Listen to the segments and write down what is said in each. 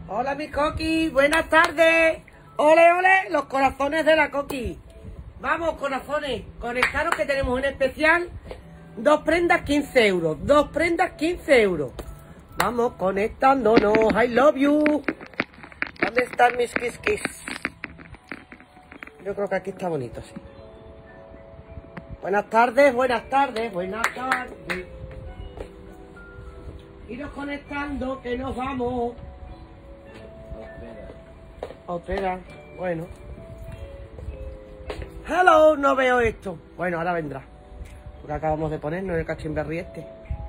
Hola, mi Coqui, buenas tardes. Ole, ole, los corazones de la Coqui. Vamos, corazones, conectaros que tenemos un especial. 2 prendas, 15 euros. 2 prendas, 15 euros. Vamos conectándonos. I love you. ¿Dónde están mis kiss? Yo creo que aquí está bonito, sí. Buenas tardes, buenas tardes, buenas tardes. Iros conectando, que nos vamos. Opera, bueno. Hello, no veo esto. Bueno, ahora vendrá. Porque acabamos de ponernos el cachimberri este.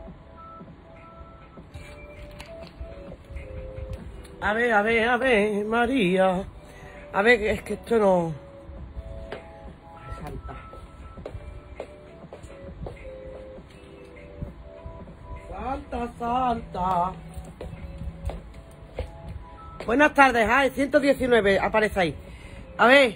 A ver, María. A ver, es que esto no... Ay, santa. Santa. Buenas tardes, ay, 119, aparece ahí. A ver.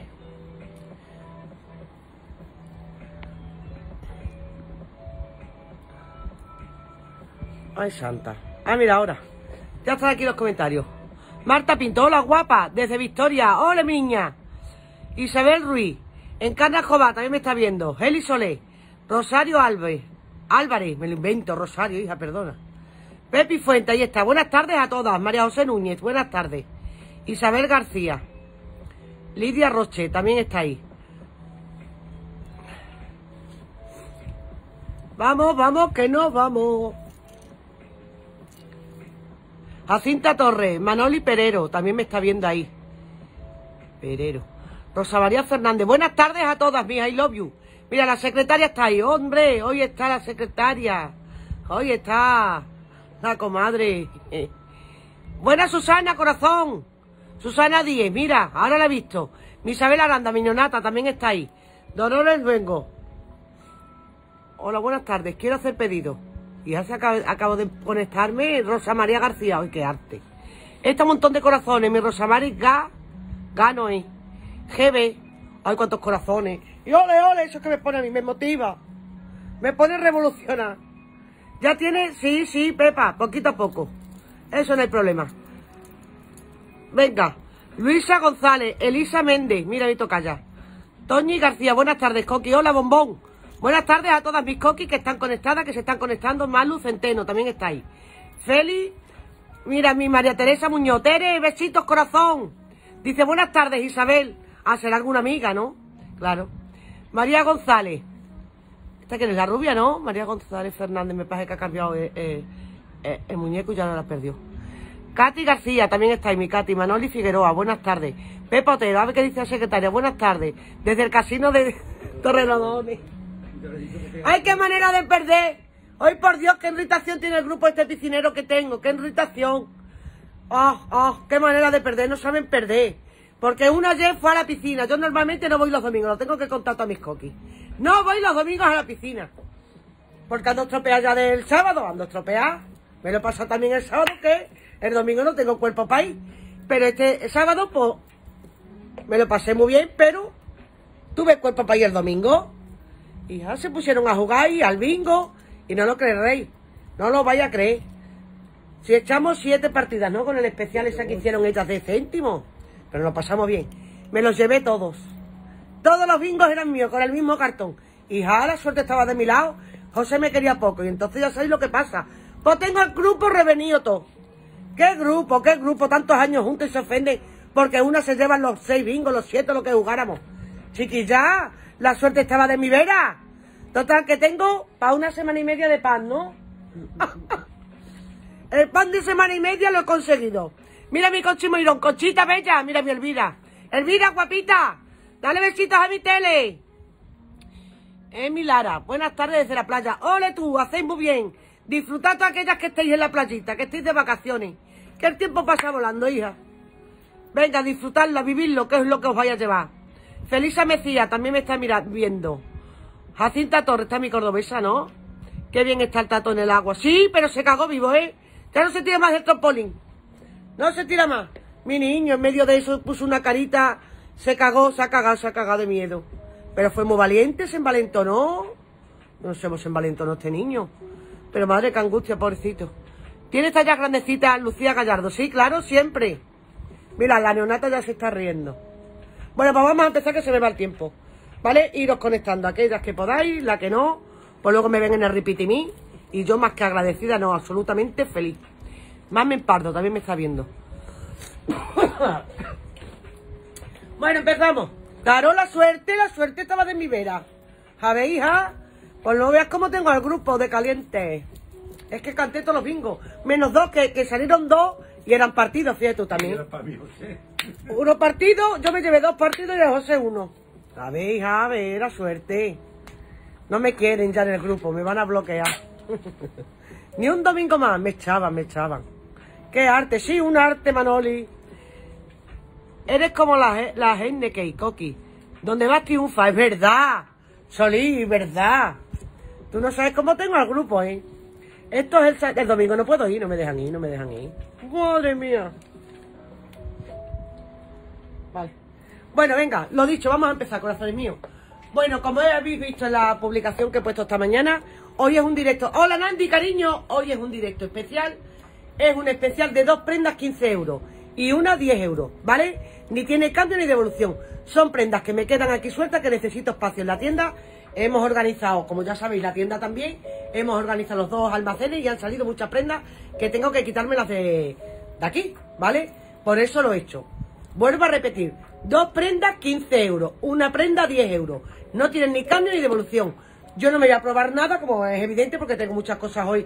Ay, santa. Ah, mira, ahora. Ya están aquí los comentarios. Marta Pinto, hola, guapa, desde Victoria. Hola, niña. Isabel Ruiz, Encarna Jová, también me está viendo. Heli Solé, Rosario Álvarez, me lo invento, Rosario, hija, perdona. Pepi Fuente, ahí está. Buenas tardes a todas. María José Núñez, buenas tardes. Isabel García. Lidia Roche, también está ahí. Vamos, que nos vamos. Jacinta Torres, Manoli Perero, también me está viendo ahí. Perero. Rosa María Fernández, buenas tardes a todas, mis I love you. Mira, la secretaria está ahí. Hombre, hoy está la secretaria. Hoy está... la comadre. Buena Susana, corazón. Susana Díez, mira, ahora la he visto. Mi Isabel Aranda, mi nonata, también está ahí. Dolores Vengo. Hola, buenas tardes, quiero hacer pedido. Y ya acabo de conectarme. Rosa María García, hoy qué arte. Este montón de corazones, mi Rosa María Gano, GB. Ay, cuántos corazones. Y ole, eso que me pone a mí, me motiva. Me pone a revolucionar. Ya tiene, sí, Pepa, poquito a poco. Eso no hay problema. Venga, Luisa González, Elisa Méndez, mira, mi tocaya. Toñi García, buenas tardes, Coqui. Hola, bombón. Buenas tardes a todas mis Coqui que están conectadas, que se están conectando. Malu Centeno, también está ahí. Feli, mira, mi María Teresa Muñoz. Tere, besitos, corazón. Dice, buenas tardes, Isabel. Ah, será alguna amiga, ¿no? Claro. María González. Esta que es la rubia, ¿no? María González Fernández, me parece que ha cambiado el muñeco y ya no la perdió. Katy García, también está ahí, mi Katy. Manoli Figueroa, buenas tardes. Pepa Otero, a ver qué dice la secretaria, buenas tardes. Desde el casino de Torrelodones. ¡Ay, qué manera de perder! ¡Ay, por Dios, qué irritación tiene el grupo este piscinero que tengo! ¡Qué irritación! ¡Qué manera de perder! No saben perder. Porque una ayer fue a la piscina. Yo normalmente no voy los domingos, lo tengo que contar a mis coquis. No voy los domingos a la piscina. Porque ando estropeada ya del sábado, ando estropeada. Me lo pasa también el sábado, que el domingo no tengo cuerpo para ir. Pero este sábado, pues, me lo pasé muy bien, pero tuve cuerpo para ir el domingo. Y ya se pusieron a jugar y al bingo. Y no lo creeréis. No lo vais a creer. Si echamos 7 partidas, ¿no? Con el especial esa que hicieron ellas de céntimos. Pero lo pasamos bien. Me los llevé todos. Todos los bingos eran míos, con el mismo cartón. Y ya la suerte estaba de mi lado. José me quería poco. Y entonces ya sabéis lo que pasa. Pues tengo el grupo revenido todo. ¿Qué grupo? Tantos años juntos y se ofenden. Porque una se llevan los 6 bingos, los 7, lo que jugáramos. Chiquilla, la suerte estaba de mi vera. Total, que tengo para 1 semana y media de pan, ¿no? El pan de semana y media lo he conseguido. Mira mi Conchi Moirón, Conchita bella, mira mi Elvira. Elvira, guapita, dale besitos a mi tele. Mi Lara, buenas tardes desde la playa. Ole tú, hacéis muy bien. Disfrutad todas aquellas que estéis en la playita, que estéis de vacaciones. Que el tiempo pasa volando, hija. Venga, disfrutadlo, vivirlo, que es lo que os vaya a llevar. Felisa Mecía, también me está viendo. Jacinta Torres, está mi cordobesa, ¿no? Qué bien está el tato en el agua. Sí, pero se cagó vivo, ¿eh? Ya no se tira más el trampolín. No se tira más. Mi niño en medio de eso puso una carita, se cagó, se ha cagado de miedo. Pero fue muy valiente, se envalentonó. No sé, se envalentonó este niño. Pero madre, qué angustia, pobrecito. ¿Tiene esta ya grandecita Lucía Gallardo? Sí, claro, siempre. Mira, la neonata ya se está riendo. Bueno, pues vamos a empezar que se me va el tiempo. ¿Vale? Iros conectando aquellas que podáis, la que no, pues luego me ven en el repeat me. Y yo más que agradecida, no, absolutamente feliz. Más me empardo, también me está viendo. Bueno, empezamos. Claro, la suerte estaba de mi vera. ¿Sabéis, hija? Pues no veas cómo tengo al grupo de caliente. Es que canté todos los bingos. Menos dos, que salieron dos y eran partidos, fíjate tú también. Uno partido, yo me llevé 2 partidos y a José 1. ¿Sabéis, a ver, la suerte? No me quieren ya en el grupo, me van a bloquear. Ni un domingo más, me echaban. Qué arte, sí, un arte, Manoli. Eres como la gente que Coqui. Donde más triunfa, es verdad. Solí, verdad. Tú no sabes cómo tengo al grupo, ¿eh? Esto es el domingo, no puedo ir, no me dejan ir. Madre mía. Vale. Bueno, venga, lo dicho, vamos a empezar, corazones míos. Bueno, como habéis visto en la publicación que he puesto esta mañana, hoy es un directo. Hola, Nandi, cariño. Hoy es un directo especial. Es un especial de 2 prendas 15 euros y una 10 euros, ¿vale? Ni tiene cambio ni devolución. Son prendas que me quedan aquí sueltas, que necesito espacio en la tienda. Hemos organizado, como ya sabéis, la tienda también. Hemos organizado los 2 almacenes y han salido muchas prendas que tengo que quitármelas de aquí, ¿vale? Por eso lo he hecho. Vuelvo a repetir, 2 prendas 15 euros, una prenda 10 euros. No tienen ni cambio ni devolución. Yo no me voy a probar nada, como es evidente, porque tengo muchas cosas hoy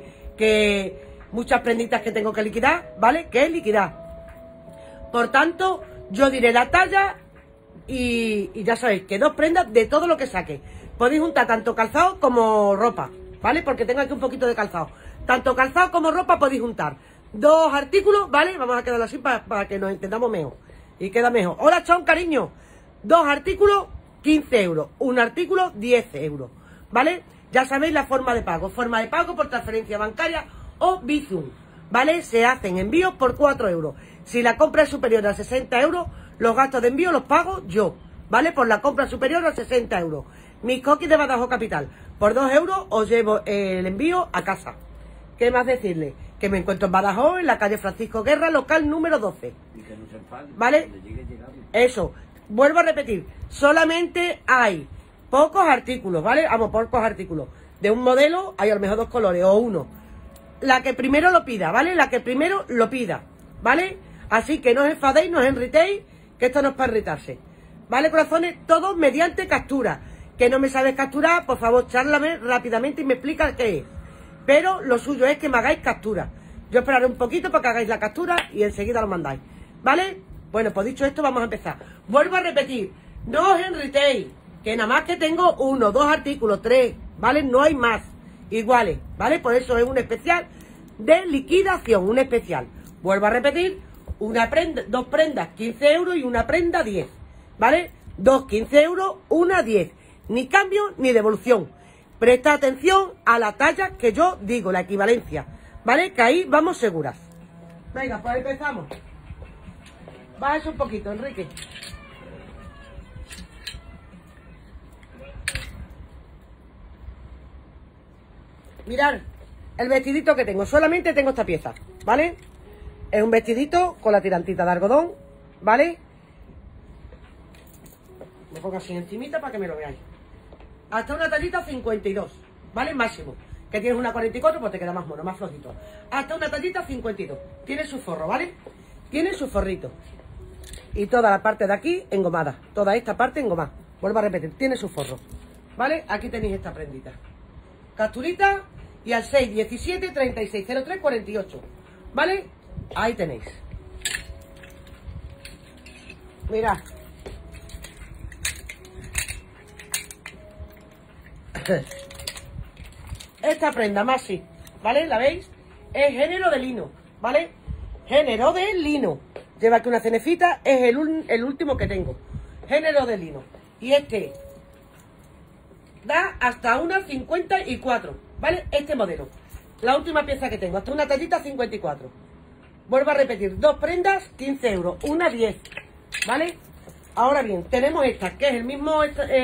muchas prenditas que tengo que liquidar, ¿vale? Que es liquidar. Por tanto, yo diré la talla y ya sabéis que 2 prendas de todo lo que saque. Podéis juntar tanto calzado como ropa, ¿vale? Porque tengo aquí un poquito de calzado. Tanto calzado como ropa podéis juntar. 2 artículos, ¿vale? Vamos a quedarlo así para que nos entendamos mejor. Y queda mejor. Hola, chao, cariño. 2 artículos, 15 euros. Un artículo, 10 euros. ¿Vale? Ya sabéis la forma de pago. Forma de pago por transferencia bancaria o Bizum. ¿Vale? Se hacen envíos por 4 euros. Si la compra es superior a 60 euros, los gastos de envío los pago yo. ¿Vale? Por la compra superior a 60 euros. Mis coquis de Badajoz Capital. Por 2 euros os llevo el envío a casa. ¿Qué más decirle? Que me encuentro en Badajoz, en la calle Francisco Guerra, local número 12. ¿Vale? Eso. Vuelvo a repetir. Solamente hay pocos artículos, ¿vale? Vamos, pocos artículos. De un modelo hay a lo mejor 2 colores o uno. La que primero lo pida, ¿vale? La que primero lo pida, ¿vale? Así que no os enfadéis, no os enritéis, que esto no es para irritarse. ¿Vale, corazones? Todos mediante captura. Que no me sabes capturar, por favor, chárlame rápidamente y me explica qué es. Pero lo suyo es que me hagáis captura. Yo esperaré un poquito para que hagáis la captura y enseguida lo mandáis. ¿Vale? Bueno, pues dicho esto, vamos a empezar. Vuelvo a repetir, no os enritéis, que nada más que tengo 1, 2 artículos, 3, ¿vale? No hay más iguales, ¿vale? Por eso es un especial de liquidación, un especial. Vuelvo a repetir, 2 prendas 15 euros y una prenda 10, ¿vale? 2 15 euros, una 10. Ni cambio ni devolución. Presta atención a la talla que yo digo, la equivalencia, ¿vale? Que ahí vamos seguras. Venga, pues empezamos. Baja un poquito, Enrique. Mirad, el vestidito que tengo. Solamente tengo esta pieza, ¿vale? Es un vestidito con la tirantita de algodón, ¿vale? Me pongo así encimita para que me lo veáis. Hasta una tallita 52, ¿vale? Máximo. Que tienes una 44, pues te queda más mono, más flojito. Hasta una tallita 52. Tiene su forro, ¿vale? Tiene su forrito. Y toda la parte de aquí engomada. Toda esta parte engomada. Vuelvo a repetir, tiene su forro, ¿vale? Aquí tenéis esta prendita. Capturita y al 6, 17, 36, 03, 48. ¿Vale? Ahí tenéis. Mirad. Esta prenda Maxi, ¿vale? ¿La veis? Es género de lino, ¿vale? Género de lino. Lleva aquí una cenefita, es el último que tengo. Género de lino. Y este da hasta una 54, ¿vale? Este modelo. La última pieza que tengo, hasta una tallita 54. Vuelvo a repetir, 2 prendas, 15 euros, una 10, ¿vale? Ahora bien, tenemos esta, que es el mismo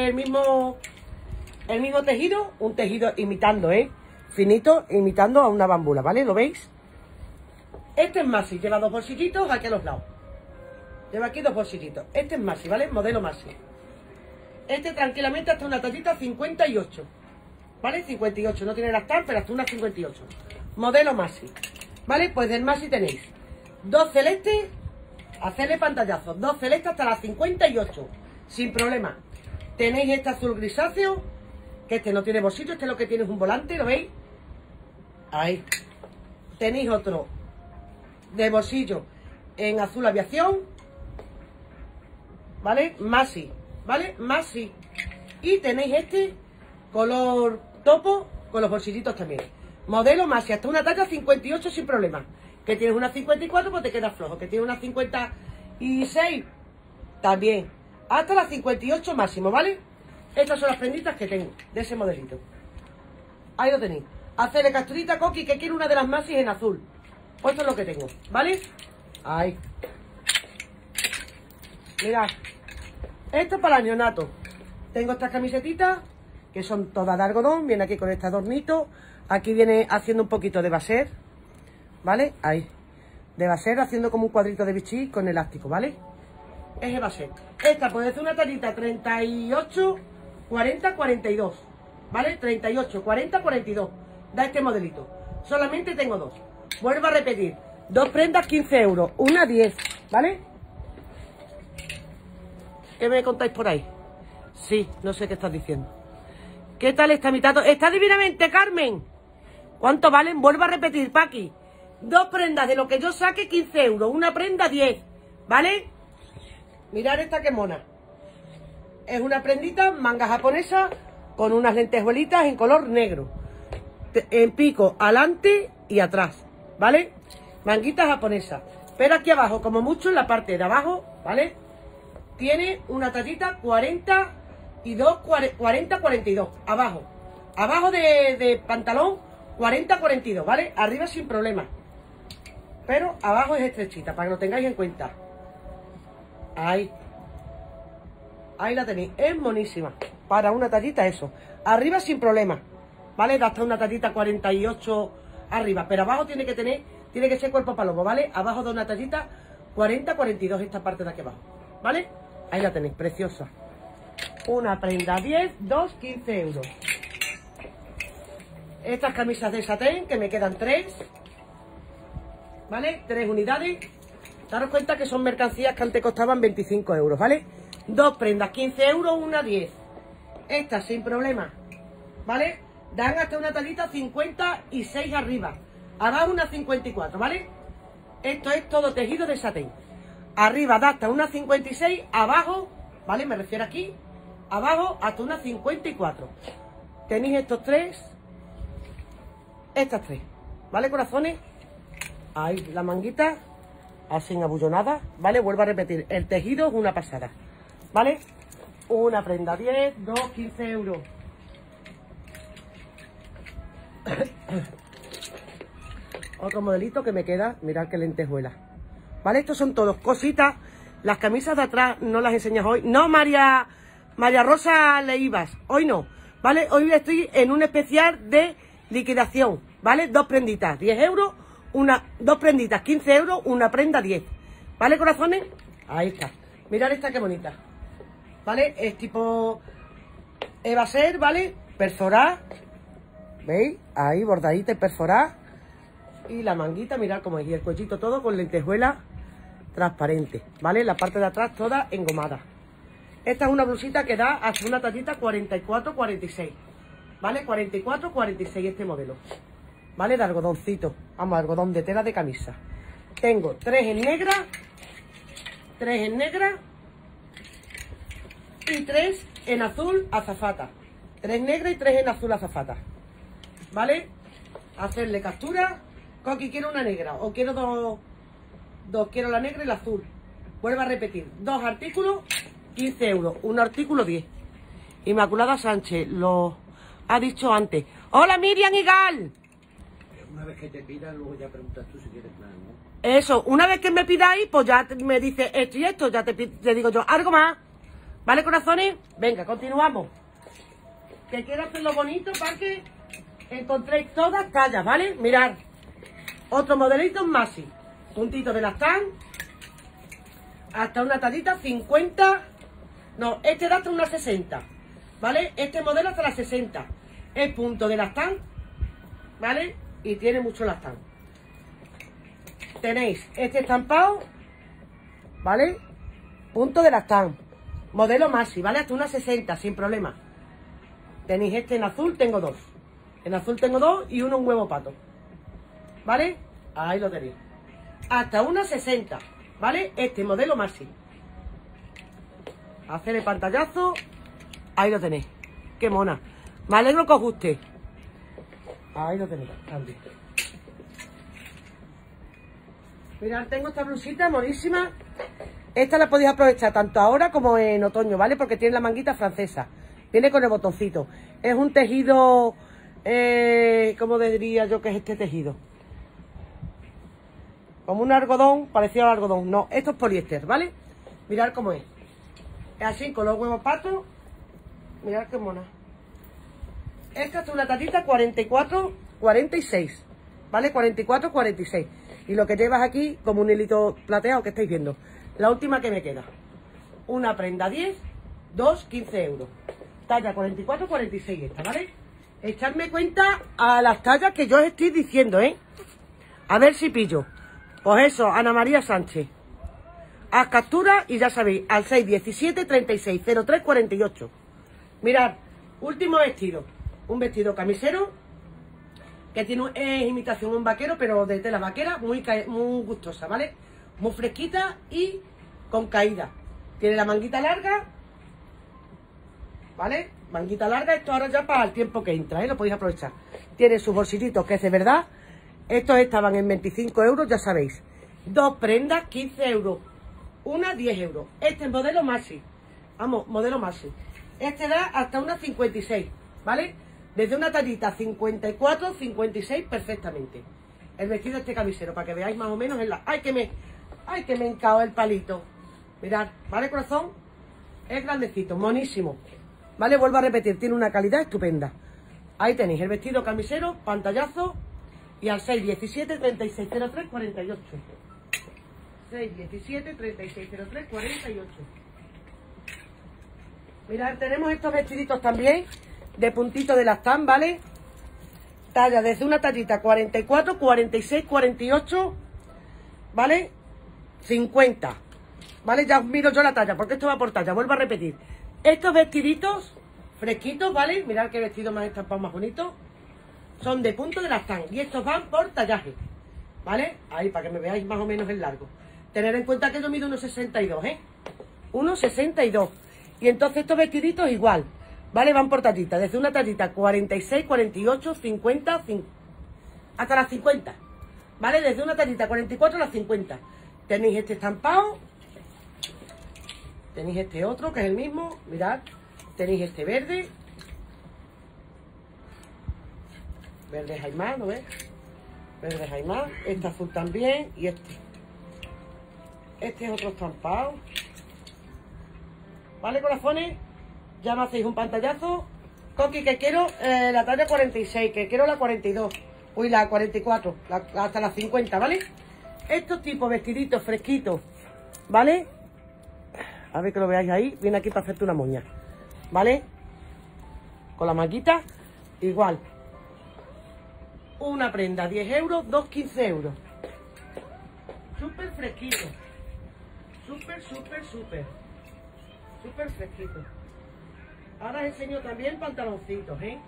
tejido, un tejido imitando, finito, imitando a una bambula, ¿vale? ¿Lo veis? Este es Maxi, lleva 2 bolsillitos aquí a los lados. Lleva aquí dos bolsillitos. Este es Maxi, ¿vale? Modelo Maxi. Este tranquilamente hasta una tallita 58. ¿Vale? 58. No tiene lactar, pero hasta una 58. Modelo Maxi. ¿Vale? Pues del Maxi tenéis dos celestes, hacerle pantallazos. Dos celestes hasta las 58. Sin problema. Tenéis este azul grisáceo, que este no tiene bolsillo, este lo que tiene es un volante, ¿lo veis? Ahí. Tenéis otro de bolsillo en azul aviación, ¿vale? Maxi, ¿vale? Maxi. Y tenéis este color topo con los bolsillitos también. Modelo Maxi, hasta una talla 58 sin problema. Que tienes una 54, pues te queda flojo. Que tienes una 56, también. Hasta la 58 máximo, ¿vale? Estas son las prenditas que tengo de ese modelito. Ahí lo tenéis. Hacerle capturita a Coqui, que quiere una de las Maxis en azul. Pues esto es lo que tengo, ¿vale? Ahí. Mirad. Esto es para el neonato. Tengo estas camisetitas, que son todas de algodón. Viene aquí con este adornito. Aquí viene haciendo un poquito de baser, ¿vale? Ahí. De baser, haciendo como un cuadrito de bichí con elástico, ¿vale? Es el baser. Esta puede ser una tallita 38, 40, 42. ¿Vale? 38, 40, 42. Da este modelito. Solamente tengo dos. Vuelvo a repetir. Dos prendas, 15 euros. Una, 10. ¿Vale? ¿Qué me contáis por ahí? Sí, no sé qué estás diciendo. ¿Qué tal está mi tato? ¡Está divinamente, Carmen! ¿Cuánto valen? Vuelvo a repetir, Paqui. Dos prendas de lo que yo saque, 15 euros. Una prenda, 10. ¿Vale? Mirad esta que mona. Es una prendita, manga japonesa, con unas lentejuelitas en color negro. En pico, adelante y atrás, ¿vale? Manguita japonesa. Pero aquí abajo, como mucho en la parte de abajo, ¿vale? Tiene una tallita 42, 40, 42. Abajo. Abajo de pantalón, 40, 42, ¿vale? Arriba sin problema. Pero abajo es estrechita, para que lo tengáis en cuenta. Ahí. Ahí la tenéis. Es monísima. Para una tallita eso. Arriba sin problema. ¿Vale? Da hasta una tallita 48 arriba. Pero abajo tiene que ser cuerpo palomo, ¿vale? Abajo de una tallita 40, 42 esta parte de aquí abajo. ¿Vale? Ahí la tenéis. Preciosa. Una prenda 10, 2, 15 euros. Estas camisas de satén, que me quedan 3. ¿Vale? 3 unidades. Daros cuenta que son mercancías que antes costaban 25 euros, ¿vale? Dos prendas, 15 euros, una 10. Estas sin problema, ¿vale? Dan hasta una tallita 56 arriba. Abajo una 54, ¿vale? Esto es todo tejido de satén. Arriba da hasta una 56, abajo, ¿vale? Me refiero aquí. Abajo hasta una 54. Tenéis estos tres. Estas tres, ¿vale, corazones? Ahí, la manguita. Así abullonada, ¿vale? Vuelvo a repetir, el tejido es una pasada, ¿vale? Una prenda 10, 2, 15 euros. Otro modelito que me queda, mirad qué lentejuela. ¿Vale? Estos son todos cositas. Las camisas de atrás no las enseñas hoy. No, María Rosa Leivas, hoy no, ¿vale? Hoy estoy en un especial de liquidación, ¿vale? Dos prenditas, 10 euros. Dos prenditas, 15 euros, una prenda 10. ¿Vale, corazones? Ahí está. Mirad esta qué bonita. ¿Vale? Es tipo... va a ser, ¿vale? Perforada. ¿Veis? Ahí, bordadita y perforada. Y la manguita, mirad cómo es. Y el cuellito todo con lentejuela transparente. ¿Vale? La parte de atrás toda engomada. Esta es una blusita que da hasta una tallita 44, 46. ¿Vale? 44, 46 este modelo. ¿Vale? De algodoncito. Vamos, algodón de tela de camisa. Tengo 3 en negra. 3 en negra. Y 3 en azul azafata. 3 negra y 3 en azul azafata. ¿Vale? Hacerle captura. Coqui, quiero una negra. O quiero dos. Quiero la negra y la azul. Vuelvo a repetir. 2 artículos, 15 euros. Un artículo, 10. Inmaculada Sánchez lo ha dicho antes. ¡Hola, Miriam y Gal! Una vez que te pidan, luego ya preguntas tú si quieres más, ¿no? Eso, una vez que me pidáis, pues ya me dice esto y esto, ya te digo yo, algo más. ¿Vale, corazones? Venga, continuamos. Que quiero hacerlo bonito para que encontréis todas tallas, ¿vale? Mirad. Otro modelito en Maxi. Puntito de lastán. hasta una tallita 50. No, este da hasta una 60. ¿Vale? Este modelo hasta la 60. Es punto de lactán, ¿vale? Y tiene mucho lactán. Tenéis este estampado, ¿vale? Punto de lactán. Modelo Maxi, ¿vale? Hasta una 60, sin problema. Tenéis este en azul, tengo dos. En azul tengo dos y uno en huevo pato. ¿Vale? Ahí lo tenéis. Hasta una 60, ¿vale? Este modelo Maxi. Hacer el pantallazo. Ahí lo tenéis. Qué mona. Me alegro que os guste. Ahí lo tenéis. También. Mirad, tengo esta blusita monísima. Esta la podéis aprovechar tanto ahora como en otoño, ¿vale? Porque tiene la manguita francesa. Viene con el botoncito. Es un tejido... ¿cómo diría yo que es este tejido? Como un algodón, parecido al algodón. No, esto es poliéster, ¿vale? Mirad cómo es. Es así, con los huevos patos. Mirad qué mona. Esta es una tallita 44-46. ¿Vale? 44-46. Y lo que llevas aquí, como un hilito plateado que estáis viendo. La última que me queda. Una prenda 10, 2, 15 euros. Talla 44-46 esta, ¿vale? Echadme cuenta a las tallas que yo os estoy diciendo, ¿eh? A ver si pillo. Pues eso, Ana María Sánchez. Haz captura y ya sabéis, al 617 36 03 48. Mirad, último vestido. Un vestido camisero que tiene es imitación un vaquero, pero de tela vaquera, muy gustosa, ¿vale? Muy fresquita y con caída. Tiene la manguita larga, ¿vale? Manguita larga, esto ahora ya para el tiempo que entra, ¿eh? Lo podéis aprovechar. Tiene sus bolsillitos, que es de verdad. Estos estaban en 25 euros, ya sabéis. Dos prendas, 15 euros. Una, 10 euros. Este es modelo Maxi. Vamos, modelo Maxi. Este da hasta una 56, ¿vale? Desde una tallita 54, 56 perfectamente. El vestido este camisero, para que veáis más o menos en la... ¡Ay, que me he hincado el palito! Mirad, ¿vale, corazón? Es grandecito, monísimo. ¿Vale? Vuelvo a repetir, tiene una calidad estupenda. Ahí tenéis el vestido camisero, pantallazo, y al 617 36 03 48. 617 36 03 48. Mirad, tenemos estos vestiditos también, de puntito de lactán, ¿vale? Talla desde una tallita 44, 46, 48, ¿vale? 50, ¿vale? Ya os miro yo la talla, porque esto va por talla, vuelvo a repetir. Estos vestiditos fresquitos, ¿vale? Mirad qué vestido más estampado, más bonito. Son de punto de lactán y estos van por tallaje, ¿vale? Ahí, para que me veáis más o menos el largo. Tener en cuenta que yo mido 1,62, ¿eh? 1,62. Y entonces estos vestiditos igual, ¿vale? Van por tallita, desde una tallita 46, 48, 50, hasta las 50, ¿vale? Desde una tallita 44 a las 50. Tenéis este estampado, tenéis este otro que es el mismo, mirad. Tenéis este verde, verde Jaimán, ¿no ves? Verde Jaimán, este azul también y este. Este es otro estampado. ¿Vale, corazones? Ya me hacéis un pantallazo. Coqui, que quiero la talla 46, que quiero la 42. Uy, la 44, hasta las 50, ¿vale? Estos tipos vestiditos fresquitos, ¿vale? A ver que lo veáis ahí. Viene aquí para hacerte una moña, ¿vale? Con la manguita, igual. Una prenda, 10 euros, 2, 15 euros. Súper fresquito. Súper fresquito. Ahora os enseño también pantaloncitos, ¿eh?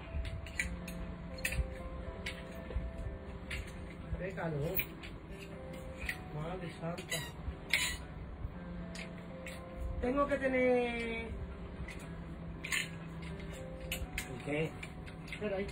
¡Qué calor! Madre santa. Tengo que tener... ¿Qué? Espera ahí.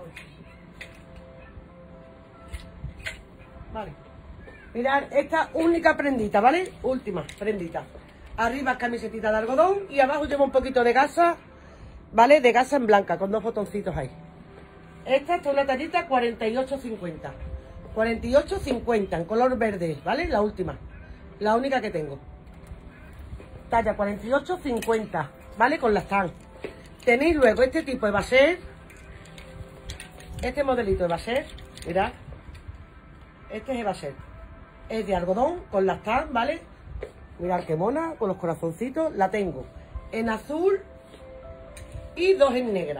Vale. Mirad, esta única prendita, ¿vale? Última prendita. Arriba camisetita de algodón y abajo lleva un poquito de gasa, ¿vale? De gasa en blanca, con dos botoncitos ahí. Esta es una tallita 48,50. 48,50 en color verde, ¿vale? La última. La única que tengo. Talla 48,50, ¿vale? Con lactán. Tenéis luego este tipo de baser. Este modelito de baser, mirad. Este es el baser. Es de algodón con lactán, ¿vale? Mirad qué mona, con los corazoncitos. La tengo en azul y 2 en negra.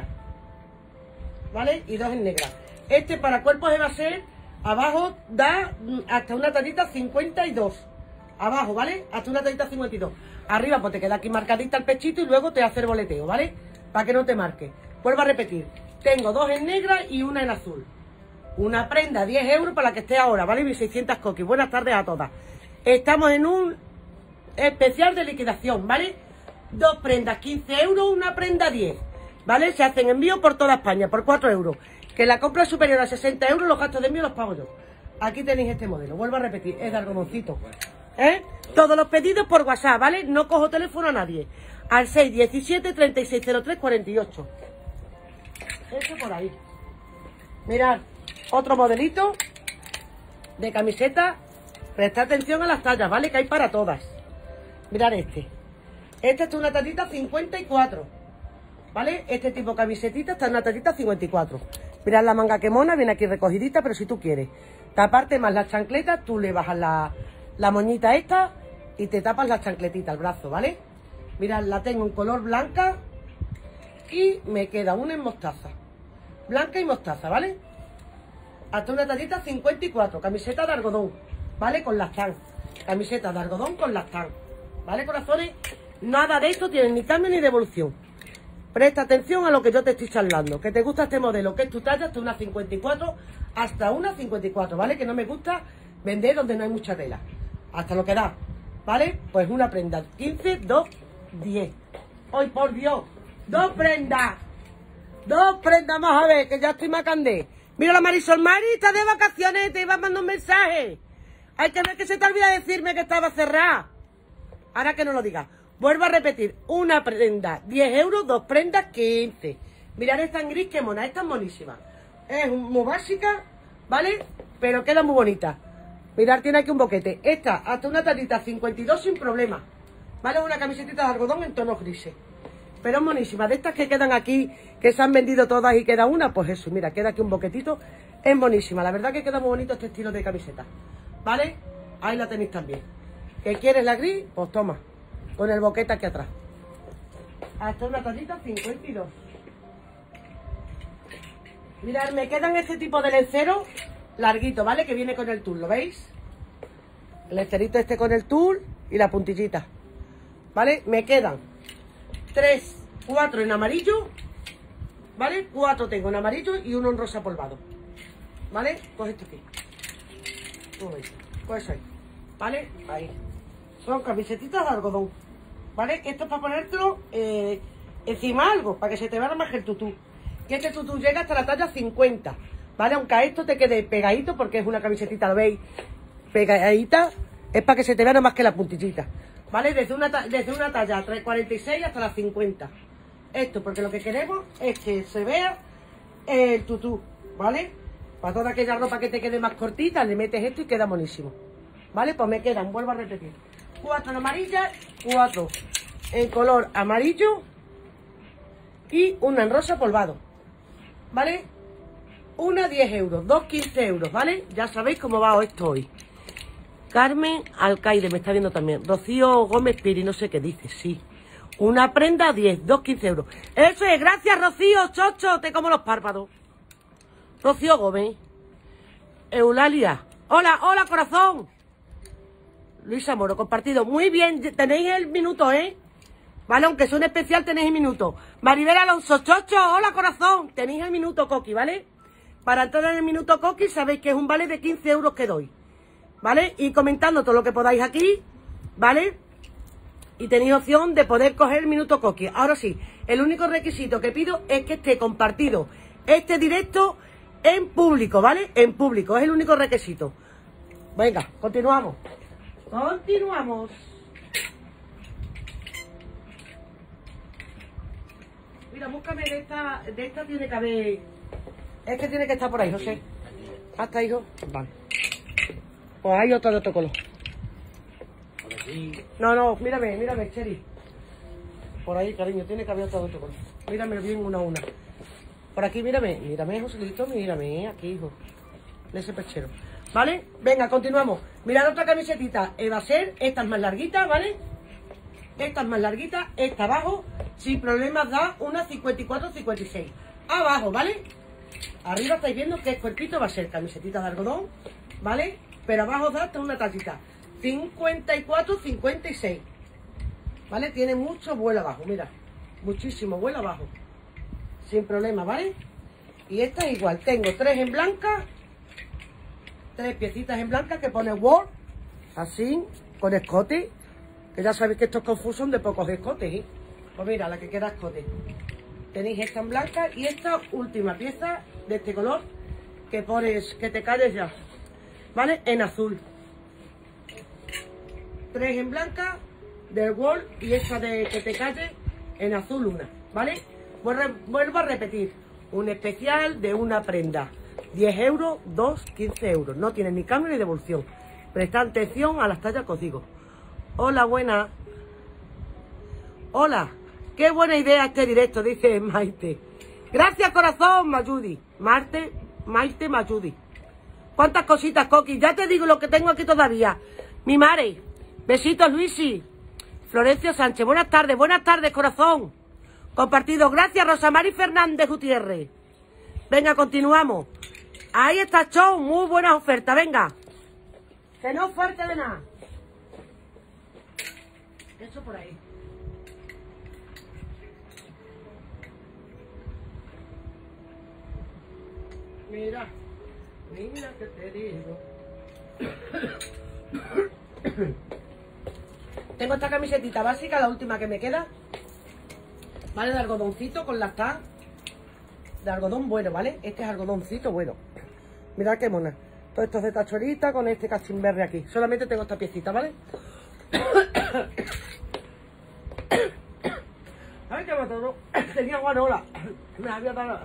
¿Vale? Y 2 en negra. Este para cuerpos va a ser, abajo da hasta una tallita 52. Abajo, ¿vale? Hasta una tallita 52. Arriba pues te queda aquí marcadita el pechito y luego te hace el boleteo, ¿vale? Para que no te marque. Vuelvo a repetir. Tengo 2 en negra y 1 en azul. Una prenda, 10 euros para la que esté ahora, ¿vale? 1600 coquis. Buenas tardes a todas. Estamos en un especial de liquidación, ¿vale? 2 prendas, 15 euros, una prenda 10. ¿Vale? Se hacen envío por toda España, por 4 euros. Que la compra es superior a 60 euros, los gastos de envío los pago yo. Aquí tenéis este modelo. Vuelvo a repetir, es de algodoncito. Todos los pedidos por WhatsApp, ¿vale? No cojo teléfono a nadie. Al 617 3603 48. Eso por ahí. Mirad, otro modelito de camiseta. Presta atención a las tallas, ¿vale? Que hay para todas. Mirad este. Esta es una tallita 54. ¿Vale? Este tipo de camisetita está en una tallita 54. Mirad la manga que mona, viene aquí recogidita, pero si tú quieres taparte más las chancletas, tú le bajas la moñita esta y te tapas la chancletita, el brazo, ¿vale? Mirad, la tengo en color blanca y me queda una en mostaza. Blanca y mostaza, ¿vale? Hasta una tallita 54, camiseta de algodón, ¿vale? Con lastán. Camiseta de algodón con lastán, ¿vale, corazones? Nada de esto tiene ni cambio ni devolución. Presta atención a lo que yo te estoy charlando. Que te gusta este modelo, que es tu talla, hasta una 54, hasta una 54, ¿vale? Que no me gusta vender donde no hay mucha tela. Hasta lo que da, ¿vale? Pues una prenda, 15, 2, 10. ¡Ay, por Dios! ¡2 prendas! ¡2 prendas! Vamos a ver, que ya estoy macandé. Mira la Marisol, Mari, está de vacaciones, te iba a mandar un mensaje. Hay que ver que se te olvida decirme que estaba cerrada. Ahora que no lo digas. Vuelvo a repetir, una prenda, 10 euros, 2 prendas, 15. Mirad esta en gris, que mona, esta es monísima. Es muy básica, ¿vale? Pero queda muy bonita. Mirad, tiene aquí un boquete. Esta, hasta una tallita 52 sin problema. ¿Vale? Una camisetita de algodón en tonos grises. Pero es monísima. De estas que quedan aquí, que se han vendido todas y queda una, pues eso, mira, queda aquí un boquetito. Es monísima. La verdad que queda muy bonito este estilo de camiseta. ¿Vale? Ahí la tenéis también. ¿Que quieres la gris? Pues toma. Con el boquete aquí atrás. Hasta una tallita 52. Mirad, me quedan este tipo de lencero larguito, ¿vale? Que viene con el tul, ¿lo veis? El lencerito este con el tul y la puntillita. ¿Vale? Me quedan 3, 4 en amarillo. ¿Vale? 4 tengo en amarillo y 1 en rosa polvado. ¿Vale? Pues esto aquí. Pues ahí. ¿Vale? Ahí. Son camisetitas de algodón. ¿Vale? Esto es para ponértelo encima algo, para que se te vea más el tutú. Y este tutú llega hasta la talla 50. ¿Vale? Aunque a esto te quede pegadito, porque es una camisetita, ¿lo veis? Pegadita, es para que se te vea más que la puntillita. ¿Vale? Desde una talla 46 hasta la 50. Esto, porque lo que queremos es que se vea el tutú, ¿vale? Para toda aquella ropa que te quede más cortita, le metes esto y queda monísimo. ¿Vale? Pues me quedan, vuelvo a repetir, 4 en amarilla, 4 en color amarillo y 1 en rosa polvado. ¿Vale? Una 10 euros, 2 15 euros, ¿vale? Ya sabéis cómo va esto hoy. Carmen Alcaide me está viendo también. Rocío Gómez Piri, no sé qué dice, sí. Una prenda 10, 2 15 euros. Eso es, gracias Rocío, chocho, te como los párpados. Rocío Gómez. Eulalia. Hola, hola corazón. Luisa Moro, compartido. Muy bien, tenéis el minuto, ¿eh? Vale, aunque sea un especial, tenéis el minuto. Maribel Alonso, chocho, hola corazón. Tenéis el minuto coqui, ¿vale? Para entrar en el minuto coqui sabéis que es un vale de 15 euros que doy. ¿Vale? Y comentando todo lo que podáis aquí, ¿vale? Y tenéis opción de poder coger el minuto coqui. Ahora sí, el único requisito que pido es que esté compartido este directo en público, ¿vale? En público, es el único requisito. Venga, continuamos. Continuamos. Mira, búscame de esta tiene que haber... Es que tiene que estar por ahí, José. ¿Hasta, hijo? Vale. Pues hay otro de otro color. No, mírame, Cheri. Por ahí, cariño, tiene que haber otro de otro color. Mírame bien una a una. Por aquí, mírame, Joselito, mírame, aquí, hijo. De ese pechero. ¿vale? Venga, continuamos. Mirad otra camisetita, va a ser, esta es más larguita, ¿vale? Esta es más larguita, esta abajo, sin problemas da una 54-56. Abajo, ¿vale? Arriba estáis viendo que el cuerpito va a ser camisetita de algodón, ¿vale? Pero abajo da hasta una tachita, 54-56. ¿Vale? Tiene mucho vuelo abajo, mira, muchísimo vuelo abajo, sin problema, ¿vale? Y esta es igual, tengo 3 en blanca, 3 piecitas en blanca que pone Word, así, con escote, que ya sabéis que estos confusos son de pocos escotes, ¿eh? Pues mira, la que queda escote. Tenéis esta en blanca y esta última pieza de este color, que pones, que te calles ya, ¿vale? En azul. 3 en blanca, del Word, y esta de que te calle en azul una, ¿vale? Vuelvo a repetir, un especial de una prenda, 10 euros, 2, 15 euros, no tiene ni cambio ni devolución. Prestad atención a las tallas que os digo. Hola, buena. Hola, qué buena idea este directo, dice Maite. Gracias, corazón, Mayudi. Maite Mayudi. ¿Cuántas cositas, Coqui? Ya te digo lo que tengo aquí todavía. Mi madre. Besitos, Luisi. Florencio Sánchez, buenas tardes, corazón. Compartido, gracias, Rosamari Fernández Gutiérrez. Venga, continuamos. Ahí está, show, muy buena oferta, venga. Que no fuerte de nada. Eso por ahí. Mira, mira que te digo. Tengo esta camisetita básica, la última que me queda, ¿vale? De algodoncito con las tas de algodón bueno, ¿vale? Este es algodoncito bueno. Mirad qué mona. Todo esto es de tachorita con este cachimberre aquí. Solamente tengo esta piecita, ¿vale? Ay, que me atoró. Tenía guanola. Me había dado.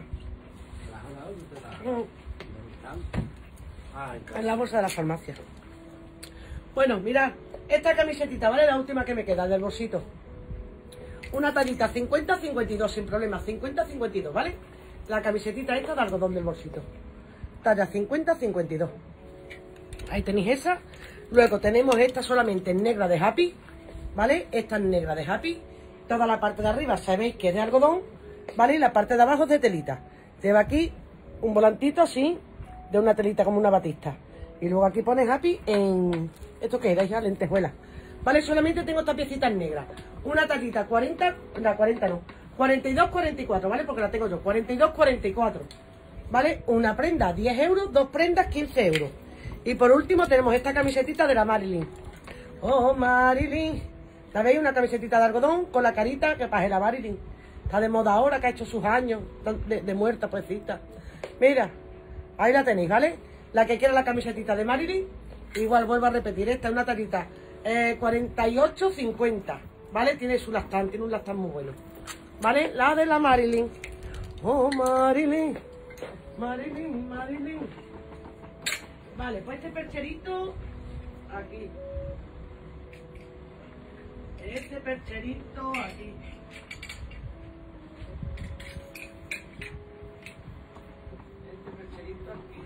En la bolsa de la farmacia. Bueno, mirad. Esta camisetita, ¿vale? La última que me queda, del bolsito. Una tallita 50-52, sin problema. 50-52, ¿vale? La camisetita esta de algodón del bolsito. Talla 50-52. Ahí tenéis esa. Luego tenemos esta solamente en negra de Happy, ¿vale? Esta en negra de Happy. Toda la parte de arriba sabéis que es de algodón, ¿vale? Y la parte de abajo es de telita. Lleva aquí un volantito así, de una telita como una batista. Y luego aquí pone Happy en... ¿Esto qué era? Ya lentejuela. Vale, solamente tengo esta piecita en negra. Una tallita 40... No, 40 no. 42-44, ¿vale? Porque la tengo yo. 42-44. ¿Vale? Una prenda 10 euros, 2 prendas 15 euros. Y por último tenemos esta camisetita de la Marilyn. Oh, Marilyn. ¿La veis? Una camisetita de algodón con la carita que para la Marilyn. Está de moda ahora, que ha hecho sus años de muerta, pobrecita. Mira, ahí la tenéis, ¿vale? La que quiera la camisetita de Marilyn, igual vuelvo a repetir, esta es una tallita 48-50, ¿vale? Tiene su lastán, tiene un lastán muy bueno, ¿vale? La de la Marilyn. Oh, Marilyn, Marilyn, Marilyn. Vale, pues este percherito aquí. Este percherito aquí. Este percherito aquí.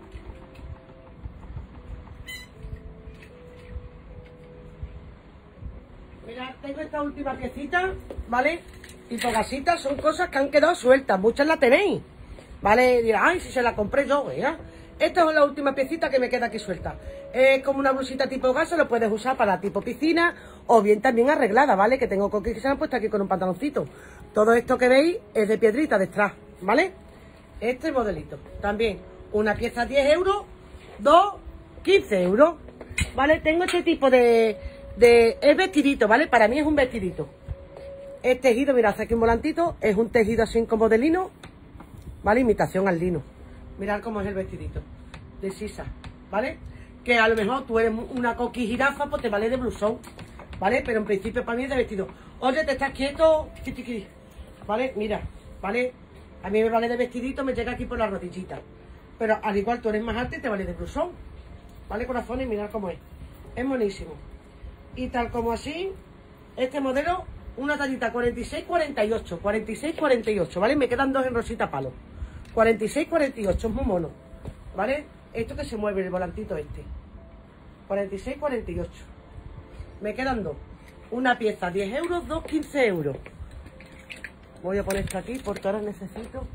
Mira, tengo esta última piecita, ¿vale? Y gasitas son cosas que han quedado sueltas, muchas las tenéis, ¿vale? Dirá, ay, si se la compré yo, mira. Esta es la última piecita que me queda aquí suelta. Es como una blusita tipo gasa, lo puedes usar para tipo piscina o bien también arreglada, ¿vale? Que tengo coquillas que se han puesto aquí con un pantaloncito. Todo esto que veis es de piedrita de strass, ¿vale? Este modelito. También una pieza 10 euros, 2, 15 euros, ¿vale? Tengo este tipo de es vestidito, ¿vale? Para mí es un vestidito. Es tejido, mirad, hace aquí un volantito, es un tejido así como de lino, ¿vale? Imitación al lino. Mirad cómo es el vestidito, de sisa, ¿vale? Que a lo mejor tú eres una coqui jirafa, pues te vale de blusón, ¿vale? Pero en principio para mí es de vestido. Oye, te estás quieto, ¿vale? Mira, ¿vale? A mí me vale de vestidito, me llega aquí por la rodillita. Pero al igual tú eres más alta y te vale de blusón, ¿vale, corazones? Mirad cómo es. Es buenísimo. Y tal como así, este modelo, una tallita 46-48, 46-48, ¿vale? Me quedan dos en rosita palo. 46-48, es muy mono, ¿vale? Esto que se mueve, el volantito este. 46, 48. Me quedan dos. Una pieza 10 euros, dos 15 euros. Voy a poner esto aquí porque ahora necesito...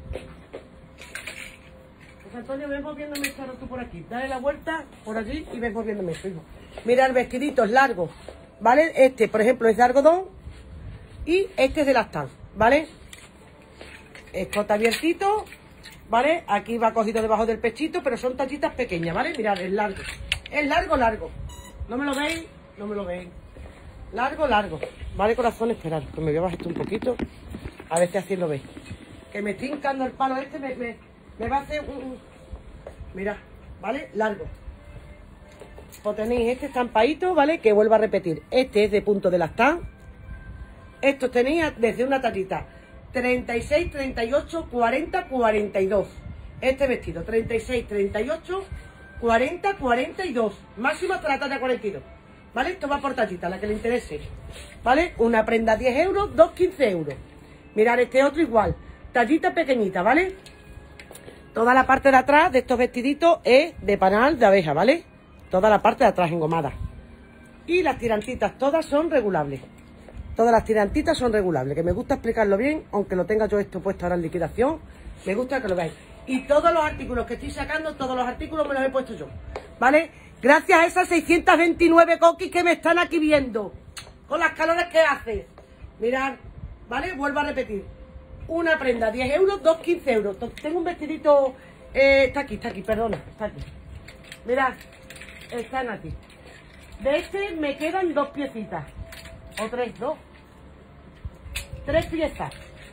Pues Antonio, ven moviéndome esto ahora tú por aquí. Dale la vuelta por allí y ven moviéndome esto, hijo. Mirad, vestiditos largos, ¿vale? Este, por ejemplo, es de algodón y este es de lastán, ¿vale? Escote abiertito, ¿vale? Aquí va cogido debajo del pechito, pero son tallitas pequeñas, ¿vale? Mirad, es largo. Es largo, largo. ¿No me lo veis? No me lo veis. Largo, largo. Vale, corazón, esperad, que me voy a bajar esto un poquito. A ver si así lo veis. Que me estoy hincando el palo este, me va a hacer un... Mirad, ¿vale? Largo. Pues tenéis este estampadito, ¿vale? Que vuelvo a repetir. Este es de punto de lastán. Estos tenéis desde una tallita 36, 38, 40, 42. Este vestido, 36, 38, 40, 42. Máximo hasta la talla 42. ¿Vale? Esto va por tallita, la que le interese. ¿Vale? Una prenda 10 euros, dos 15 euros. Mirad, este otro igual. Tallita pequeñita, ¿vale? Toda la parte de atrás de estos vestiditos es de panal de abeja, ¿vale? Toda la parte de atrás engomada. Y las tirantitas todas son regulables. Todas las tirantitas son regulables. Que me gusta explicarlo bien, aunque lo tenga yo esto puesto ahora en liquidación. Me gusta que lo veáis. Y todos los artículos que estoy sacando, todos los artículos me los he puesto yo. ¿Vale? Gracias a esas 629 coquis que me están aquí viendo. Con las calores que hace. Mirad, ¿vale? Vuelvo a repetir. Una prenda, 10 euros, dos 15 euros. Tengo un vestidito... está aquí, perdona. Está aquí. Mirad. Están aquí. De este me quedan dos piecitas. O tres, dos. Tres piezas.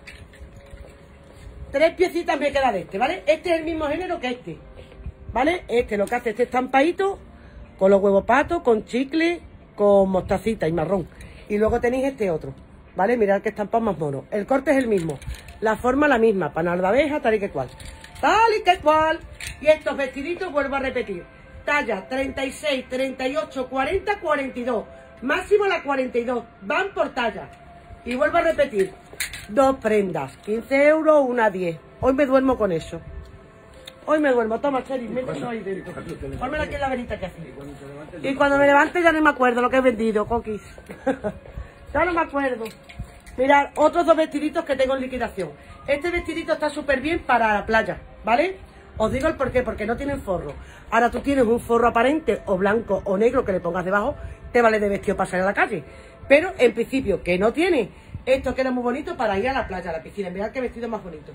Tres piecitas me queda de este, ¿vale? Este es el mismo género que este. ¿Vale? Este lo que hace este estampadito con los huevos patos, con chicle, con mostacita y marrón. Y luego tenéis este otro. ¿Vale? Mirad que estampado más mono. El corte es el mismo. La forma la misma. Panal de abeja, tal y que cual. Tal y que cual. Y estos vestiditos vuelvo a repetir. Talla 36, 38, 40, 42. Máximo la 42. Van por talla. Y vuelvo a repetir. Dos prendas. 15 euros, una 10. Hoy me duermo con eso. Hoy me duermo. Toma, Cheri, mételo ahí dentro. Pónmela aquí en la verita que hace. Y cuando me levante ya no me acuerdo lo que he vendido, coquis. Ya no me acuerdo. Mirad, otros dos vestiditos que tengo en liquidación. Este vestidito está súper bien para la playa, ¿vale? Os digo el porqué, porque no tienen forro. Ahora tú tienes un forro aparente o blanco o negro que le pongas debajo, te vale de vestido para salir a la calle. Pero en principio, que no tiene, esto queda muy bonito para ir a la playa, a la piscina. Mirad qué vestido más bonito.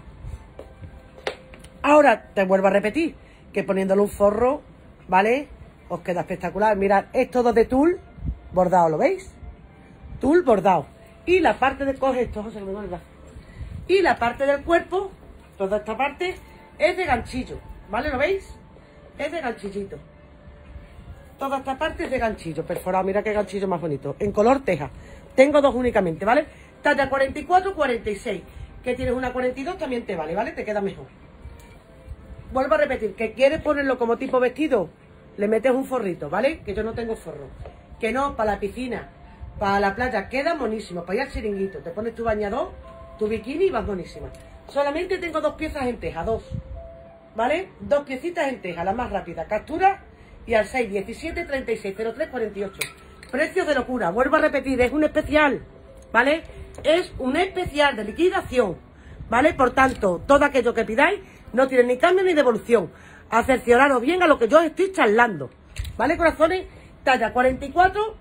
Ahora te vuelvo a repetir, que poniéndole un forro, ¿vale? Os queda espectacular. Mirad, es todo de tul bordado, ¿lo veis? Tul bordado. Y la parte de... Coge esto, José, que me duele el brazo. Y la parte del cuerpo, toda esta parte, es de ganchillo, ¿vale? ¿Lo veis? Es de ganchillito. Toda esta parte es de ganchillo perforado. Mira qué ganchillo más bonito. En color teja. Tengo dos únicamente, ¿vale? Talla 44, 46. Que tienes una 42 también te vale, ¿vale? Te queda mejor. Vuelvo a repetir, que quieres ponerlo como tipo vestido, le metes un forrito, ¿vale? Que yo no tengo forro. Que no, para la piscina, para la playa, queda monísimo. Para ir al chiringuito, te pones tu bañador, tu bikini y vas monísima. Solamente tengo dos piezas en teja, dos. ¿Vale? Dos piecitas en teja, la más rápida. Captura y al 6, 17, 36, 03, 48. Precios de locura. Vuelvo a repetir, es un especial, ¿vale? Es un especial de liquidación, ¿vale? Por tanto, todo aquello que pidáis no tiene ni cambio ni devolución. Acercioraros bien a lo que yo estoy charlando, ¿vale, corazones? Talla 44,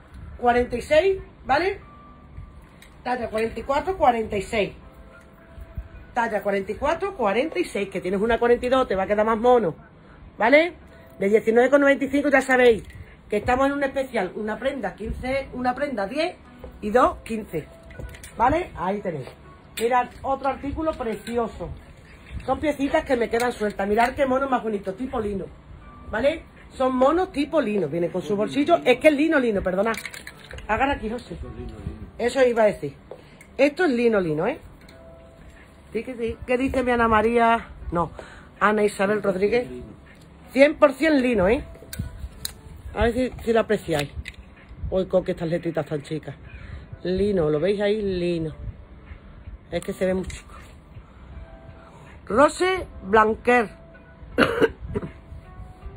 46, ¿vale? Talla 44, 46. Talla 44, 46, que tienes una 42, te va a quedar más mono, ¿vale? De 19,95 ya sabéis que estamos en un especial, una prenda 15, una prenda 10 y dos 15, ¿vale? Ahí tenéis. Mirad, otro artículo precioso. Son piecitas que me quedan sueltas. Mirad qué mono más bonito, tipo lino, ¿vale? Son monos tipo lino, viene con su bolsillo. Es que es lino, perdonad. Hagan aquí, José. Eso iba a decir. Esto es lino, ¿eh? Sí que sí. ¿Qué dice mi Ana María? No, Ana Isabel Rodríguez. 100% lino, ¿eh? A ver si lo apreciáis. Uy, con que estas letritas tan chicas. Lino, ¿lo veis ahí? Lino. Es que se ve muy chico. Rose Blanquer.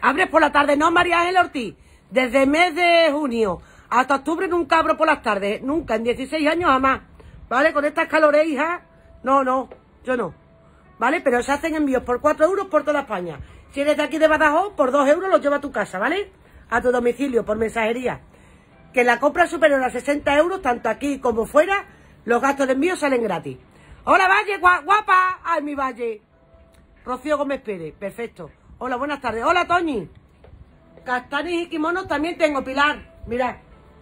Abres por la tarde, no, María Ángel Ortiz. Desde el mes de junio hasta octubre nunca abro por las tardes. Nunca, en 16 años jamás. ¿Vale? Con estas calores, hija. No, yo no. ¿Vale? Pero se hacen envíos por 4 euros por toda España. Si eres de aquí de Badajoz, por 2 euros los lleva a tu casa, ¿vale? A tu domicilio, por mensajería. Que la compra superior a 60 euros, tanto aquí como fuera, los gastos de envío salen gratis. Hola, Valle, guapa. Ay, mi Valle. Rocío Gómez Pérez, perfecto. Hola, buenas tardes. Hola, Toñi. Castanis y kimonos también tengo, Pilar. Mira.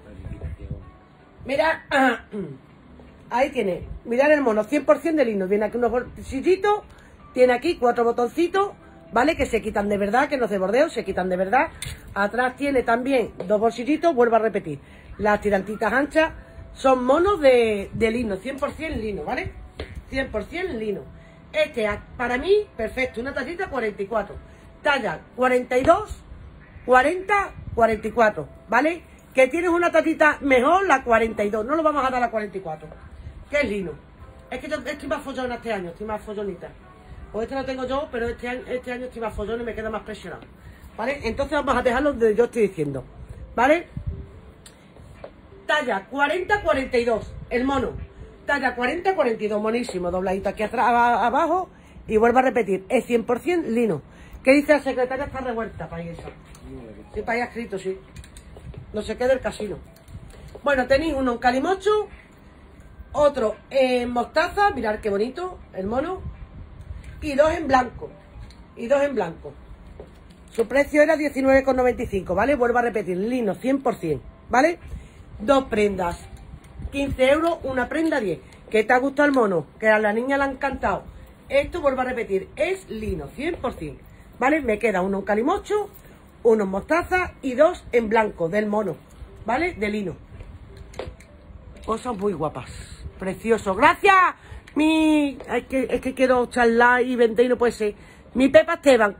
Mira. Ahí tiene. Mirad el mono, 100% de lino. Viene aquí unos bolsillitos. Tiene aquí 4 botoncitos, ¿vale? Que se quitan de verdad, que no es de bordeo, se quitan de verdad. Atrás tiene también 2 bolsillitos, vuelvo a repetir. Las tirantitas anchas son monos de lino, 100% lino, ¿vale? 100% lino. Este, para mí, perfecto. Una tallita 44. Talla 42, 40, 44, ¿vale? Que tienes una tallita mejor, la 42. No lo vamos a dar a la 44. Que es lino. Es que yo estoy más follona este año, estoy más follonita. Pues este lo tengo yo, pero este año estoy más follón y me queda más presionado. ¿Vale? Entonces vamos a dejarlo donde yo estoy diciendo. ¿Vale? Talla 40-42, el mono. Talla 40-42, monísimo. Dobladito aquí atrás, abajo. Y vuelvo a repetir, es 100% lino. ¿Qué dice la secretaria? Está revuelta, para eso. Sí, para allá escrito, sí. No se quede el casino. Bueno, tenéis uno en calimocho. Otro en mostaza. Mirad qué bonito, el mono. Y 2 en blanco. Y 2 en blanco. Su precio era 19,95, ¿vale? Vuelvo a repetir, lino 100%, ¿vale? 2 prendas, 15 euros, una prenda 10. ¿Qué te ha gustado el mono? Que a la niña le ha encantado. Esto, vuelvo a repetir, es lino 100%, ¿vale? Me queda uno en calimocho, uno en mostaza y 2 en blanco del mono, ¿vale? De lino. Cosas muy guapas. Precioso. ¡Gracias! Es que quiero charlar y vender y no puede ser. Mi Pepa Esteban.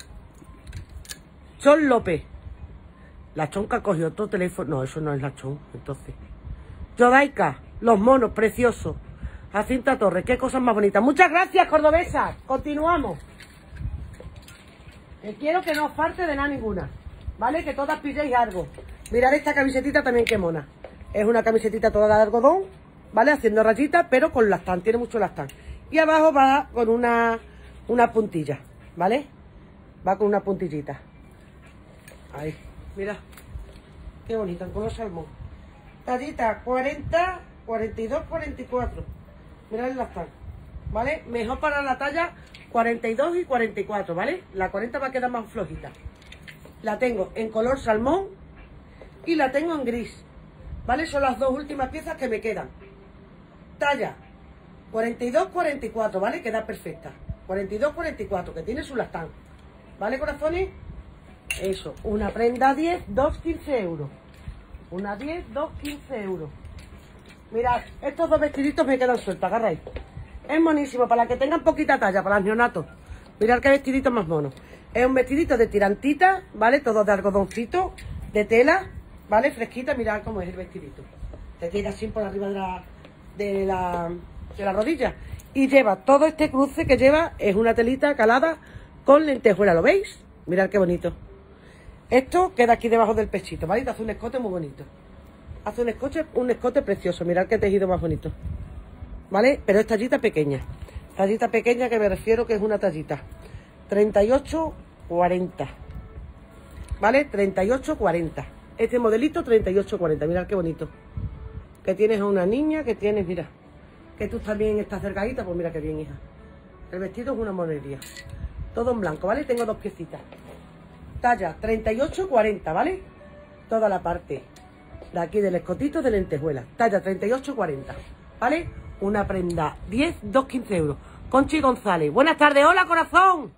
Chon López. La chonca cogió otro teléfono. No, eso no es la chon, entonces. Yodaika. Los monos, preciosos. Jacinta Torres. Qué cosas más bonitas. Muchas gracias, cordobesas. Continuamos. Quiero que no os falte de nada ninguna. ¿Vale? Que todas pilléis algo. Mirad esta camisetita también, qué mona. Es una camisetita toda de algodón, ¿vale? Haciendo rayitas, pero con lastán, tiene mucho lastán. Y abajo va con una puntilla, ¿vale? Va con una puntillita. Ahí, mira. Qué bonita, en color salmón. Tallita 40, 42, 44. Mirad el lastán, ¿vale? Mejor para la talla 42 y 44, ¿vale? La 40 va a quedar más flojita. La tengo en color salmón y la tengo en gris, ¿vale? Son las 2 últimas piezas que me quedan. Talla 42-44, ¿vale? Queda perfecta. 42-44, que tiene su lastán. ¿Vale, corazones? Eso, una prenda 10, 2, 15 euros. Una 10, 2, 15 euros. Mirad, estos 2 vestiditos me quedan sueltos, agarráis. Es monísimo, para que tengan poquita talla, para las neonatos. Mirad qué vestidito más mono. Es un vestidito de tirantita, ¿vale? Todo de algodoncito, de tela, ¿vale? Fresquita, mirad cómo es el vestidito. Te tira así por arriba de la rodilla. Y lleva todo este cruce que lleva, es una telita calada con lentejuela, ¿lo veis? Mirad qué bonito. Esto queda aquí debajo del pechito, ¿vale? Te hace un escote muy bonito. Hace un escote precioso, mirad qué tejido más bonito. ¿Vale? Pero es tallita pequeña. Tallita pequeña que me refiero que es una tallita 38-40. ¿Vale? 38-40. Este modelito 38-40. Mirad qué bonito. Que tienes a una niña, que tienes, mira. Que tú también estás cercadita, pues mira qué bien, hija. El vestido es una monería. Todo en blanco, ¿vale? Tengo 2 piecitas. Talla 38-40, ¿vale? Toda la parte de aquí del escotito de lentejuela. Talla 38-40, ¿vale? Una prenda 10, 2, 15 euros. Conchi González. Buenas tardes. Hola, corazón.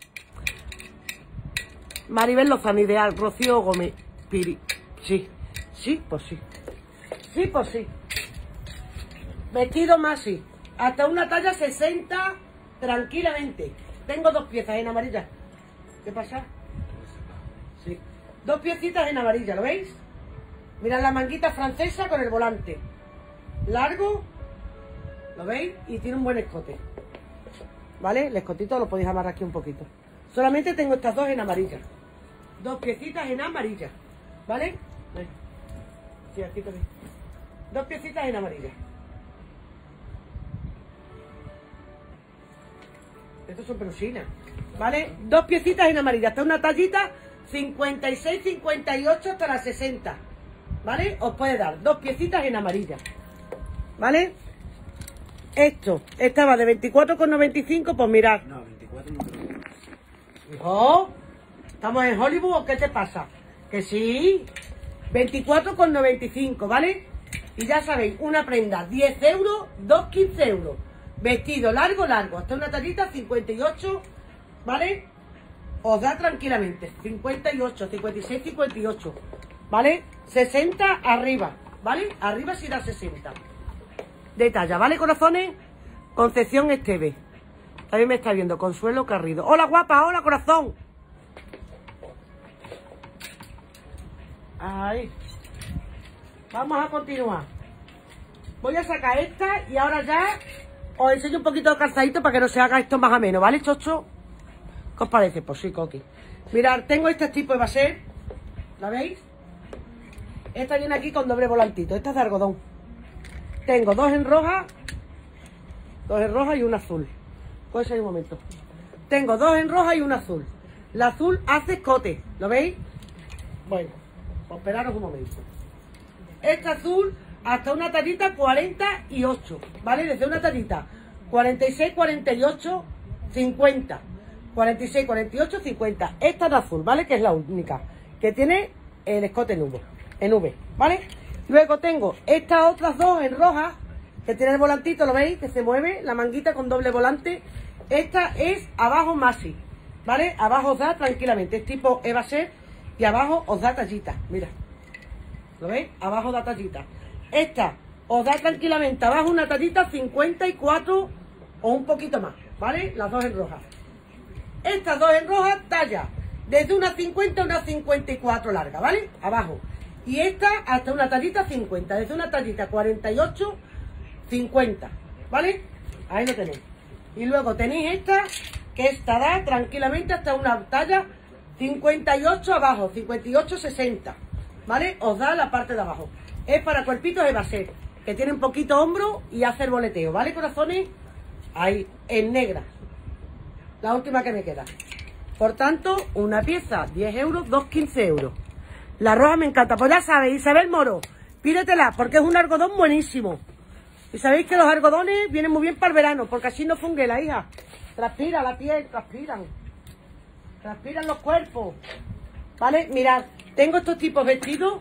Maribel Lozano, ideal. Rocío Gómez Piri. Sí. Sí, pues sí. Sí, pues sí. Vestido más sí. Hasta una talla 60 tranquilamente. Tengo 2 piezas en amarilla. ¿Qué pasa? Sí. 2 piecitas en amarilla, ¿lo veis? Mirad la manguita francesa con el volante. Largo. ¿Lo veis? Y tiene un buen escote. ¿Vale? El escotito lo podéis amarrar aquí un poquito. Solamente tengo estas 2 en amarilla. 2 piecitas en amarilla, ¿vale? Sí, aquí también. 2 piecitas en amarilla. Estos son pelusinas, ¿vale? 2 piecitas en amarilla, hasta una tallita 56, 58 hasta la 60, ¿vale? Os puede dar 2 piecitas en amarilla, ¿vale? Esto estaba de 24,95, pues mirad. No, 24 no. Hijo, ¿estamos en Hollywood o qué te pasa? Que sí, 24,95, ¿vale? Y ya sabéis, una prenda 10 euros, 2, 15 euros. Vestido largo, hasta una tallita 58, ¿vale? Os da tranquilamente 58, 56, 58, ¿vale? 60 arriba, ¿vale? Arriba sí da 60 de talla, ¿vale, corazones? Concepción Esteve. También me está viendo Consuelo Carrido. Hola, guapa, hola, corazón. Ahí. Vamos a continuar. Voy a sacar esta y ahora ya os enseño un poquito de calzadito para que no se haga esto más ameno, ¿vale, chocho? ¿Qué os parece? Pues sí, Coqui. Mirad, tengo este tipo de base. ¿La veis? Esta viene aquí con doble volantito. Esta es de algodón. Tengo 2 en roja. 2 en roja y una azul. Puede ser un momento. Tengo 2 en roja y una azul. La azul hace escote. ¿Lo veis? Bueno, pues esperaros un momento. Esta azul hasta una tallita 48, ¿vale? Desde una tallita 46, 48, 50. 46, 48, 50. Esta de azul, ¿vale? Que es la única que tiene el escote en V, ¿vale? Luego tengo estas otras 2 en roja, que tiene el volantito, ¿lo veis? Que se mueve, la manguita con doble volante. Esta es abajo Masi, ¿vale? Abajo os da tranquilamente, es tipo Eva Ser y abajo os da tallita, mira. ¿Lo veis? Abajo da tallita. Esta os da tranquilamente abajo una tallita 54 o un poquito más, ¿vale? Las 2 en roja. Estas 2 en roja, talla desde una 50 a una 54 larga, ¿vale? Abajo. Y esta hasta una tallita 50, desde una tallita 48, 50, ¿vale? Ahí lo tenéis. Y luego tenéis esta, que esta da tranquilamente hasta una talla 58 abajo, 58, 60, ¿vale? Os da la parte de abajo. Es para cuerpitos de base, que tiene un poquito hombro y hace el boleteo, ¿vale, corazones? Ahí, en negra. La última que me queda. Por tanto, una pieza, 10 euros, 2, 15 euros. La roja me encanta. Pues ya sabéis, Isabel Moro, pídetela, porque es un algodón buenísimo. Y sabéis que los algodones vienen muy bien para el verano, porque así no fungue la hija. Transpira la piel, transpiran. Transpiran los cuerpos. ¿Vale? Mirad, tengo estos tipos de vestidos.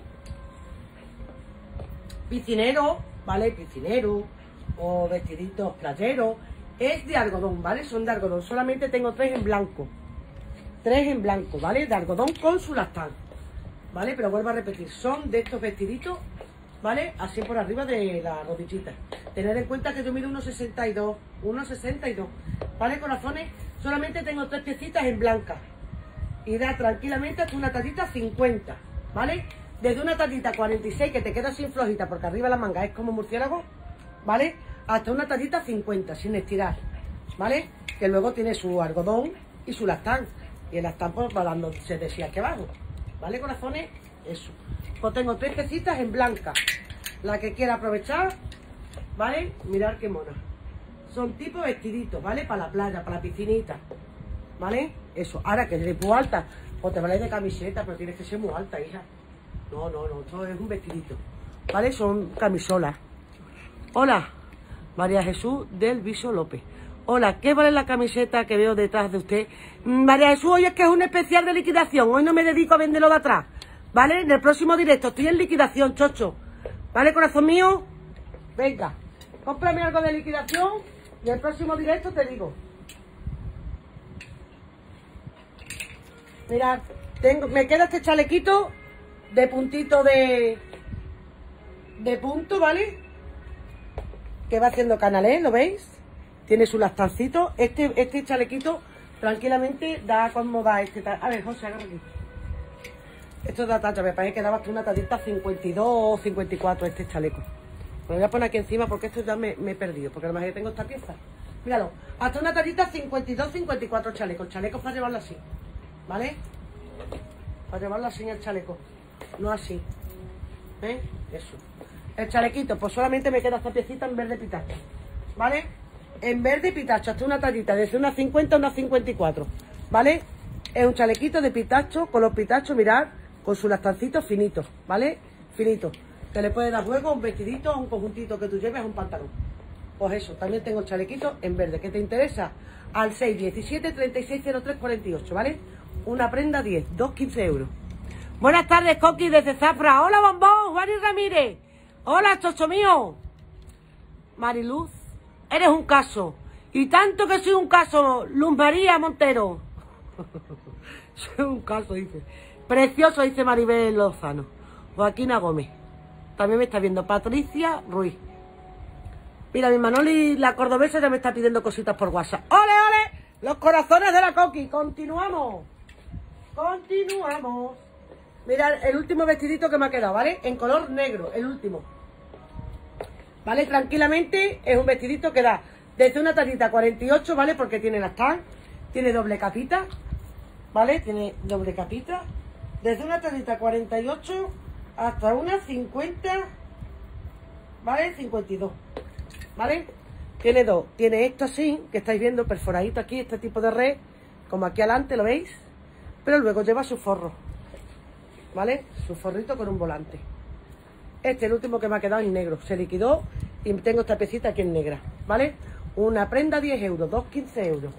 Piscineros, ¿vale? Piscineros o vestiditos playeros. Es de algodón, ¿vale? Son de algodón. Solamente tengo 3 en blanco. 3 en blanco, ¿vale? De algodón con su lastán, ¿vale? Pero vuelvo a repetir, son de estos vestiditos, ¿vale? Así por arriba de la rodillita. Tener en cuenta que yo mido 1,62, 1,62, ¿vale, corazones? Solamente tengo 3 piecitas en blanca. Y da tranquilamente hasta una tallita 50, ¿vale? Desde una tallita 46 que te queda sin flojita porque arriba la manga es como murciélago, ¿vale? Hasta una tallita 50 sin estirar, ¿vale? Que luego tiene su algodón y su lastán. Y el lastán pues va dándose de sí aquí abajo, ¿vale, corazones? Eso. Pues tengo 3 piecitas en blanca. La que quiera aprovechar, ¿vale? Mirad qué mona. Son tipo vestiditos, ¿vale? Para la playa, para la piscinita, ¿vale? Eso. Ahora que eres muy alta, pues te vale de camiseta, pero tienes que ser muy alta, hija. No, esto es un vestidito, ¿vale? Son camisolas. Hola, María Jesús del Viso López. Hola, ¿qué vale la camiseta que veo detrás de usted? María Jesús, hoy es que es un especial de liquidación. Hoy no me dedico a venderlo de atrás, ¿vale? En el próximo directo estoy en liquidación, chocho. ¿Vale, corazón mío? Venga, cómprame algo de liquidación y el próximo directo te digo. Mirad, me queda este chalequito de puntito de punto, ¿vale? Que va haciendo canalés, ¿lo veis? Tiene su lastancito. Este chalequito tranquilamente da como da este. A ver, José, agarra aquí. Esto da talla, me parece que daba hasta una tallita 52 o 54 este chaleco. Lo voy a poner aquí encima porque esto ya me he perdido, porque además que tengo esta pieza. Míralo, hasta una tallita 52, 54 chalecos. Chalecos para llevarlo así, ¿vale? para llevarlo así en el chaleco, no así. Eso. El chalequito, pues solamente me queda esta piecita en verde pitacho, ¿vale? En verde pitacho, hasta una tallita, desde una 50 a una 54, ¿vale? Es un chalequito de pitacho, con los pitachos, mirad, con su lastancito finito, ¿vale? Finito. Que le puede dar juego a un vestidito, a un conjuntito que tú lleves, a un pantalón. Pues eso, también tengo el chalequito en verde. ¿Qué te interesa? Al 617 3603 48, ¿vale? Una prenda 10, 2,15 euros. Buenas tardes, Coqui, desde Zafra. Hola, Bombón, Juan y Ramírez. Hola, chocho mío. Mariluz, eres un caso. Y tanto que soy un caso, Luz María Montero. Soy un caso, dice. Precioso, dice Maribel Lozano. Joaquina Gómez. También me está viendo Patricia Ruiz. Mira, mi Manoli, la cordobesa, ya me está pidiendo cositas por WhatsApp. ¡Ole, ole! Los corazones de la Coqui. Continuamos. Continuamos. Mirad, el último vestidito que me ha quedado, ¿vale? En color negro, el último. ¿Vale? Tranquilamente, es un vestidito que da desde una tallita 48, ¿vale? Porque tiene las tal, tiene doble capita, ¿vale? Tiene doble capita. Desde una tallita 48 hasta una 50, ¿vale? 52, ¿vale? Tiene dos. Tiene esto así, que estáis viendo, perforadito aquí, este tipo de red, como aquí adelante, ¿lo veis? Pero luego lleva su forro, ¿vale? Su forrito con un volante. Este es el último que me ha quedado en negro. Se liquidó y tengo esta piecita aquí en negra, ¿vale? Una prenda 10 euros, 2,15 euros.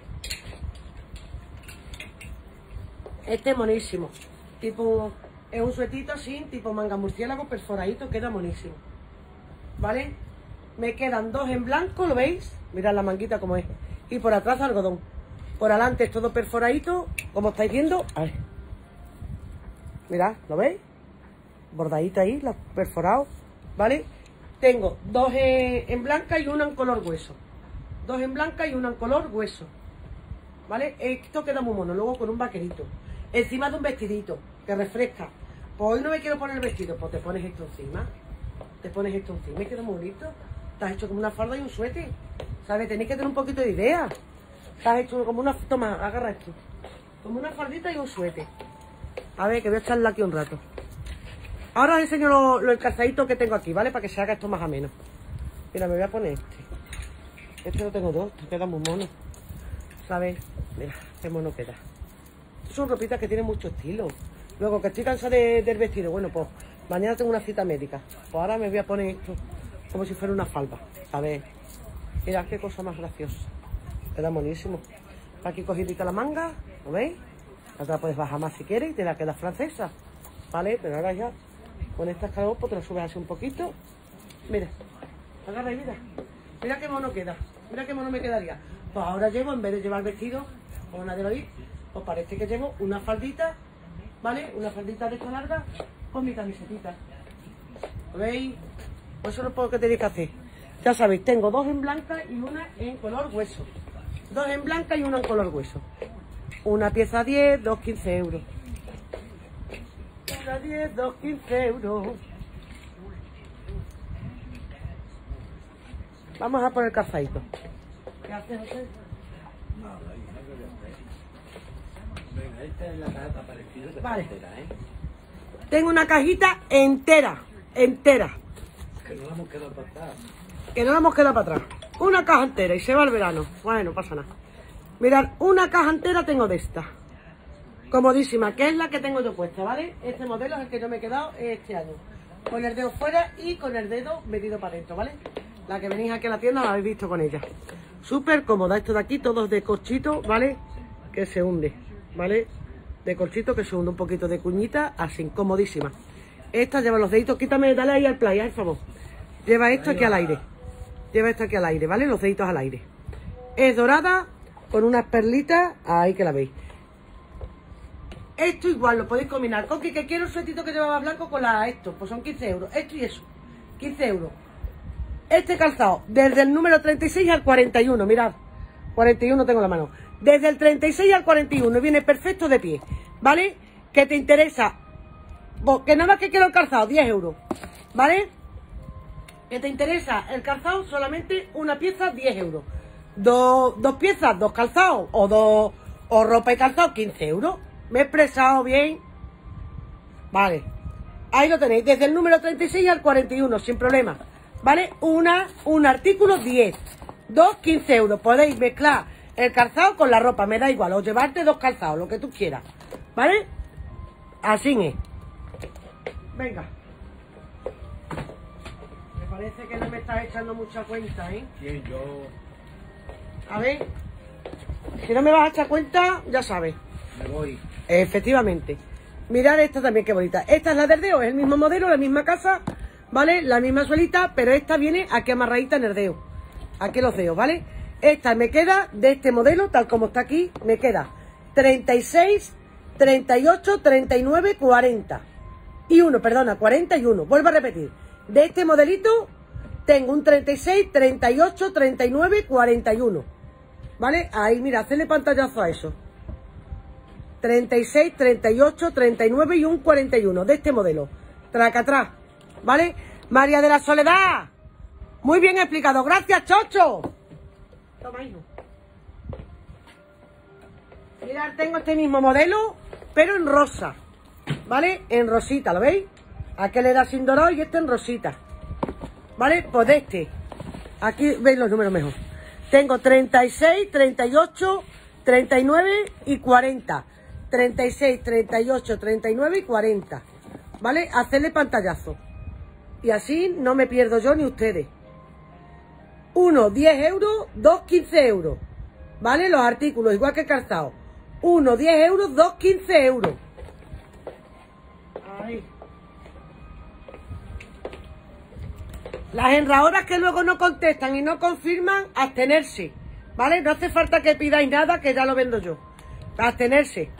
Este es monísimo. Tipo, es un suetito así, tipo manga murciélago, perforadito, queda monísimo, ¿vale? Me quedan dos en blanco, ¿lo veis? Mirad la manguita como es. Y por atrás algodón. Por adelante es todo perforadito, como estáis viendo. A ver. Mirad, ¿lo veis? Bordadita ahí, los perforados, ¿vale? Tengo dos en blanca y una en color hueso. Dos en blanca y una en color hueso, ¿vale? Esto queda muy mono, luego con un vaquerito. Encima de un vestidito, que refresca. Pues hoy no me quiero poner el vestido, pues te pones esto encima. Te pones esto encima y queda muy bonito. Estás hecho como una falda y un suéter, ¿sabes? Tenéis que tener un poquito de idea. Estás hecho como una... Toma, agarra esto. Como una faldita y un suéter. A ver, que voy a echarla aquí un rato. Ahora os enseño el calzadito que tengo aquí, ¿vale? Para que se haga esto más ameno. Mira, me voy a poner este. Este lo tengo dos, este queda muy mono, ¿sabes? Mira, qué mono queda. Estas son ropitas que tienen mucho estilo. Luego, que estoy cansada del vestido. Bueno, pues mañana tengo una cita médica. Pues ahora me voy a poner esto como si fuera una falda, ¿sabes? Mira qué cosa más graciosa. Queda buenísimo. Aquí cogidita la manga, ¿lo veis? Otra puedes bajar más si quieres y te la queda francesa, ¿vale? Pero ahora ya, con esta escalón, pues te la subes así un poquito. Mira, agarra y mira. Mira qué mono queda. Mira qué mono me quedaría. Pues ahora llevo, en vez de llevar vestido, como nadie lo dice, pues parece que llevo una faldita, ¿vale? Una faldita de esta larga con mi camisetita. ¿Lo veis? Pues eso es lo que tenéis que hacer. Ya sabéis, tengo dos en blanca y una en color hueso. Dos en blanca y una en color hueso. Una pieza 10, 2,15 euros. Una 10, 2,15 euros. Vamos a poner calzadito. ¿Qué haces, José? Venga, esta es la caja parecida de Vale. entera, ¿eh? Tengo una cajita entera. Entera. Que no la hemos quedado para atrás. Que no la hemos quedado para atrás. Una caja entera y se va el verano. Bueno, pasa nada. Mirad, una caja entera tengo de esta. Comodísima, que es la que tengo yo puesta, ¿vale? Este modelo es el que yo me he quedado este año. Con el dedo fuera y con el dedo metido para adentro, ¿vale? La que venís aquí a la tienda la habéis visto con ella. Súper cómoda. Esto de aquí, todos de corchito, ¿vale? Que se hunde, ¿vale? De corchito que se hunde, un poquito de cuñita, así, comodísima. Esta lleva los deditos, quítame, dale ahí al play, por favor. Lleva esto aquí al aire. Lleva esto aquí al aire, ¿vale? Los deditos al aire. Es dorada, con unas perlitas, ahí que la veis. Esto igual, lo podéis combinar. Coqui, que quiero el suetito que llevaba blanco con esto, pues son 15 euros. Esto y eso, 15 euros. Este calzado, desde el número 36 al 41, mirad. 41 tengo en la mano. Desde el 36 al 41, viene perfecto de pie, ¿vale? Que te interesa, que nada más que quiero el calzado, 10 euros, ¿vale? Que te interesa el calzado, solamente una pieza, 10 euros. Dos piezas, dos calzados, o ropa y calzado, 15 euros. Me he expresado bien, Vale. Ahí lo tenéis, desde el número 36 al 41, sin problema. ¿Vale? Un artículo 10. 2, 15 euros. Podéis mezclar el calzado con la ropa, me da igual. O llevarte 2 calzados, lo que tú quieras. ¿Vale? Así es. Venga. Me parece que no me estás echando mucha cuenta, ¿eh? Bien, yo A ver. Si no me vas a echar cuenta, ya sabes. me voy. Efectivamente. Mirad esta también, qué bonita. Esta es la del dedo, es el mismo modelo, la misma casa, ¿vale? La misma suelita, pero esta viene aquí amarradita en el dedo. Aquí los dedos, ¿vale? Esta me queda de este modelo, tal como está aquí, me queda 36, 38, 39, 40. Y 1, perdona, 41. Vuelvo a repetir. De este modelito tengo un 36, 38, 39, 41. ¿Vale? Ahí, mira, hacerle pantallazo a eso. 36, 38, 39 y un 41 de este modelo. Traca atrás, ¿vale? María de la Soledad. Muy bien explicado. Gracias, Chocho. Toma, hijo. Mirad, tengo este mismo modelo, pero en rosa. ¿Vale? En rosita, ¿lo veis? Aquel era sin dorado y este en rosita. ¿Vale? Pues de este. Aquí veis los números mejor. Tengo 36, 38, 39 y 40. 36, 38, 39 y 40. ¿Vale? Hacerle pantallazo. Y así no me pierdo yo ni ustedes. 1, 10 euros, 2, 15 euros. ¿Vale? Los artículos, igual que calzado. 1, 10 euros, 2, 15 euros. Ahí. Las enradoras que luego no contestan y no confirman, abstenerse. ¿Vale? No hace falta que pidáis nada, que ya lo vendo yo. Abstenerse.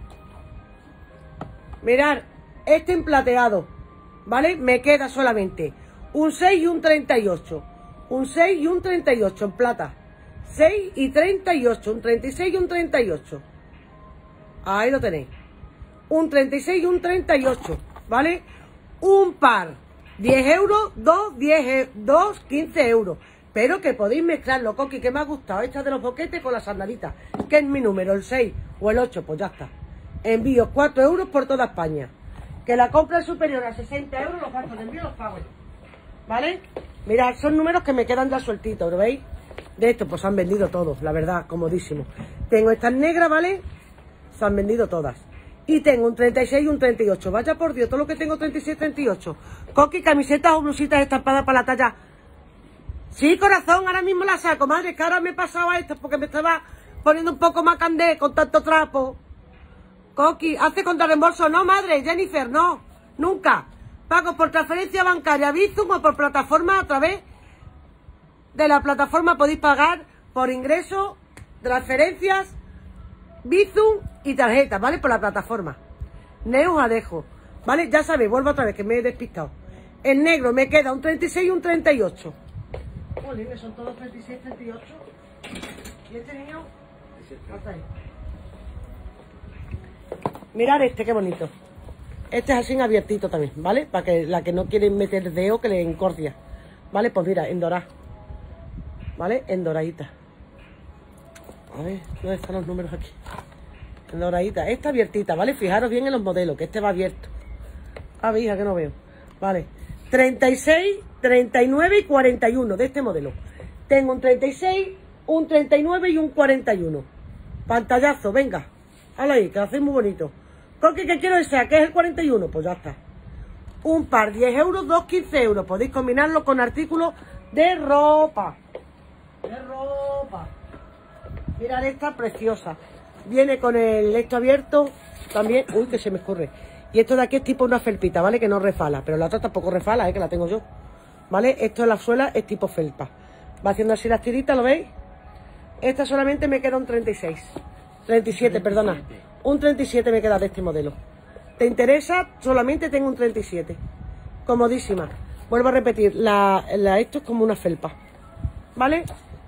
Mirad, este en plateado, ¿vale? Me queda solamente un 6 y un 38. Un 6 y un 38 en plata. 6 y 38, un 36 y un 38. Ahí lo tenéis. Un 36 y un 38, ¿vale? Un par, 10 euros, 2, 15 euros. Pero que podéis mezclarlo, Coqui, que me ha gustado. Esta de los boquetes con las sandalitas, que es mi número, el 6 o el 8, pues ya está. Envío 4 euros por toda España. Que la compra es superior a 60 euros, los gastos de envío los pago yo. ¿Vale? Mirad, son números que me quedan ya sueltitos, ¿lo veis? De estos pues se han vendido todos, la verdad, comodísimo. Tengo estas negras, ¿vale? Se han vendido todas. Y tengo un 36 y un 38. Vaya por Dios, todo lo que tengo 36 y 38. Coqui, camisetas o blusitas estampadas para la talla. Sí, corazón, ahora mismo la saco, madre, que ahora me pasaba esto porque me estaba poniendo un poco más candé con tanto trapo. Coqui, ¿hace contra reembolso? No, madre, Jennifer, no, nunca. Pago por transferencia bancaria, Bizum o por plataforma a través de la plataforma. Podéis pagar por ingreso, transferencias, Bizum y tarjetas, ¿vale? Por la plataforma. Neus Adejo, ¿vale? Ya sabéis, vuelvo otra vez que me he despistado. En negro me queda un 36 y un 38. Jolín, son todos 36, 38. ¿Y este niño? Hasta ahí. Mirad este, qué bonito. Este es así abiertito también, ¿vale? Para que la que no quiere meter dedo, que le encordia. ¿Vale? Pues mira, en dorada. ¿Vale? En doradita. A ver, ¿dónde están los números aquí? En doradita. Esta abiertita, ¿vale? Fijaros bien en los modelos, que este va abierto. Ah, hija, que no veo. Vale. 36, 39 y 41 de este modelo. Tengo un 36, un 39 y un 41. Pantallazo, venga. Hala ahí, que lo hacéis muy bonito. Coqui, ¿qué quiero desear? ¿Qué es el 41? Pues ya está. Un par, 10 euros, 2, 15 euros. Podéis combinarlo con artículos de ropa. De ropa. Mirad esta preciosa. Viene con el esto abierto también. Uy, que se me escurre. Y esto de aquí es tipo una felpita, ¿vale? Que no refala. Pero la otra tampoco refala, que la tengo yo. ¿Vale? Esto de la suela es tipo felpa. Va haciendo así las tiritas, ¿lo veis? Esta solamente me queda un 36. 37, perdona. Un 37 me queda de este modelo. ¿Te interesa? Solamente tengo un 37. Comodísima. Vuelvo a repetir, esto es como una felpa. ¿Vale?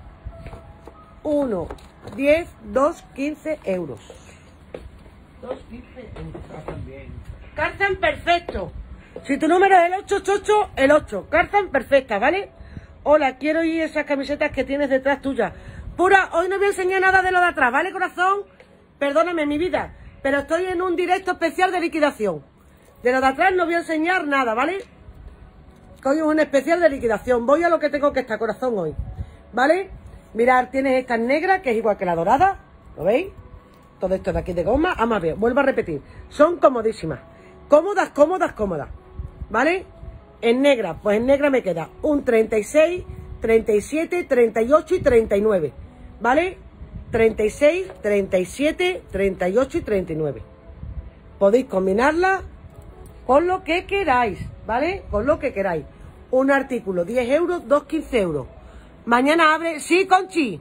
1, 10, 2, 15 euros. 2, 15 euros. Calzan perfecto. Si tu número es el 888, el 8. Calzan perfectas, ¿vale? Hola, quiero ir esas camisetas que tienes detrás tuya. Pura, hoy no voy a enseñar nada de lo de atrás, ¿vale, corazón? Perdóname, mi vida, pero estoy en un directo especial de liquidación. De lo de atrás no voy a enseñar nada, ¿vale? Que hoy es un especial de liquidación. Voy a lo que tengo que estar, corazón, hoy, ¿vale? Mirad, tienes esta negra, que es igual que la dorada, ¿lo veis? Todo esto de aquí de goma. Vamos a ver, vuelvo a repetir. Son comodísimas. Cómodas, cómodas, cómodas, ¿vale? En negra, pues en negra me queda un 36, 37, 38 y 39, ¿vale? 36, 37, 38 y 39. Podéis combinarla con lo que queráis, ¿vale? Con lo que queráis. Un artículo, 10 euros, 2, 15 euros. Mañana abre... Sí, Conchi.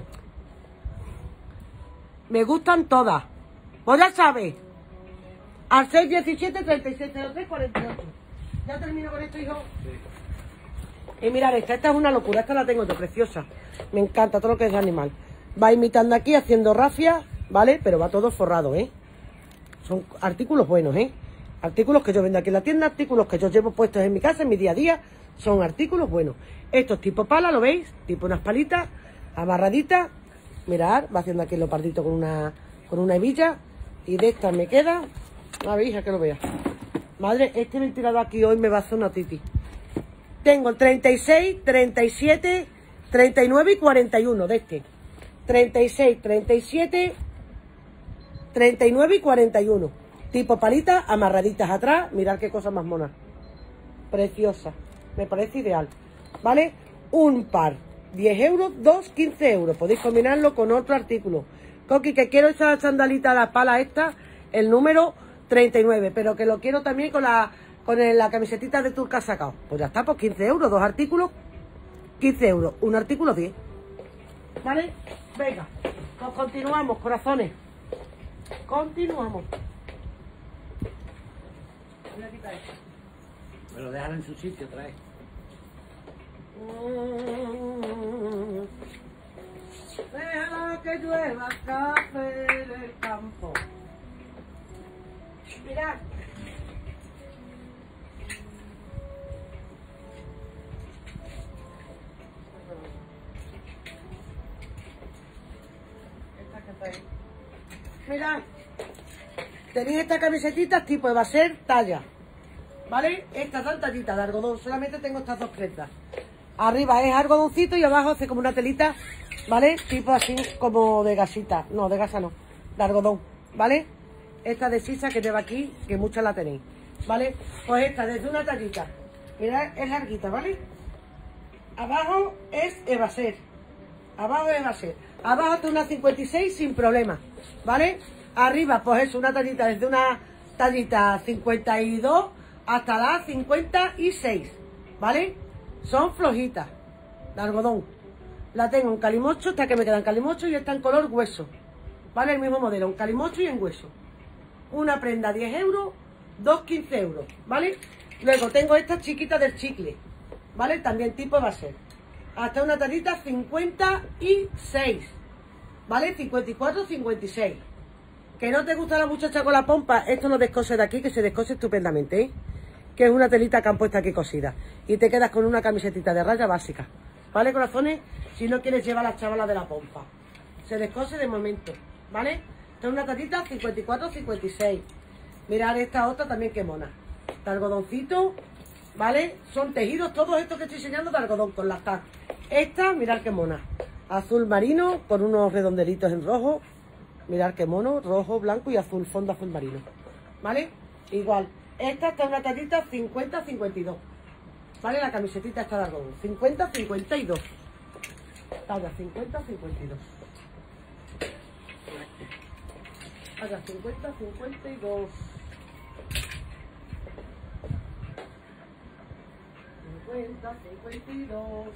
Me gustan todas. Pues ya sabes. Al 6, 17, 36, 03, 48. ¿Ya termino con esto, hijo? Sí. Y mirad, esta es una locura. Esta la tengo yo, preciosa. Me encanta todo lo que es de animal. Va imitando aquí, haciendo rafias, ¿vale? Pero va todo forrado, ¿eh? Son artículos buenos, ¿eh? Artículos que yo vendo aquí en la tienda, artículos que yo llevo puestos en mi casa, en mi día a día. Son artículos buenos. Esto es tipo pala, ¿lo veis? Tipo unas palitas, amarraditas. Mirad, va haciendo aquí el leopardito con una hebilla. Y de esta me queda... A ver, hija, que lo vea. Madre, este ventilador aquí hoy me va a hacer una titi. Tengo el 36, 37, 39 y 41 de este. 36, 37, 39 y 41. Tipo palitas amarraditas atrás. Mirad qué cosa más mona. Preciosa. Me parece ideal. ¿Vale? Un par. 10 euros, 2, 15 euros. Podéis combinarlo con otro artículo. Coqui, que quiero esa sandalita, la pala esta, el número 39. Pero que lo quiero también con la camisetita de turca sacado. Pues ya está, pues 15 euros. Dos artículos, 15 euros. Un artículo, 10. ¿Vale? Venga, pues continuamos, corazones. Continuamos. Voy a quitar esto. Pero déjala en su sitio otra vez. Déjala que llueva café del campo. Mirad. Mirad, tenéis esta camisetita tipo va a ser talla, ¿vale? Esta tan tallita de algodón, solamente tengo estas dos prendas. Arriba es algodoncito y abajo hace como una telita, ¿vale? Tipo así como de gasita, no, de gasa no, de algodón, ¿vale? Esta de sisa que lleva aquí, que muchas la tenéis, ¿vale? Pues esta desde una tallita, mirad, es larguita, ¿vale? Abajo es evaser. Abajo es evaser. Abajo hasta una 56 sin problema, ¿vale? Arriba, pues eso, una tallita desde una tallita 52 hasta la 56, ¿vale? Son flojitas, de algodón. La tengo en calimocho, esta que me queda en calimocho y está en color hueso, ¿vale? El mismo modelo, en calimocho y en hueso. Una prenda 10 euros, 2, 15 euros, ¿vale? Luego tengo esta chiquita del chicle, ¿vale? También tipo va a ser. Hasta una tallita 56, ¿vale? 54, 56. Que no te gusta la muchacha con la pompa, esto no descose de aquí, que se descose estupendamente, ¿eh? Que es una telita que han puesto aquí cosida. Y te quedas con una camisetita de raya básica, ¿vale, corazones? Si no quieres llevar a las chavalas de la pompa. Se descose de momento, ¿vale? Esta es una tallita 54, 56. Mirad esta otra también que mona. De algodoncito, ¿vale? Son tejidos todos estos que estoy enseñando de algodón con las tags. Esta, mirad qué mona. Azul marino con unos redondelitos en rojo. Mirad qué mono, rojo, blanco y azul, fondo azul marino, ¿vale? Igual, esta está una tallita 50-52, ¿vale? La camisetita está de algodón, 50-52, talla 50-52, talla 50-52, 50-52.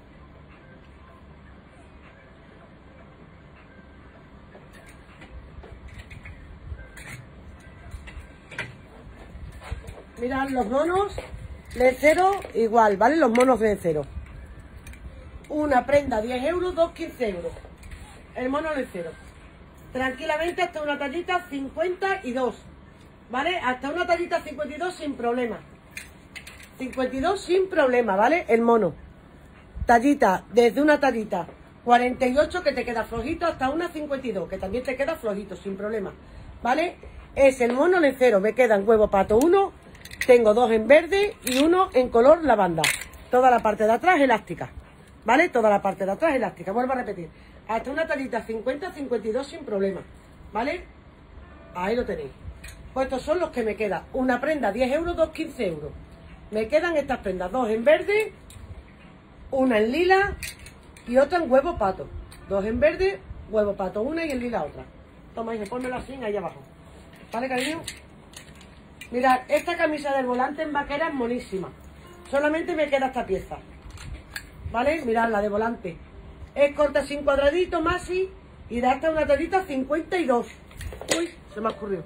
Mirad los monos de cero igual, ¿vale? Los monos de cero. Una prenda 10 euros, 2, 15 euros. El mono de cero. Tranquilamente hasta una tallita 52, ¿vale? Hasta una tallita 52 sin problema. 52 sin problema, ¿vale? El mono. Tallita, desde una tallita 48 que te queda flojito hasta una 52, que también te queda flojito, sin problema, ¿vale? Es el mono lencero. Me quedan huevo pato 1. Tengo 2 en verde y 1 en color lavanda. Toda la parte de atrás elástica. ¿Vale? Toda la parte de atrás elástica. Vuelvo a repetir. Hasta una tallita 50-52 sin problema. ¿Vale? Ahí lo tenéis. Pues estos son los que me quedan. Una prenda 10 euros, 2 15 euros. Me quedan estas prendas. 2 en verde, una en lila y otra en huevo pato. 2 en verde, huevo pato una y en lila otra. Toma, hijo, pónmelo así ahí abajo. ¿Vale, cariño? Mirad, esta camisa del volante en vaquera es monísima. Solamente me queda esta pieza. ¿Vale? Mirad, la de volante. Es corta sin cuadradito, más y da hasta una tallita 52. Uy, se me ha ocurrido.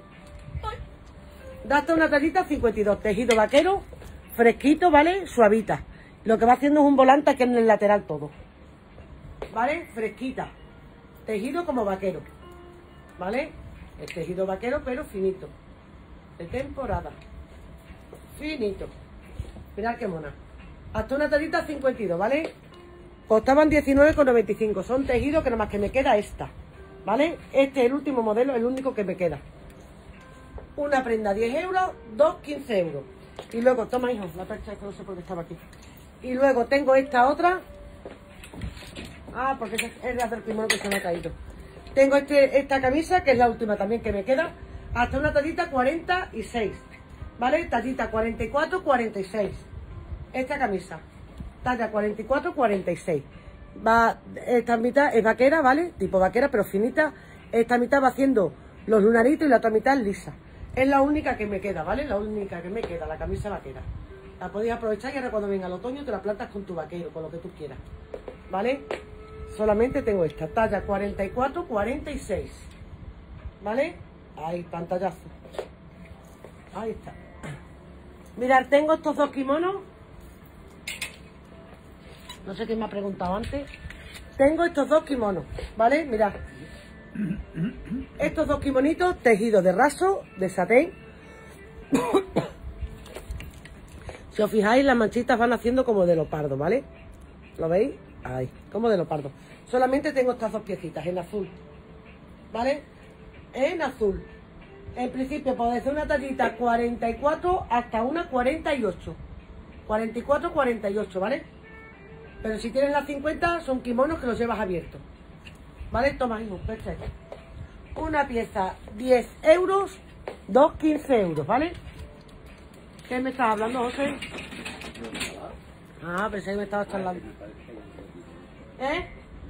Da hasta una tallita 52. Tejido vaquero, fresquito, ¿vale? Suavita. Lo que va haciendo es un volante aquí en el lateral todo. ¿Vale? Fresquita. Tejido como vaquero. ¿Vale? El tejido vaquero, pero finito. De temporada. Finito. Mirad qué mona. Hasta una tallita 52, ¿vale? Costaban 19,95. Son tejidos que nada más que me queda esta. ¿Vale? Este es el último modelo, el único que me queda. Una prenda 10 euros, 2 15 euros. Y luego, toma, hijo, la percha que no sé por qué estaba aquí. Y luego tengo esta otra. Ah, porque es la del kimono que se me ha caído. Tengo esta camisa, que es la última también que me queda. Hasta una tallita 46. ¿Vale? Tallita 44, 46. Esta camisa. Talla 44, 46. Esta mitad es vaquera, ¿vale? Tipo vaquera, pero finita. Esta mitad va haciendo los lunaritos y la otra mitad lisa. Es la única que me queda, ¿vale? La única que me queda, la camisa vaquera. La podéis aprovechar y ahora cuando venga el otoño te la plantas con tu vaquero, con lo que tú quieras. ¿Vale? Solamente tengo esta, talla 44, 46. ¿Vale? Ahí, pantallazo. Ahí está. Mirad, tengo estos dos kimonos. No sé quién me ha preguntado antes. Tengo estos dos kimonos, ¿vale? Mirad. Estos dos kimonitos tejidos de raso, de satén. Si os fijáis, las manchitas van haciendo como de leopardo, ¿vale? ¿Lo veis? Ahí, como de leopardo. Solamente tengo estas dos piecitas en azul, ¿vale? En azul. En principio podéis hacer una tallita 44 hasta una 48. 44, 48, ¿vale? Pero si tienes las 50 son kimonos que los llevas abiertos. ¿Vale? Toma, hijo, perfecto. Una pieza 10 euros, 2 15 euros, ¿vale? ¿Qué me estás hablando, José? Ah, pensé que me estabas charlando. ¿Eh?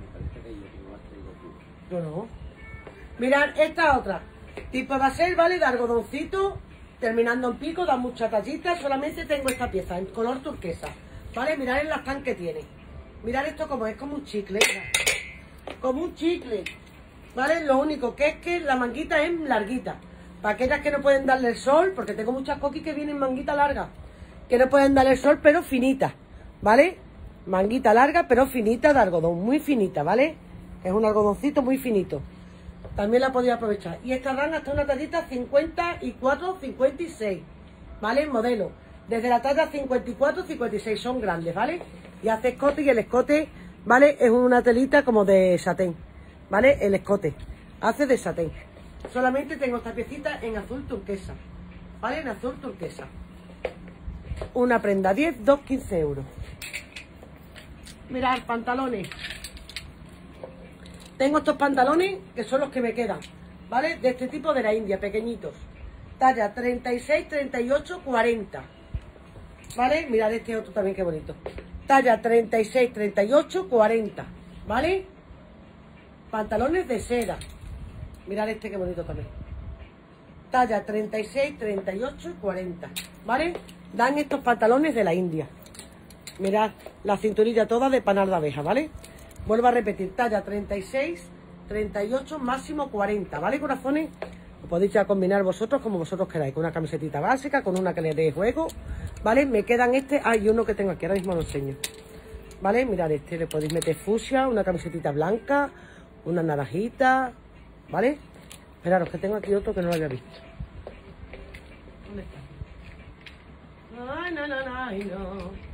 Yo no. Mirad, esta otra. Tipo va a ser, ¿vale? De algodoncito, terminando en pico, da mucha tallita. Solamente tengo esta pieza en color turquesa. ¿Vale? Mirad el lastán que tiene. Mirad esto como es, como un chicle. Como un chicle. ¿Vale? Lo único que es que la manguita es larguita. Para aquellas que no pueden darle el sol, porque tengo muchas coquis que vienen manguita larga. Que no pueden darle el sol, pero finita. ¿Vale? Manguita larga, pero finita de algodón. Muy finita, ¿vale? Es un algodoncito muy finito. También la podéis aprovechar. Y esta dan hasta una tallita 54, 56. ¿Vale? Modelo. Desde la talla 54, 56. Son grandes, ¿vale? Y hace escote y el escote, ¿vale? Es una telita como de satén. ¿Vale? El escote. Hace de satén. Solamente tengo esta piecita en azul turquesa. ¿Vale? En azul turquesa. Una prenda 10, 2 15 euros. Mirad, pantalones. Tengo estos pantalones que son los que me quedan, ¿vale? De este tipo de la India, pequeñitos. Talla 36, 38, 40. ¿Vale? Mirad este otro también, qué bonito. Talla 36, 38, 40. ¿Vale? Pantalones de seda. Mirad este qué bonito también. Talla 36, 38, 40. ¿Vale? Dan estos pantalones de la India. Mirad, la cinturilla toda de panal de abeja, ¿vale? Vuelvo a repetir, talla 36, 38, máximo 40, ¿vale, corazones? Lo podéis ya combinar vosotros como vosotros queráis, con una camisetita básica, con una que le dé juego, ¿vale? Me quedan hay uno que tengo aquí, ahora mismo lo enseño, ¿vale? Mirad este, le podéis meter fucsia, una camisetita blanca, una naranjita, ¿vale? Esperaros, que tengo aquí otro que no lo había visto. ¿Dónde está? Ay, no, no, no, ay, no.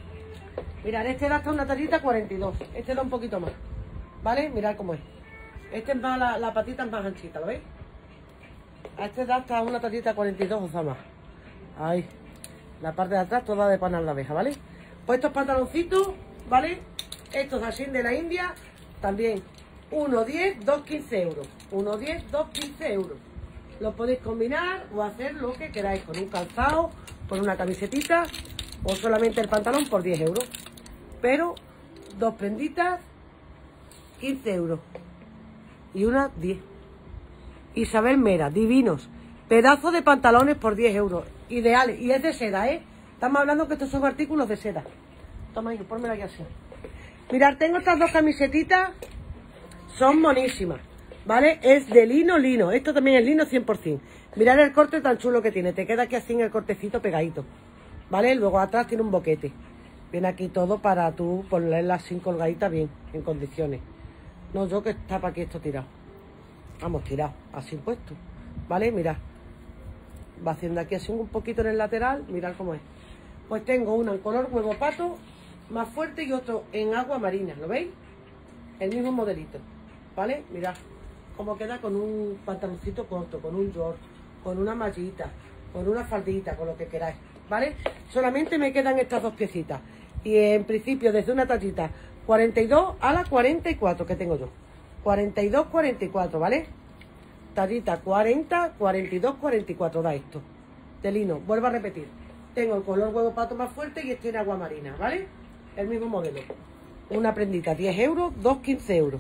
Mirad, este da hasta una tallita 42. Este da un poquito más. ¿Vale? Mirad cómo es. Este es más, la patita es más anchita, ¿lo veis? A este da hasta una tallita 42 o más. Ahí. La parte de atrás toda de panar la abeja, ¿vale? Pues estos pantaloncitos, ¿vale? Estos así de la India, también 1,10, 2,15 euros. 1,10, 2,15 euros. Lo podéis combinar o hacer lo que queráis, con un calzado, con una camisetita o solamente el pantalón por 10 euros. Pero dos prenditas, 15 euros. Y una 10. Isabel Mera, divinos. Pedazo de pantalones por 10 euros. Ideales. Y es de seda, ¿eh? Estamos hablando que estos son artículos de seda. Toma ahí, pónmela aquí así. Mirad, tengo estas dos camisetitas. Son monísimas, ¿vale? Es de lino, lino. Esto también es lino 100%. Mirad el corte tan chulo que tiene. Te queda aquí así en el cortecito pegadito, ¿vale? Luego atrás tiene un boquete. Viene aquí todo para tú ponerla así colgadita bien, en condiciones. No, yo que está para aquí esto tirado. Vamos, tirado, así puesto, ¿vale? Mirad. Va haciendo aquí así un poquito en el lateral. Mirad cómo es. Pues tengo una en color huevo pato, más fuerte, y otro en agua marina. ¿Lo veis? El mismo modelito, ¿vale? Mirad cómo queda con un pantaloncito corto, con un short, con una mallita, con una faldita, con lo que queráis, ¿vale? Solamente me quedan estas dos piecitas. Y en principio desde una tallita 42 a la 44 que tengo yo. 42, 44, ¿vale? Tallita 40, 42, 44 da esto. De lino, vuelvo a repetir. Tengo el color huevo pato más fuerte y estoy en agua marina, ¿vale? El mismo modelo. Una prendita, 10 euros, 2, 15 euros.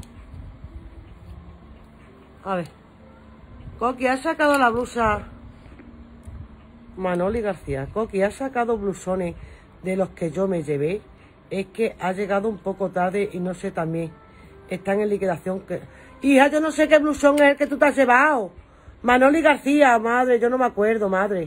A ver. Coqui, ¿has sacado la blusa? Manoli García. Coqui, ¿has sacado blusones de los que yo me llevé? Es que ha llegado un poco tarde y no sé también. Están en liquidación. Hija, yo no sé qué blusón es el que tú te has llevado. Manoli García, madre, yo no me acuerdo, madre.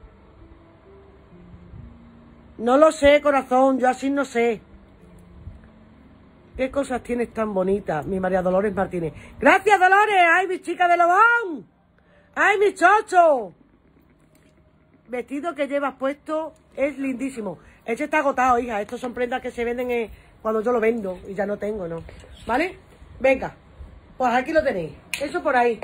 No lo sé, corazón, yo así no sé. ¿Qué cosas tienes tan bonitas, mi María Dolores Martínez? ¡Gracias, Dolores! ¡Ay, mi chica de Lobón! ¡Ay, mi chocho! Vestido que llevas puesto es lindísimo. Este está agotado, hija. Estos son prendas que se venden cuando yo lo vendo y ya no tengo, ¿no? ¿Vale? Venga, pues aquí lo tenéis. Eso por ahí.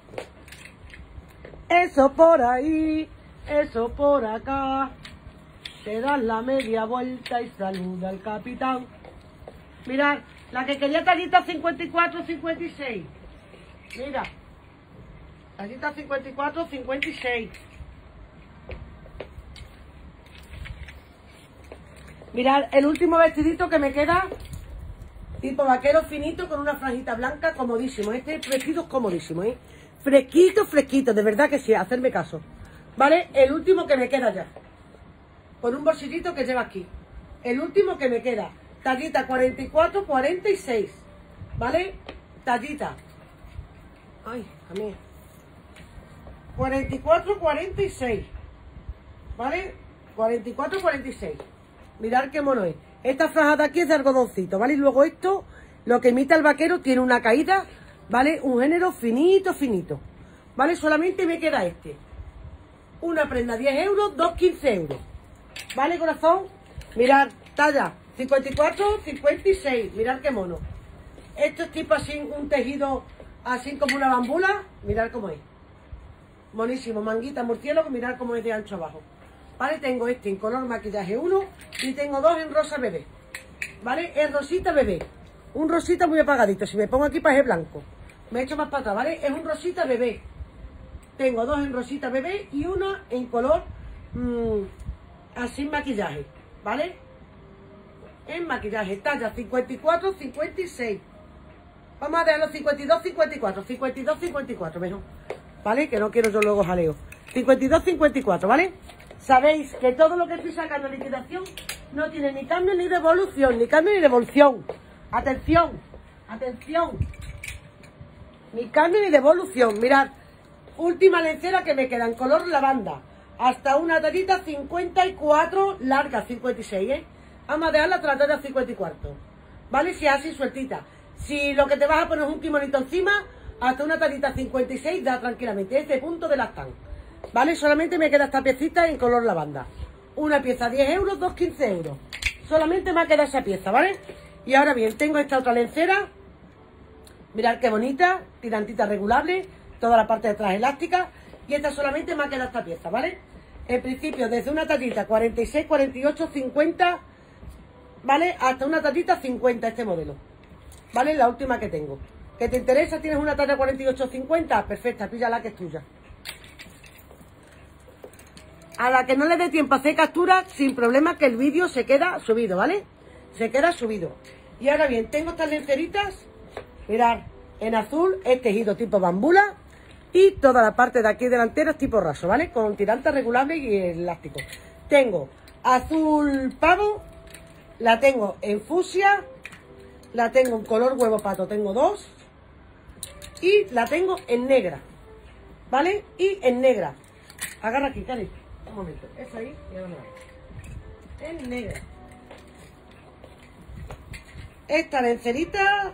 Eso por ahí. Eso por acá. Te das la media vuelta y saluda al capitán. Mirad, la que quería tallita 54, 56. Mira. Tallita 54, 56. Mirad, el último vestidito que me queda, tipo vaquero finito con una franjita blanca, comodísimo. Este vestido es comodísimo, ¿eh? Fresquito, fresquito, de verdad que sí, hacerme caso. ¿Vale? El último que me queda ya. Con un bolsillito que lleva aquí. El último que me queda. Tallita 44, 46. ¿Vale? Tallita. Ay, a mí. 44, 46. ¿Vale? 44, 46. Mirad qué mono es. Esta franja de aquí es de algodoncito, ¿vale? Y luego esto, lo que imita el vaquero, tiene una caída, ¿vale? Un género finito, finito. ¿Vale? Solamente me queda este. Una prenda 10 euros, 2, 15 euros. ¿Vale, corazón? Mirad, talla 54, 56. Mirad qué mono. Esto es tipo así, un tejido así como una bambula. Mirad cómo es. Monísimo. Manguita murciélago, mirad cómo es de ancho abajo. ¿Vale? Tengo este en color maquillaje 1 y tengo dos en rosa bebé. ¿Vale? Es rosita bebé. Un rosita muy apagadito. Si me pongo aquí para el blanco, me echo más para atrás, ¿vale? Es un rosita bebé. Tengo dos en rosita bebé y una en color así maquillaje, ¿vale? En maquillaje, talla 54, 56. Vamos a dejarlo 52, 54. 52, 54, mejor. ¿Vale? Que no quiero yo luego jaleo. 52, 54, ¿vale? Sabéis que todo lo que estoy sacando en liquidación no tiene ni cambio ni devolución. Ni cambio ni devolución. Atención, atención. Ni cambio ni devolución. Mirad, última lencera que me queda en color lavanda. Hasta una tallita 54 larga, 56, ¿eh? Vamos a dejarla hasta la talla 54. ¿Vale? Si es así sueltita. Si lo que te vas a poner es un kimonito encima, hasta una tallita 56 da tranquilamente. Este punto de las tan. ¿Vale? Solamente me queda esta piecita en color lavanda. Una pieza 10 euros, 2, 15 euros. Solamente me queda esa pieza, ¿vale? Y ahora bien, tengo esta otra lencera Mirad qué bonita, tirantita regulable, toda la parte de atrás elástica. Y esta solamente me ha quedado esta pieza, ¿vale? En principio, desde una tallita 46, 48, 50, ¿vale? Hasta una tallita 50 este modelo, ¿vale? La última que tengo. ¿Que te interesa? ¿Tienes una talla 48, 50? Perfecta, píllala que es tuya. A la que no le dé tiempo a hacer captura, sin problema que el vídeo se queda subido, ¿vale? Se queda subido. Y ahora bien, tengo estas lenceritas, mirad, en azul, es tejido tipo bambula. Y toda la parte de aquí delantera es tipo raso, ¿vale? Con tirante regulable y elástico. Tengo azul pavo, la tengo en fucsia, la tengo en color huevo pato, tengo dos. Y la tengo en negra, ¿vale? Y en negra. Agarra aquí, Cari, un momento. Esa ahí, y ahora en negra. Esta lencerita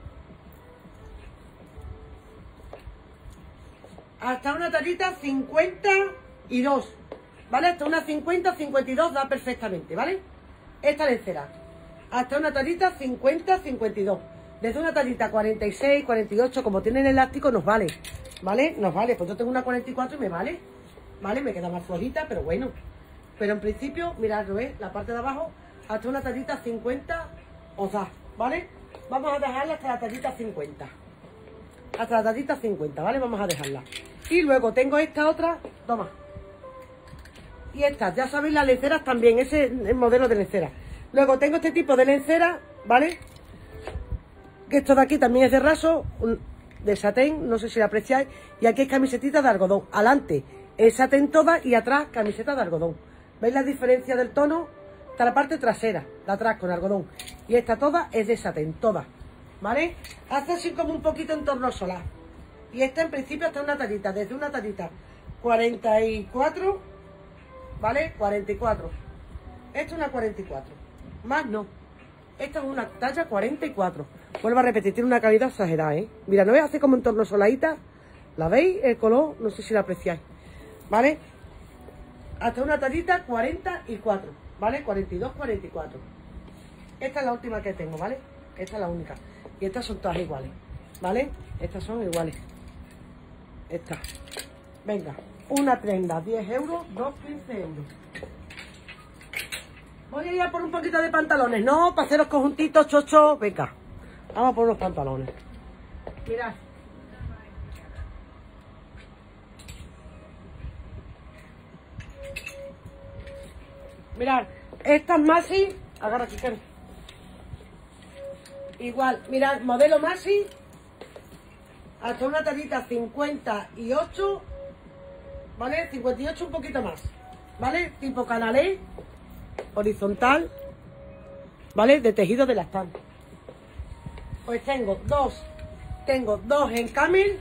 hasta una tallita 52, ¿vale? Hasta una 50, 52 da perfectamente, ¿vale? Esta lencera, hasta una tallita 50, 52. Desde una tallita 46, 48, como tienen elástico, nos vale, ¿vale? Nos vale, pues yo tengo una 44 y me vale, ¿vale? Me queda más flojita, pero bueno. Pero en principio, mirad, ¿lo ves? La parte de abajo, hasta una tallita 50 os da, ¿vale? Vamos a dejarla hasta la tallita 50. Hasta la tallita 50, ¿vale? Vamos a dejarla. Y luego tengo esta otra, toma. Y estas, ya sabéis, las lenceras también, ese es el modelo de lencera. Luego tengo este tipo de lencera, ¿vale? Que esto de aquí también es de raso, de satén, no sé si la apreciáis. Y aquí es camisetita de algodón. Adelante es satén toda y atrás camiseta de algodón. ¿Veis la diferencia del tono? Está la parte trasera, de atrás con algodón. Y esta toda es de satén, toda, ¿vale? Hace así como un poquito en torno solar. Y esta en principio está una tallita, desde una tallita 44, ¿vale? 44. Esta es una 44. Más no. Esta es una talla 44. Vuelvo a repetir, tiene una calidad exagerada, ¿eh? Mira, ¿no veis? Hace como en torno soladita. ¿La veis? El color, no sé si la apreciáis, ¿vale? Hasta una tallita 44, ¿vale? 42, 44. Esta es la última que tengo, ¿vale? Esta es la única. Y estas son todas iguales, ¿vale? Estas son iguales. Esta. Venga, una prenda, 10 euros, 2, 15 euros. Voy a ir a por un poquito de pantalones, ¿no? Para hacer los conjuntitos, chocho. Venga, vamos a por los pantalones. Mirad. Mirad, estas Masi, agarra aquí, Karen. Igual, mirad, modelo Masi, hasta una tallita 58, ¿vale? 58 un poquito más, ¿vale? Tipo canalé, horizontal, ¿vale? De tejido de elastán. Pues tengo dos en camel,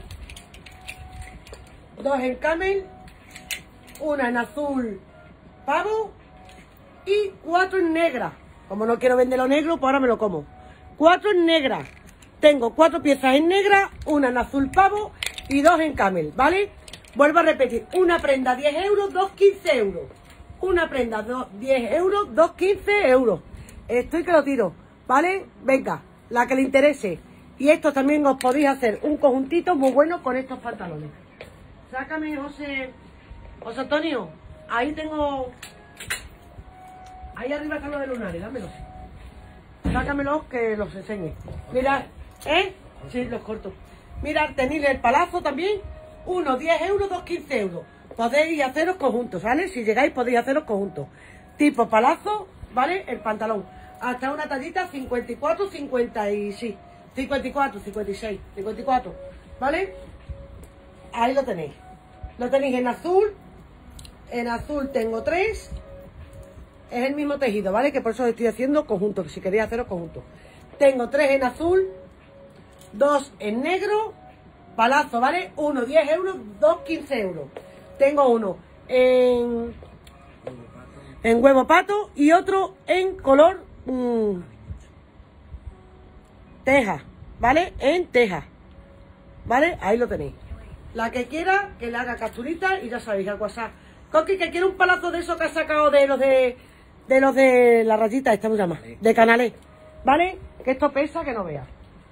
una en azul pavo y 4 en negra. Como no quiero vender lo negro, pues ahora me lo como. 4 en negra. Tengo 4 piezas en negra, una en azul pavo y 2 en camel, ¿vale? Vuelvo a repetir, una prenda 10 euros, 2, 15 euros. Una prenda 10 euros, 2, 15 euros. Estoy que lo tiro, ¿vale? Venga, la que le interese. Y esto también os podéis hacer un conjuntito muy bueno con estos pantalones. Sácame, José Antonio. Ahí tengo... Ahí arriba están los de lunares, dámelos. Sácamelos que los enseñe. Mirad, ¿eh? Sí, los corto. Mirad, tenéis el palazo también. Uno, 10 euros, 2, 15 euros. Podéis haceros conjuntos, ¿vale? Si llegáis podéis haceros conjuntos. Tipo palazo, ¿vale? El pantalón. Hasta una tallita 54, 50 y sí. 54, 56, 54, ¿vale? Ahí lo tenéis. Lo tenéis en azul. En azul tengo 3. Es el mismo tejido, ¿vale? Que por eso estoy haciendo conjuntos, si queréis haceros conjuntos. Tengo 3 en azul, 2 en negro, palazo, ¿vale? Uno 10 euros, 2, 15 euros. Tengo uno en huevo pato y otro en color teja, ¿vale? En teja, ¿vale? Ahí lo tenéis. La que quiera, que le haga capturita y ya sabéis, al WhatsApp. Coqui, que quiere un palazo de esos que ha sacado de los de la rayita, esta me llama, de canalé, ¿vale? Que esto pesa que no veas.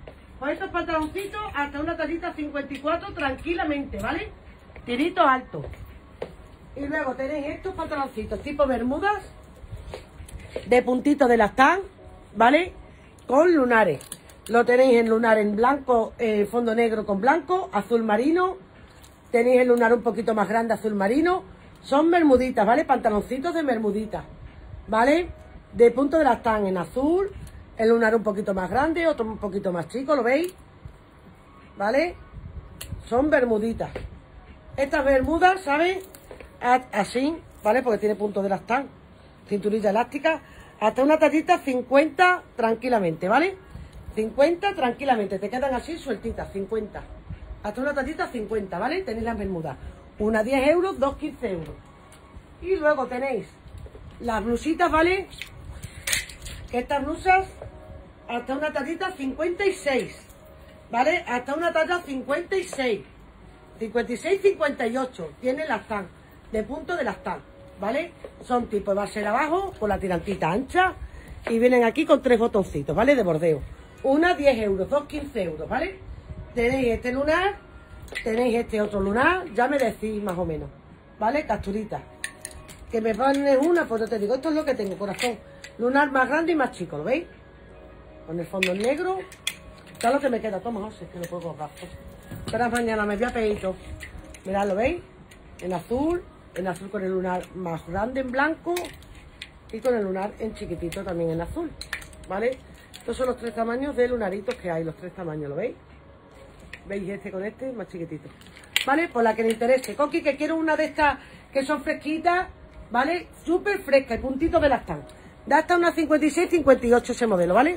Pues estos pantaloncitos hasta una tallita 54 tranquilamente, ¿vale? Tiritos altos. Y luego tenéis estos pantaloncitos tipo bermudas de puntito de lastán, ¿vale? Con lunares. Lo tenéis en lunar en blanco, fondo negro con blanco, azul marino. Tenéis el lunar un poquito más grande, azul marino. Son bermuditas, ¿vale? Pantaloncitos de bermuditas, ¿vale? De punto de lastán en azul. El lunar un poquito más grande, otro un poquito más chico, ¿lo veis? ¿Vale? Son bermuditas. Estas bermudas, ¿sabes? Así, ¿vale? Porque tiene punto de lastán. Cinturilla elástica. Hasta una tallita 50 tranquilamente, ¿vale? 50 tranquilamente. Te quedan así sueltitas, 50. Hasta una tallita 50, ¿vale? Tenéis las bermudas. Una 10 euros, dos 15 euros. Y luego tenéis las blusitas, ¿vale? Que estas blusas hasta una tallita 56, ¿vale? Hasta una talla 56. 56, 58. Tiene lastán, de punto de lastán, ¿vale? Son tipo de base abajo, con la tirantita ancha. Y vienen aquí con 3 botoncitos, ¿vale? De bordeo. Una 10 euros, dos 15 euros, ¿vale? Tenéis este lunar, tenéis este otro lunar, ya me decís más o menos, ¿vale? Capturita. Que me pones una, pues yo te digo, esto es lo que tengo, corazón. Lunar más grande y más chico, ¿lo veis? Con el fondo en negro. Ya lo que me queda, toma, José, que lo puedo colocar. Pero mañana me voy a peito. Mirad, ¿lo veis? En azul con el lunar más grande en blanco y con el lunar en chiquitito también en azul, ¿vale? Estos son los 3 tamaños de lunaritos que hay, los 3 tamaños, ¿lo veis? ¿Veis este con este? Más chiquitito. ¿Vale? Por la que le interese. Coqui, que quiero una de estas que son fresquitas, ¿vale? Súper fresca y puntito de lastán. Da hasta unas 56, 58 ese modelo, ¿vale?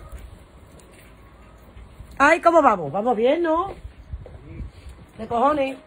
Ay, ¿cómo vamos? Vamos bien, ¿no? De cojones.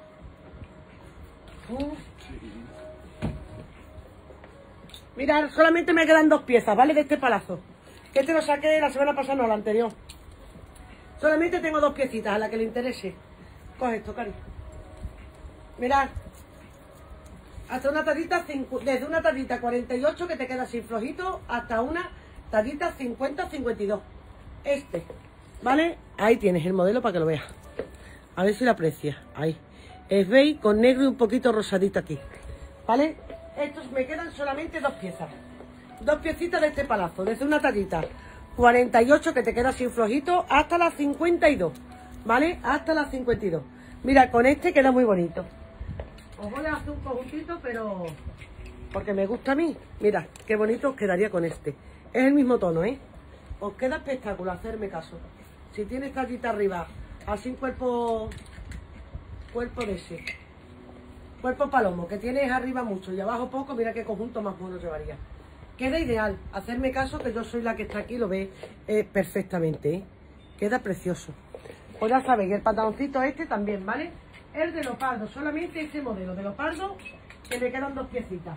Mirad, solamente me quedan 2 piezas, ¿vale? De este palazo. Que este lo saqué la semana pasada, no, la anterior. Solamente tengo 2 piecitas a la que le interese. Coge esto, cari. Mirad. Hasta una tallita, desde una tallita 48 que te queda así flojito, hasta una tallita 50-52. Este, ¿vale? Ahí tienes el modelo para que lo veas. A ver si lo aprecias. Ahí. Es beige con negro y un poquito rosadito aquí. ¿Vale? Estos me quedan solamente 2 piezas. 2 piecitas de este palazo. Desde una tallita 48 que te queda así flojito hasta las 52. ¿Vale? Hasta las 52. Mira, con este queda muy bonito. Os voy a hacer un conjuntito, pero porque me gusta a mí. Mira, qué bonito os quedaría con este. Es el mismo tono, ¿eh? Os queda espectacular, hacerme caso. Si tienes tallita arriba, así cuerpo de ese. Cuerpo palomo, que tienes arriba mucho y abajo poco, mira qué conjunto más bueno llevaría. Queda ideal. Hacerme caso, que yo soy la que está aquí, lo ve perfectamente, ¿eh? Queda precioso. Pues ya sabéis, el pantaloncito este también, ¿vale? El de leopardo, solamente este modelo de leopardo, que me quedan 2 piecitas.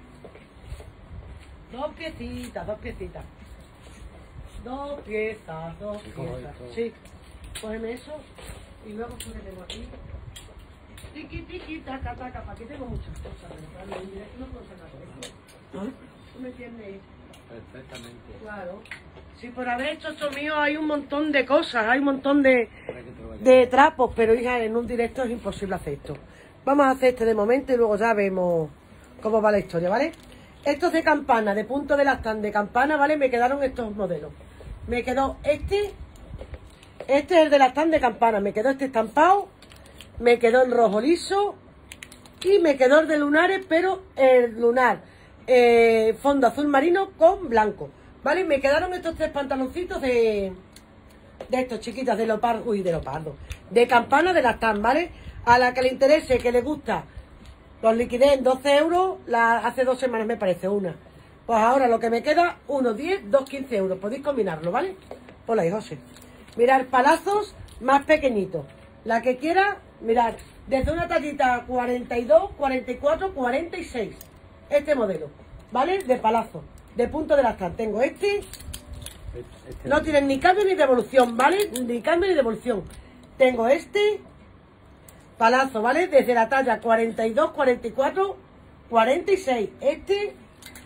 2 piecitas, 2 piecitas. 2 piezas, 2 piezas. Sí, cógeme eso y luego esto que tengo aquí. Tiki, tiki, taca, taca, para aquí tengo muchas cosas, pero claro, no puedo sacar esto. ¿No? ¿Tú me entiendes? Perfectamente. Claro. Sí, por haber hecho esto mío hay un montón de cosas, hay un montón de trapos, pero hija, en un directo es imposible hacer esto. Vamos a hacer este de momento y luego ya vemos cómo va la historia, ¿vale? Estos de campana, de punto de lastán de campana, ¿vale? Me quedaron estos modelos. Me quedó este es el de lastán de campana, me quedó este estampado, me quedó el rojo liso y me quedó el de lunares, pero el lunar fondo azul marino con blanco. ¿Vale? Me quedaron estos 3 pantaloncitos de estos chiquitas de leopardo, de campana de lastán, ¿vale? A la que le interese, que le gusta, los liquidé en 12 euros, hace 2 semanas me parece una. Pues ahora lo que me queda, 1, 10, 2, 15 euros. Podéis combinarlo, ¿vale? Ponla ahí, José. Mirad, palazos más pequeñitos. La que quiera, mirad, desde una tallita 42, 44, 46. Este modelo, ¿vale? De palazo. De punto de lastán. Tengo este. No tienen ni cambio ni devolución, ¿vale? Ni cambio ni devolución. Tengo este palazo, ¿vale? Desde la talla 42, 44, 46. Este.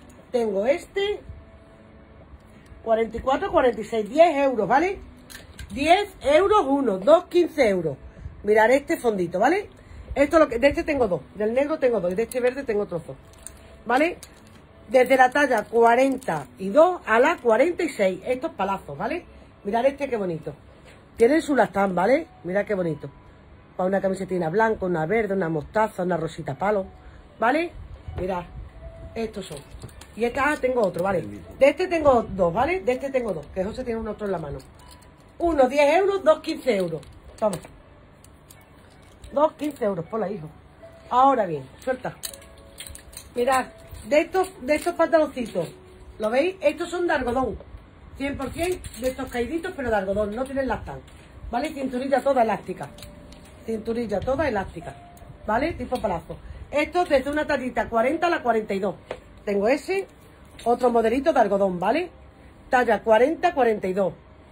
Tengo este. 44, 46. 10 euros, ¿vale? 10 euros uno, 2, 15 euros. Mirad este fondito, ¿vale? Esto lo que, de este tengo dos, del negro tengo dos y de este verde tengo trozos, ¿vale? Desde la talla 42 a la 46, estos palazos, ¿vale? Mirad este qué bonito. Tienen su lastán, ¿vale? Mirad qué bonito. Para una camisetina blanca, una verde, una mostaza, una rosita palo, ¿vale? Mirad, estos son. Y esta tengo otro, ¿vale? De este tengo dos, ¿vale? De este tengo dos, que José tiene un otro en la mano. Uno 10 euros, dos 15 euros. Toma. 2, 15 euros, por la hijo. Ahora bien, suelta. Mirad, de estos pantaloncitos, ¿lo veis? Estos son de algodón. 100% de estos caíditos, pero de algodón, no tienen lastán. ¿Vale? Cinturilla toda elástica. Cinturilla toda elástica. ¿Vale? Tipo palazo. Estos desde una tallita 40 a la 42. Tengo ese, otro modelito de algodón, ¿vale? Talla 40, 42.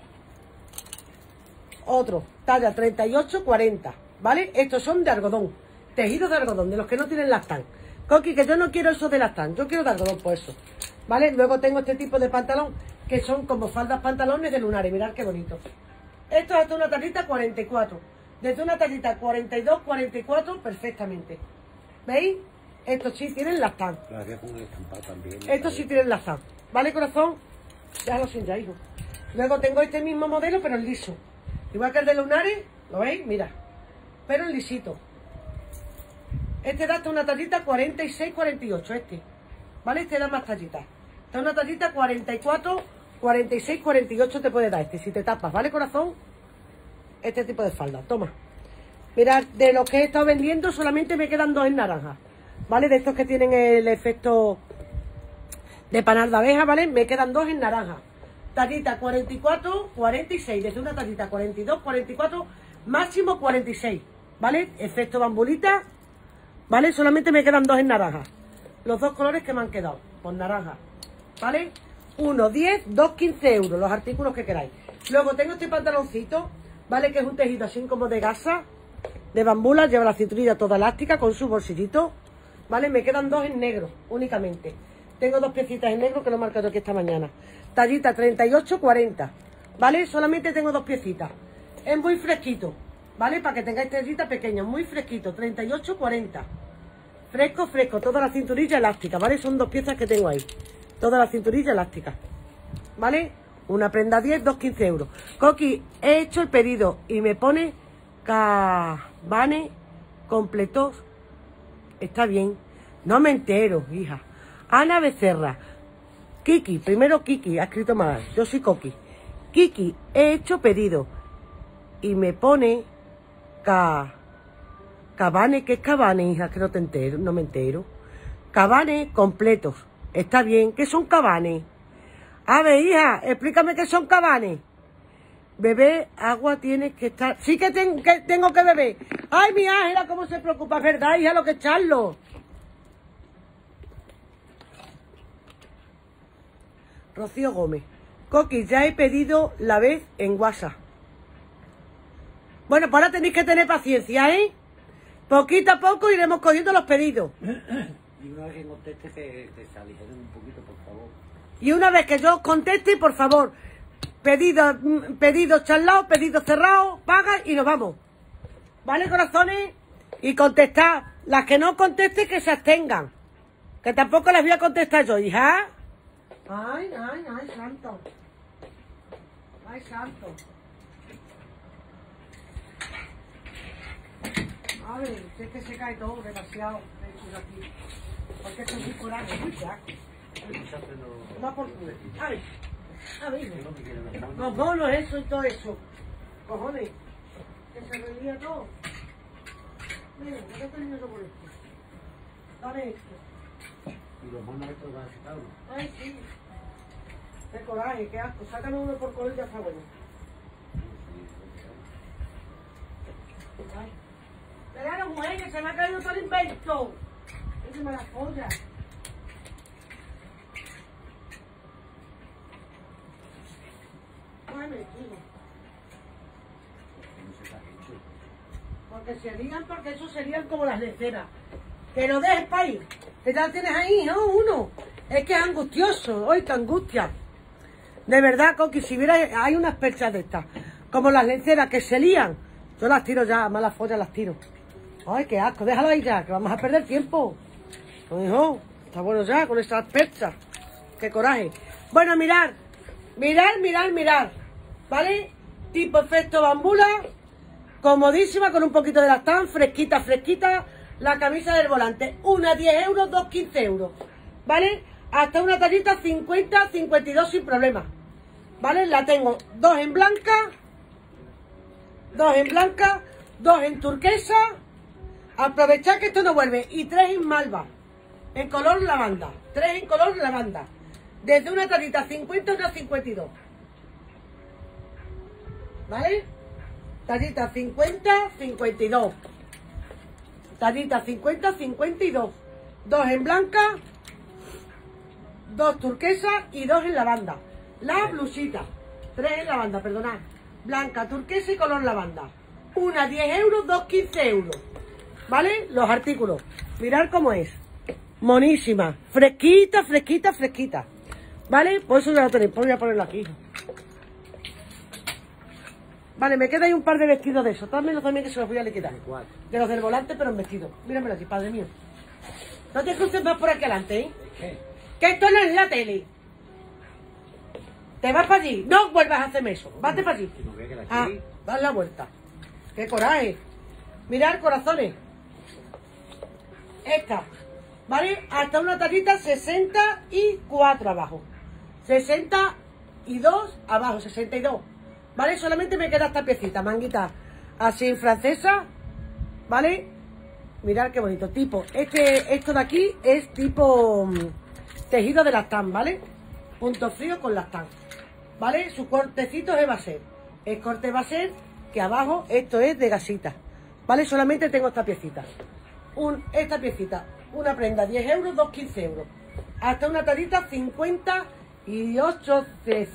Otro, talla 38, 40. ¿Vale? Estos son de algodón, tejidos de algodón, de los que no tienen lastán. Coqui, que yo no quiero eso de lastán, yo quiero de algodón, por eso. ¿Vale? Luego tengo este tipo de pantalón, que son como faldas pantalones de lunares, mirad qué bonito. Esto es hasta una tallita 44. Desde una tallita 42, 44, perfectamente. ¿Veis? Estos sí tienen lastán. Estos sí tienen lastán. ¿Vale, corazón? Déjalo sin ya, hijo. Luego tengo este mismo modelo, pero en liso. Igual que el de lunares, ¿lo veis? Mira. Pero en lisito. Este da hasta una tallita 46, 48, este. ¿Vale? Este da más tallitas. Está una tallita 44, 46, 48 te puede dar este, si te tapas, ¿vale, corazón? Este tipo de falda, toma. Mirad, de los que he estado vendiendo solamente me quedan dos en naranja, ¿vale? De estos que tienen el efecto de panal de abeja, ¿vale? Me quedan dos en naranja. Tallita 44, 46, desde una tallita 42, 44, máximo 46. ¿Vale? Efecto bambulita, ¿vale? Solamente me quedan dos en naranja. Los dos colores que me han quedado, con naranja, ¿vale? 1, 10, 2, 15 euros, los artículos que queráis. Luego tengo este pantaloncito, ¿vale? Que es un tejido así como de gasa, de bambula, lleva la cinturilla toda elástica con su bolsillito, ¿vale? Me quedan dos en negro, únicamente. Tengo dos piecitas en negro que lo he marcado aquí esta mañana. Tallita 38, 40, ¿vale? Solamente tengo dos piecitas. Es muy fresquito, ¿vale? Para que tengáis tallitas pequeñas, muy fresquito, 38, 40. Fresco, fresco, toda la cinturilla elástica, ¿vale? Son dos piezas que tengo ahí. Toda la cinturilla elástica, ¿vale? Una prenda 10, 2, 15 euros. Coqui, he hecho el pedido y me pone cabane completos. Está bien. No me entero, hija. Ana Becerra. Kiki, primero Kiki, ha escrito mal. Yo soy Coqui. Kiki, he hecho pedido y me pone cabane, ¿qué es cabane, hija? Que no te entero, no me entero. Cabane completos. Está bien, ¿qué son cabanes? A ver, hija, explícame qué son cabanes. Bebé, agua tienes que estar... Sí que tengo que beber. Ay, mi Ángela, cómo se preocupa, es verdad, hija, lo que echarlo. Rocío Gómez. Coqui, ya he pedido la vez en WhatsApp. Bueno, pues ahora tenéis que tener paciencia, ¿eh? Poquito a poco iremos cogiendo los pedidos. Y una vez que conteste, que se aligeren un poquito, por favor. Y una vez que yo os conteste, por favor, pedidos charlados, pedidos cerrados, paga y nos vamos. ¿Vale, corazones? Y contestad. Las que no contesten, que se abstengan. Que tampoco las voy a contestar yo, hija. Ay, santo. Ay, santo. A ver, si es que se cae todo, demasiado. Aquí. Porque esto es muy coraje, muy chaco. Va por culo. A ver, los bonos, eso y todo eso. Cojones, que se relía todo. Miren, ¿qué estoy viendo por esto? Dame esto. Y los bonos estos van a sacar uno. Ay, sí. Qué coraje, qué asco. Sácame uno por color y ya está bueno. Ay. Pero mujer, que se me ha caído todo el invento. Es me la polla. Ay, me digo. Porque serían, porque eso serían como las leceras. Que no dejes para ir. Que ya tienes ahí, ¿no? Uno. Es que es angustioso. ¡Ay, qué angustia! De verdad, Coqui, si hubiera... Hay unas perchas de estas. como las lenceras que se lían. Yo las tiro ya, malas follas las tiro. Ay, qué asco, déjalo ahí ya, que vamos a perder tiempo. No, hijo, está bueno ya con esas perchas. Qué coraje. Bueno, mirar, ¿vale? Tipo efecto bambula, comodísima, con un poquito de lastán, fresquita. La camisa del volante, una 10 euros, dos 15 euros, ¿vale? Hasta una tallita 50, 52 sin problema, ¿vale? La tengo dos en blanca, dos en turquesa. Aprovechad que esto no vuelve. Y tres en malva, en color lavanda. Desde una tallita 50 a una 52. ¿Vale? Tallita 50, 52. Tallita 50, 52. Dos en blanca, dos turquesas y dos en lavanda. La blusita. Tres en lavanda, perdonad. Blanca, turquesa y color lavanda. Una 10 euros, dos 15 euros. ¿Vale? Los artículos. Mirad cómo es. Monísima. Fresquita. ¿Vale? Pues eso ya lo tenéis. Pues voy a ponerlo aquí. Vale, me queda ahí un par de vestidos de esos. También que se los voy a liquidar. De los del volante, pero en vestido. Míramelo aquí, padre mío. No te cruces más por aquí adelante, ¿eh? ¿Qué? Que esto no es la tele. Te vas para allí. No vuelvas a hacerme eso. Vate para allí. Ah, das la vuelta. ¡Qué coraje! Mirad, corazones. Esta, ¿vale? Hasta una tallita 64 abajo. 62 abajo, 62. ¿Vale? Solamente me queda esta piecita, manguita así francesa, ¿vale? Mirad qué bonito. Tipo, esto de aquí es tipo tejido de lastán, ¿vale? Punto frío con lastán, ¿vale? Su cortecito es baser. El corte va a ser que abajo esto es de gasita, ¿vale? Solamente tengo esta piecita. Esta piecita, una prenda 10 euros, dos 15 euros. Hasta una tallita 58,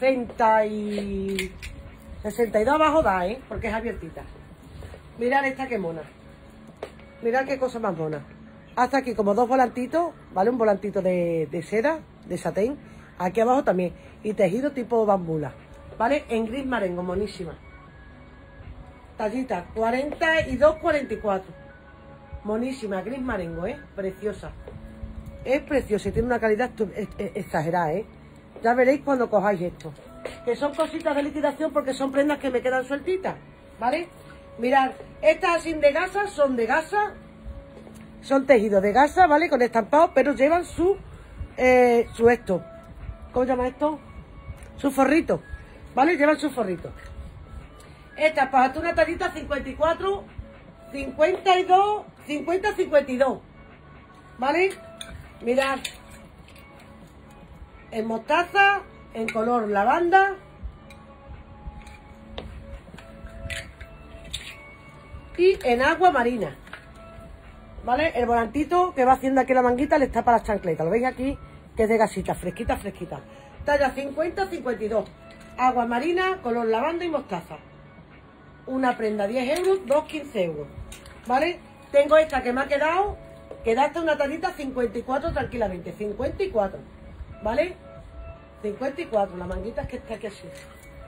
62 abajo da, ¿eh? Porque es abiertita. Mirad esta que mona. Mirad qué cosa más mona. Hasta aquí como dos volantitos, ¿vale? Un volantito de seda, de satén. Aquí abajo también. Y tejido tipo bambula, ¿vale? En gris marengo, monísima. Tallita 42, 44. Monísima, gris marengo, ¿eh? Preciosa. Es preciosa y tiene una calidad exagerada, ¿eh? Ya veréis cuando cojáis esto. Que son cositas de liquidación porque son prendas que me quedan sueltitas, ¿vale? Mirad, estas así de gasa, son de gasa. Son tejidos de gasa, ¿vale? Con estampado, pero llevan su esto. ¿Cómo se llama esto? Su forrito, ¿vale? Llevan su forrito. Estas, pues hasta una tallita 54, 52, 50, 52. ¿Vale? Mirad. En mostaza, en color lavanda. Y en agua marina. ¿Vale? El volantito que va haciendo aquí la manguita le está para las chancletas. Lo veis aquí, que es de gasita, fresquita. Talla 50, 52. Agua marina, color lavanda y mostaza. Una prenda 10 euros, dos 15 euros. ¿Vale? Tengo esta que me ha quedado, que da hasta una tallita 54 tranquilamente. 54. ¿Vale? 54. La manguita es que está aquí así.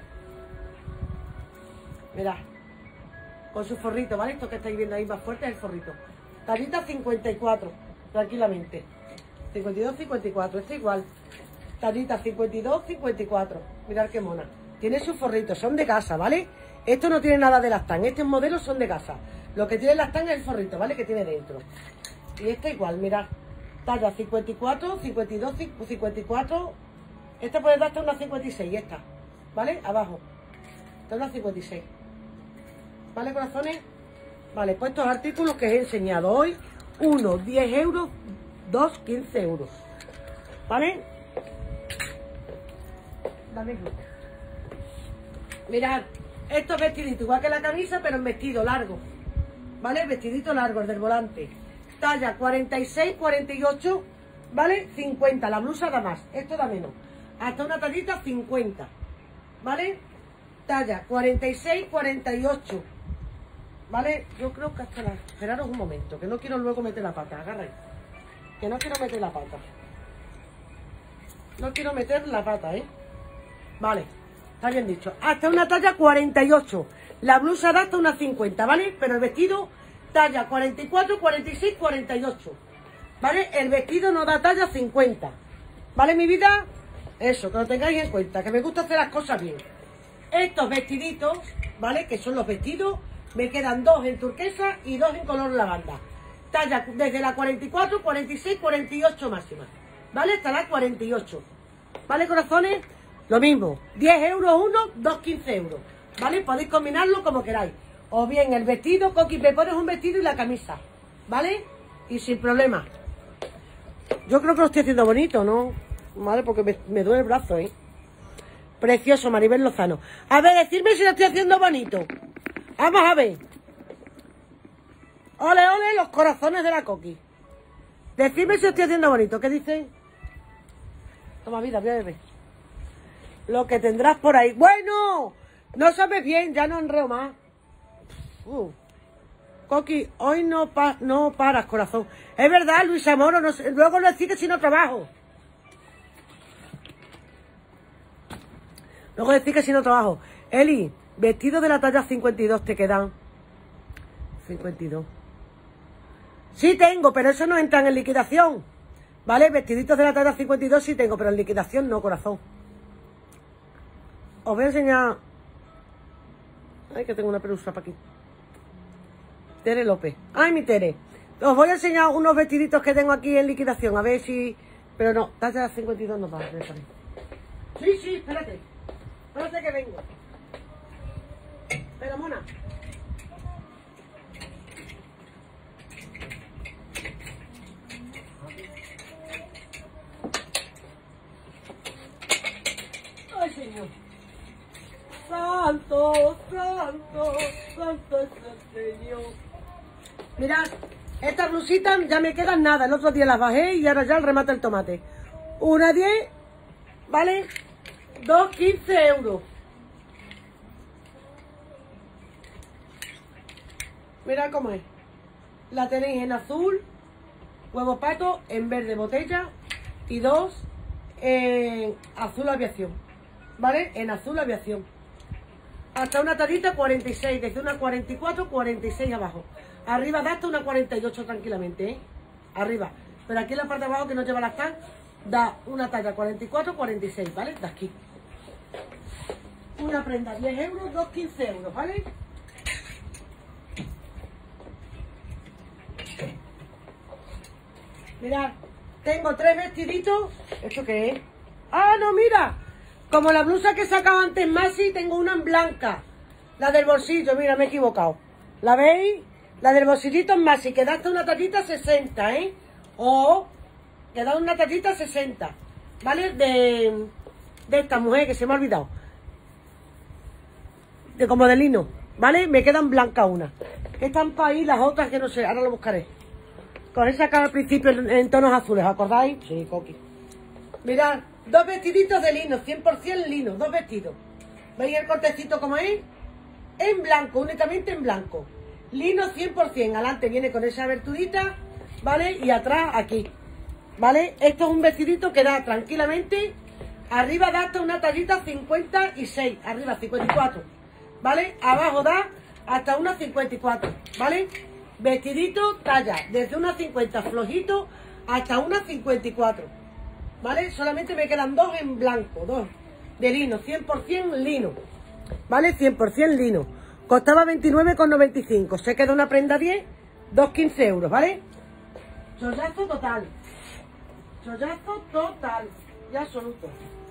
Mirad. Con su forrito, ¿vale? Esto que estáis viendo ahí más fuerte es el forrito. Tallita 54, tranquilamente. 52, 54, está igual. Tallita 52, 54. Mirad qué mona. Tiene su forrito, son de gasa, ¿vale? Esto no tiene nada de lastán, estos modelos son de gasa. Lo que tiene lastán es el forrito, ¿vale? Que tiene dentro. Y esta igual, mirad. Talla 54, 52, 54. Esta puede dar hasta una 56, esta. ¿Vale? Abajo. Hasta una 56. ¿Vale, corazones? Vale, pues estos artículos que os he enseñado hoy. Uno, 10 euros. Dos, 15 euros. ¿Vale? Dame luz. Mirad, estos vestiditos igual que la camisa, pero en vestido largo. ¿Vale? Vestidito largo, el del volante. Talla 46, 48, ¿vale? 50. La blusa da más, esto da menos. Hasta una tallita 50. ¿Vale? Talla 46, 48. ¿Vale? Yo creo que hasta la... Esperaros un momento, que no quiero luego meter la pata. Agarra ahí. Que no quiero meter la pata. No quiero meter la pata, ¿eh? Vale. Está bien dicho. Hasta una talla 48. La blusa da hasta una 50, ¿vale? Pero el vestido talla 44, 46, 48. ¿Vale? El vestido no da talla 50. ¿Vale, mi vida? Eso, que lo tengáis en cuenta, que me gusta hacer las cosas bien. Estos vestiditos, ¿vale? Que son los vestidos, me quedan 2 en turquesa y 2 en color lavanda. Talla desde la 44, 46, 48 máxima. ¿Vale? Hasta la 48. ¿Vale, corazones? Lo mismo, 10 euros uno, 2, 15 euros. ¿Vale? Podéis combinarlo como queráis. O bien el vestido, Coqui, me pones un vestido y la camisa. ¿Vale? Y sin problema. Yo creo que lo estoy haciendo bonito, ¿no? Vale, porque me duele el brazo, ¿eh? Precioso, Maribel Lozano. A ver, decidme si lo estoy haciendo bonito. Vamos a ver. Ole, ole, los corazones de la Coqui. Decidme si lo estoy haciendo bonito. ¿Qué dice? Toma vida, voy a beber. Lo que tendrás por ahí. Bueno, no sabes bien, ya no enreo más. Coqui, hoy no paras, corazón. Es verdad, Luisa Moro, no sé, luego no decís que si no trabajo. Luego decís que si no trabajo. Eli, vestido de la talla 52 te quedan. 52. Sí tengo, pero eso no entra en liquidación. ¿Vale? Vestiditos de la talla 52 sí tengo, pero en liquidación no, corazón. Os voy a enseñar... Ay, que tengo una pelusa para aquí. Tere López. Ay, mi Tere. Os voy a enseñar unos vestiditos que tengo aquí en liquidación. A ver si... Pero no, talla 52 no va. Sí, sí, espérate. Espérate que vengo. Pero, mona. Ay, Señor. Santo, santo, santo es el Señor. Mirad, estas blusitas ya me quedan nada. El otro día las bajé y ahora ya el remate el tomate. Una 10, ¿vale? 2, 15 euros. Mirad cómo es. La tenéis en azul, huevo pato, en verde botella y 2 en azul aviación. ¿Vale? En azul aviación. Hasta una tallita 46, desde una 44, 46 abajo. Arriba da hasta una 48 tranquilamente, ¿eh? Arriba. Pero aquí en la parte de abajo que no lleva las tags, da una talla 44, 46, ¿vale? De aquí. Una prenda 10 euros, 2, 15 euros, ¿vale? Mirad, tengo 3 vestiditos. ¿Esto qué es? ¡Ah, no, mira! Como la blusa que he sacado antes Masi, tengo una en blanca. La del bolsillo, mira, me he equivocado. ¿La veis? La del bolsillito en Masi, que da hasta una tallita 60, ¿eh? O que da una tallita 60, ¿vale? De esta mujer que se me ha olvidado. Como de lino, ¿vale? Me quedan blancas una. Que están para ahí las otras que no sé, ahora lo buscaré. Con esa acá al principio en tonos azules, ¿os acordáis? Sí, Coqui. Mirad, 2 vestiditos de lino, 100% lino, 2 vestidos. ¿Veis el cortecito como es? En blanco, únicamente en blanco. Lino 100%, adelante viene con esa aberturita, ¿vale? Y atrás aquí, ¿vale? Esto es un vestidito que da tranquilamente, arriba da hasta una tallita 56, arriba 54, ¿vale? Abajo da hasta una 54, ¿vale? Vestidito talla desde una 50 flojito hasta una 54, ¿vale? Solamente me quedan 2 en blanco, 2 de lino, 100% lino, ¿vale? 100% lino. Costaba 29,95. Se queda una prenda 10, 2, 15 euros, ¿vale? Chollazo total. Chollazo total. Y absoluto.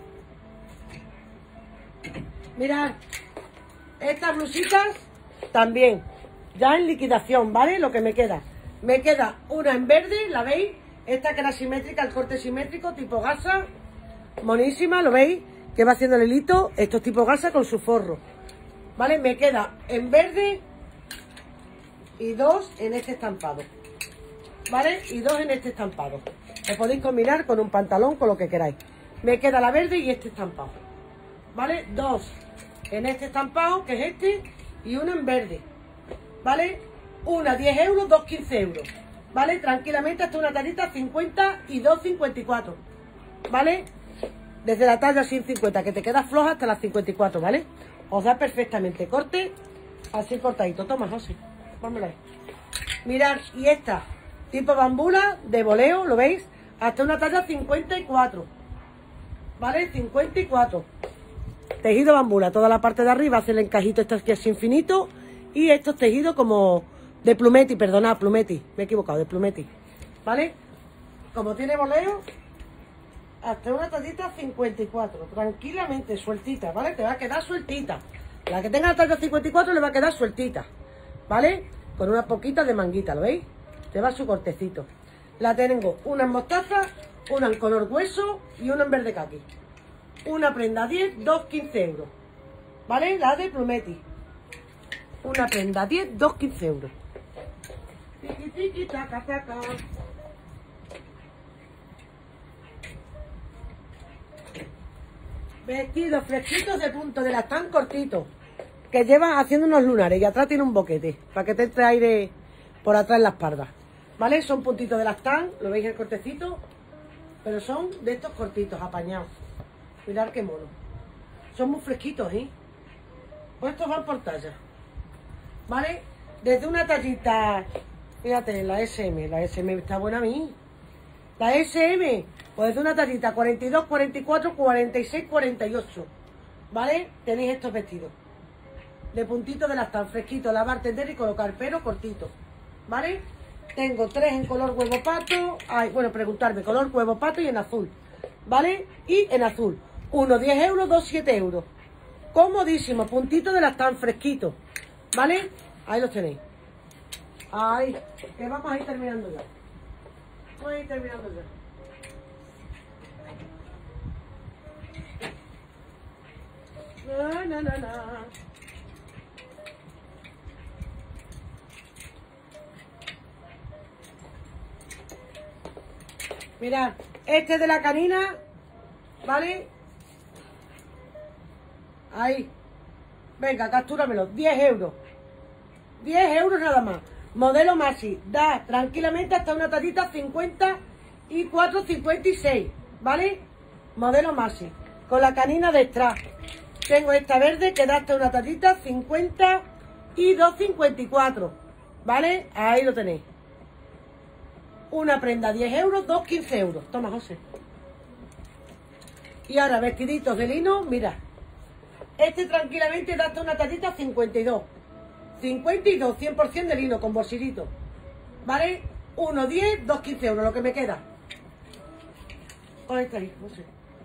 Mirad, estas blusitas también. Ya en liquidación, ¿vale? Lo que me queda. Me queda una en verde, ¿la veis? Esta que era simétrica, el corte simétrico, tipo gasa. Monísima, ¿lo veis? Que va haciendo el hilito. Esto es tipo gasa con su forro. ¿Vale? Me queda en verde y 2 en este estampado. ¿Vale? Y 2 en este estampado. Lo podéis combinar con un pantalón, con lo que queráis. Me queda la verde y este estampado. ¿Vale? 2 en este estampado, que es este, y uno en verde. ¿Vale? Una 10 euros, 2, 15 euros. ¿Vale? Tranquilamente hasta una tallita 50 y 2, 54. ¿Vale? desde la talla sin 50, que te queda floja, hasta las 54, ¿vale? Os da perfectamente. Corte, así cortadito. Toma, José, vámonos ahí. Mirad, y esta, tipo bambula, de voleo, ¿lo veis? Hasta una talla 54, ¿vale? 54. Tejido bambula, toda la parte de arriba hace el encajito este aquí así infinito. Y estos tejidos como de plumeti, perdonad, plumeti, me he equivocado, de plumeti, ¿vale? Como tiene voleo, hasta una tallita 54, tranquilamente, sueltita, ¿vale? Te va a quedar sueltita. La que tenga la talla 54 le va a quedar sueltita, ¿vale? Con una poquita de manguita, ¿lo veis? Te va su cortecito. La tengo una en mostaza, una en color hueso y una en verde caqui. Una prenda 10, 2, 15 euros, ¿vale? La de plumeti. Una prenda 10, 2, 15 euros. Tiki, tiki, taca, taca. Vestidos fresquitos de punto de las tan cortitos, que llevan haciendo unos lunares y atrás tiene un boquete para que te entre aire por atrás en la espalda, ¿vale? Son puntitos de las tan, lo veis el cortecito, pero son de estos cortitos, apañados. Mirad qué mono. Son muy fresquitos, ¿eh? Pues estos van por talla, ¿vale? Desde una tallita, fíjate, la SM está buena a mí. La SM, pues desde una tallita 42, 44, 46, 48, ¿vale? Tenéis estos vestidos de puntito de las tan fresquitos, lavar, tender y colocar, pero cortito, ¿vale? Tengo 3 en color huevo pato, bueno, preguntarme, color huevo pato y en azul, ¿vale? Y en azul, uno 10 euros, 2 7 euros, comodísimo, puntito de las tan fresquitos, ¿vale? Ahí los tenéis. Ahí, que vamos a ir terminando ya. Vamos a ir terminando ya. No. Mirad, este de la canina, ¿vale? Ahí. Venga, captúramelo. 10 euros. 10 euros nada más. Modelo Maxi. Da tranquilamente hasta una tallita 54, 56. ¿Vale? Modelo Maxi. Con la canina detrás. Tengo esta verde que da hasta una tallita 52, 54. ¿Vale? Ahí lo tenéis. Una prenda 10 euros, 2 15 euros. Toma, José. Y ahora vestiditos de lino, mira. Este tranquilamente da hasta una tallita 52. 52, 100% de lino con bolsillito. ¿Vale? 1, 10, 2, 15 euros, lo que me queda. ¿Dónde está ahí? No sé.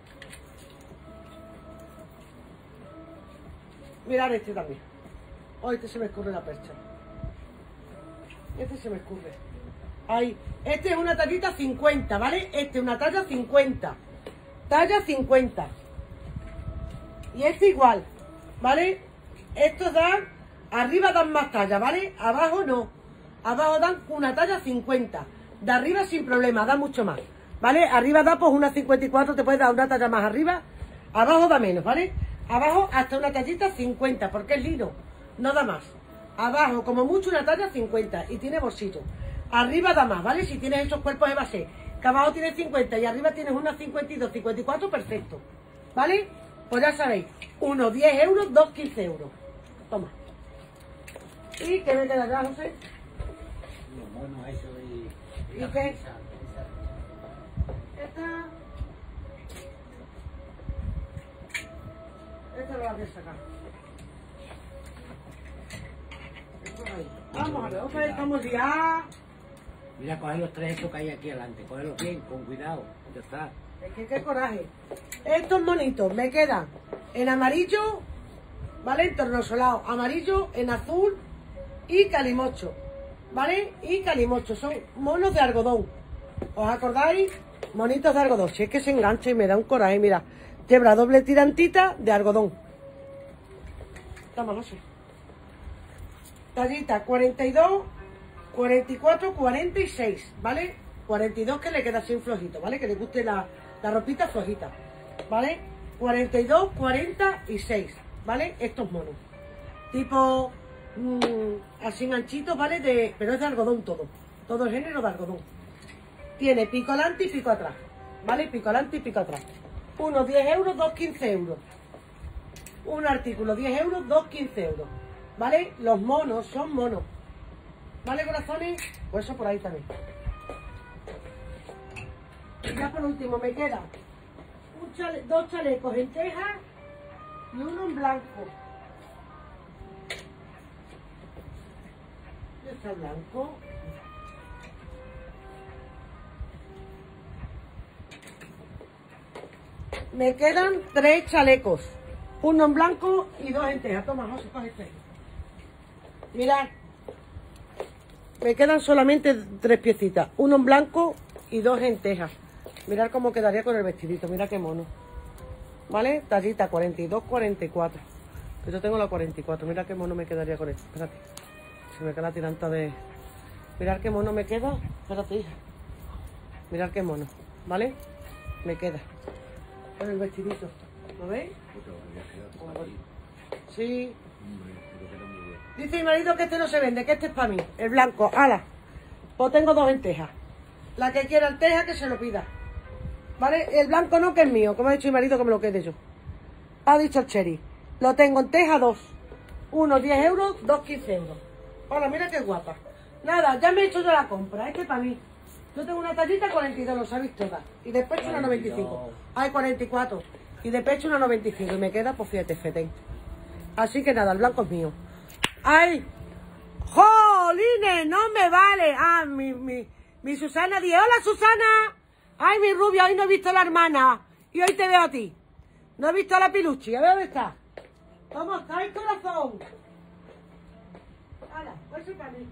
Mirad este también. Oh, este se me escurre la percha. Este se me escurre. Ahí. Este es una tallita 50, ¿vale? Este es una talla 50. Talla 50. Y este igual, ¿vale? Estos dan, arriba dan más talla, ¿vale? Abajo no. Abajo dan una talla 50. De arriba sin problema, da mucho más, ¿vale? Arriba da pues una 54, te puedes dar una talla más arriba. Abajo da menos, ¿vale? Abajo hasta una tallita 50, porque es lino, no da más. Abajo como mucho una talla 50 y tiene bolsito. Arriba da más, ¿vale? Si tienes esos cuerpos de base, que abajo tienes 50 y arriba tienes una 52, 54, perfecto, ¿vale? Pues ya sabéis, uno 10 euros, 2 15 euros. Toma. ¿Y qué me queda acá, José? Lo bueno eso y ¿Y qué? Esta lo voy a sacar. Vamos a ver, otra vez estamos ya. mira, coge los 3 estos que hay aquí adelante, cógelos bien, con cuidado, ya está. Es que qué coraje. Estos monitos me quedan en amarillo, ¿vale? En tornasolado, amarillo, en azul y calimocho, ¿vale? Y calimocho, son monos de algodón. ¿Os acordáis? Monitos de algodón. Si es que se engancha y me da un coraje, mira. Lleva doble tirantita de algodón. Toma, José. Tallita 42, 44, 46, ¿vale? 42 que le queda así flojito, ¿vale? Que le guste la ropita flojita, ¿vale? 42, 46, ¿vale? Estos monos. Tipo, así anchitos, ¿vale? Pero es de algodón todo. Todo el género de algodón. Tiene pico delante y pico atrás, ¿vale? Pico delante y pico atrás. Uno 10 euros, dos 15 euros. Un artículo 10 euros, dos 15 euros. ¿Vale? Los monos son monos. ¿Vale, corazones? Pues eso por ahí también. Y ya por último me queda dos chalecos en teja y uno en blanco. Está blanco. Me quedan 3 chalecos. Uno en blanco y 2 en teja. Toma, José, coge este. Mirad. Me quedan solamente 3 piecitas. Uno en blanco y 2 en teja. Mirad cómo quedaría con el vestidito. Mira qué mono. ¿Vale? Tallita 42, 44. Yo tengo la 44. Mira qué mono me quedaría con esto. Espérate. Se me queda la tiranta de... Mirad qué mono me queda. Espérate, hija. Mirad qué mono. ¿Vale? Me queda. Con el vestidito. ¿Lo veis? Sí. Dice mi marido que este no se vende, que este es para mí. El blanco. ¡Hala! Pues tengo 2 en teja. La que quiera el teja, que se lo pida. ¿Vale? El blanco no, que es mío. Que me ha dicho mi marido que me lo quede yo. Ha dicho el Cherry. Lo tengo en teja 2. Uno 10 euros, 2 15 euros. Hola, mira qué guapa. Nada, ya me he hecho yo la compra. Este es para mí. Yo tengo una tallita 42, lo sabéis todas. Y de pecho una 95. Hay 44. Y de pecho una 95. Y me queda, pues fíjate, fetén. Así que nada, el blanco es mío. ¡Ay! ¡Jolines! ¡No me vale! Ah, mi Susana dice, ¡hola, Susana! ¡Ay, mi rubia! Hoy no he visto a la hermana. Y hoy te veo a ti. No he visto a la Piluchi. A ver dónde está. ¿Cómo estáis, corazón? ¡Hala! Pues eso para mí.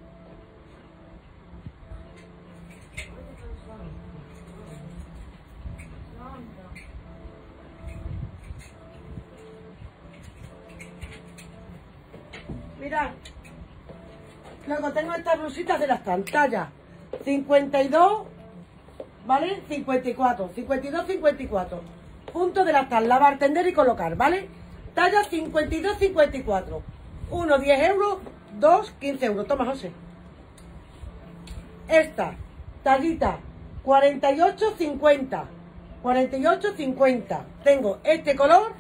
Mirad, luego tengo estas blusitas de las pantallas 52, ¿vale? 54, 52, 54 puntos de las tal, lavar, tender y colocar, ¿vale? Talla 52, 54. Uno 10 euros, 2 15 euros. Toma, José. Esta tallita 48, 50. 48, 50. Tengo este color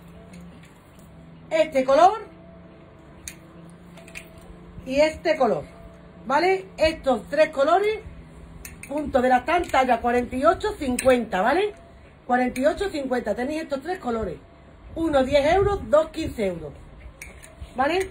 y este color, ¿vale? Estos 3 colores, punto de la talla 48, 50, ¿vale? 48, 50, tenéis estos 3 colores. Uno 10 euros, 2 15 euros, ¿vale?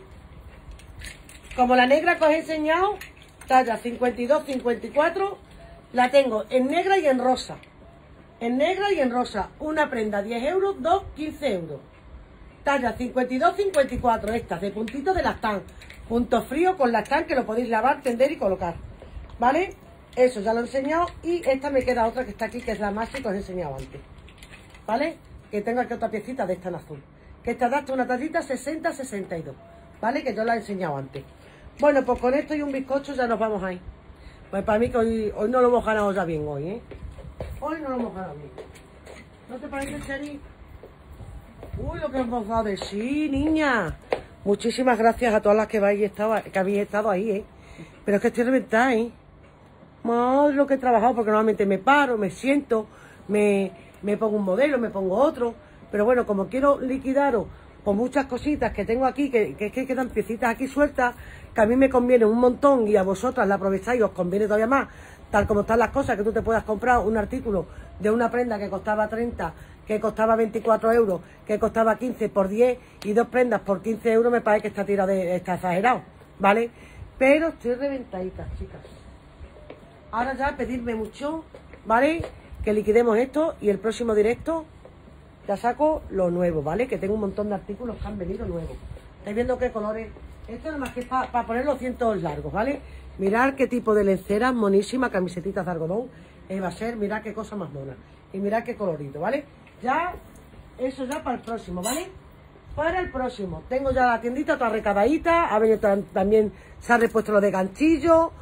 Como la negra que os he enseñado, talla 52, 54, la tengo en negra y en rosa. En negra y en rosa. Una prenda 10 euros, 2 15 euros. Talla 52, 54, estas de puntito de lastán. Punto frío con lastán, que lo podéis lavar, tender y colocar, ¿vale? Eso ya lo he enseñado. Y esta me queda otra que está aquí, que es la Maxi que os he enseñado antes, ¿vale? Que tengo aquí otra piecita de esta en azul, que esta da una tallita 60, 62, ¿vale? Que yo la he enseñado antes. Bueno, pues con esto y un bizcocho ya nos vamos ahí. Pues para mí que hoy no lo hemos ganado ya bien hoy, ¿eh? Hoy no lo hemos ganado bien. ¿No te parece, Cheri? Uy, lo que hemos dado de sí, niña. Muchísimas gracias a todas las que habéis estado ahí, ¿eh? Pero es que estoy reventada, ¿eh? Más lo que he trabajado, porque normalmente me paro, me siento, me pongo un modelo, me pongo otro. Pero bueno, como quiero liquidaros por muchas cositas que tengo aquí, que quedan piecitas aquí sueltas, que a mí me conviene un montón y a vosotras la aprovecháis y os conviene todavía más, tal como están las cosas, que tú te puedas comprar un artículo de una prenda que costaba 30, que costaba 24 euros, que costaba 15 por 10 y 2 prendas por 15 euros, me parece que está tirado está exagerado, ¿vale? Pero estoy reventadita, chicas. Ahora ya pedirme mucho, ¿vale? Que liquidemos esto y el próximo directo ya saco lo nuevo, ¿vale? Que tengo un montón de artículos que han venido nuevos. ¿Estáis viendo qué colores? Esto nada más que para poner los cientos largos, ¿vale? Mirad qué tipo de lenceras, monísima, camisetitas de algodón. Va a ser, mirad qué cosa más mona. Y mirad qué colorito, ¿vale? Ya, eso ya para el próximo, ¿vale? Para el próximo. Tengo ya la tiendita toda recadadita. Ha venido también, se ha repuesto lo de ganchillo.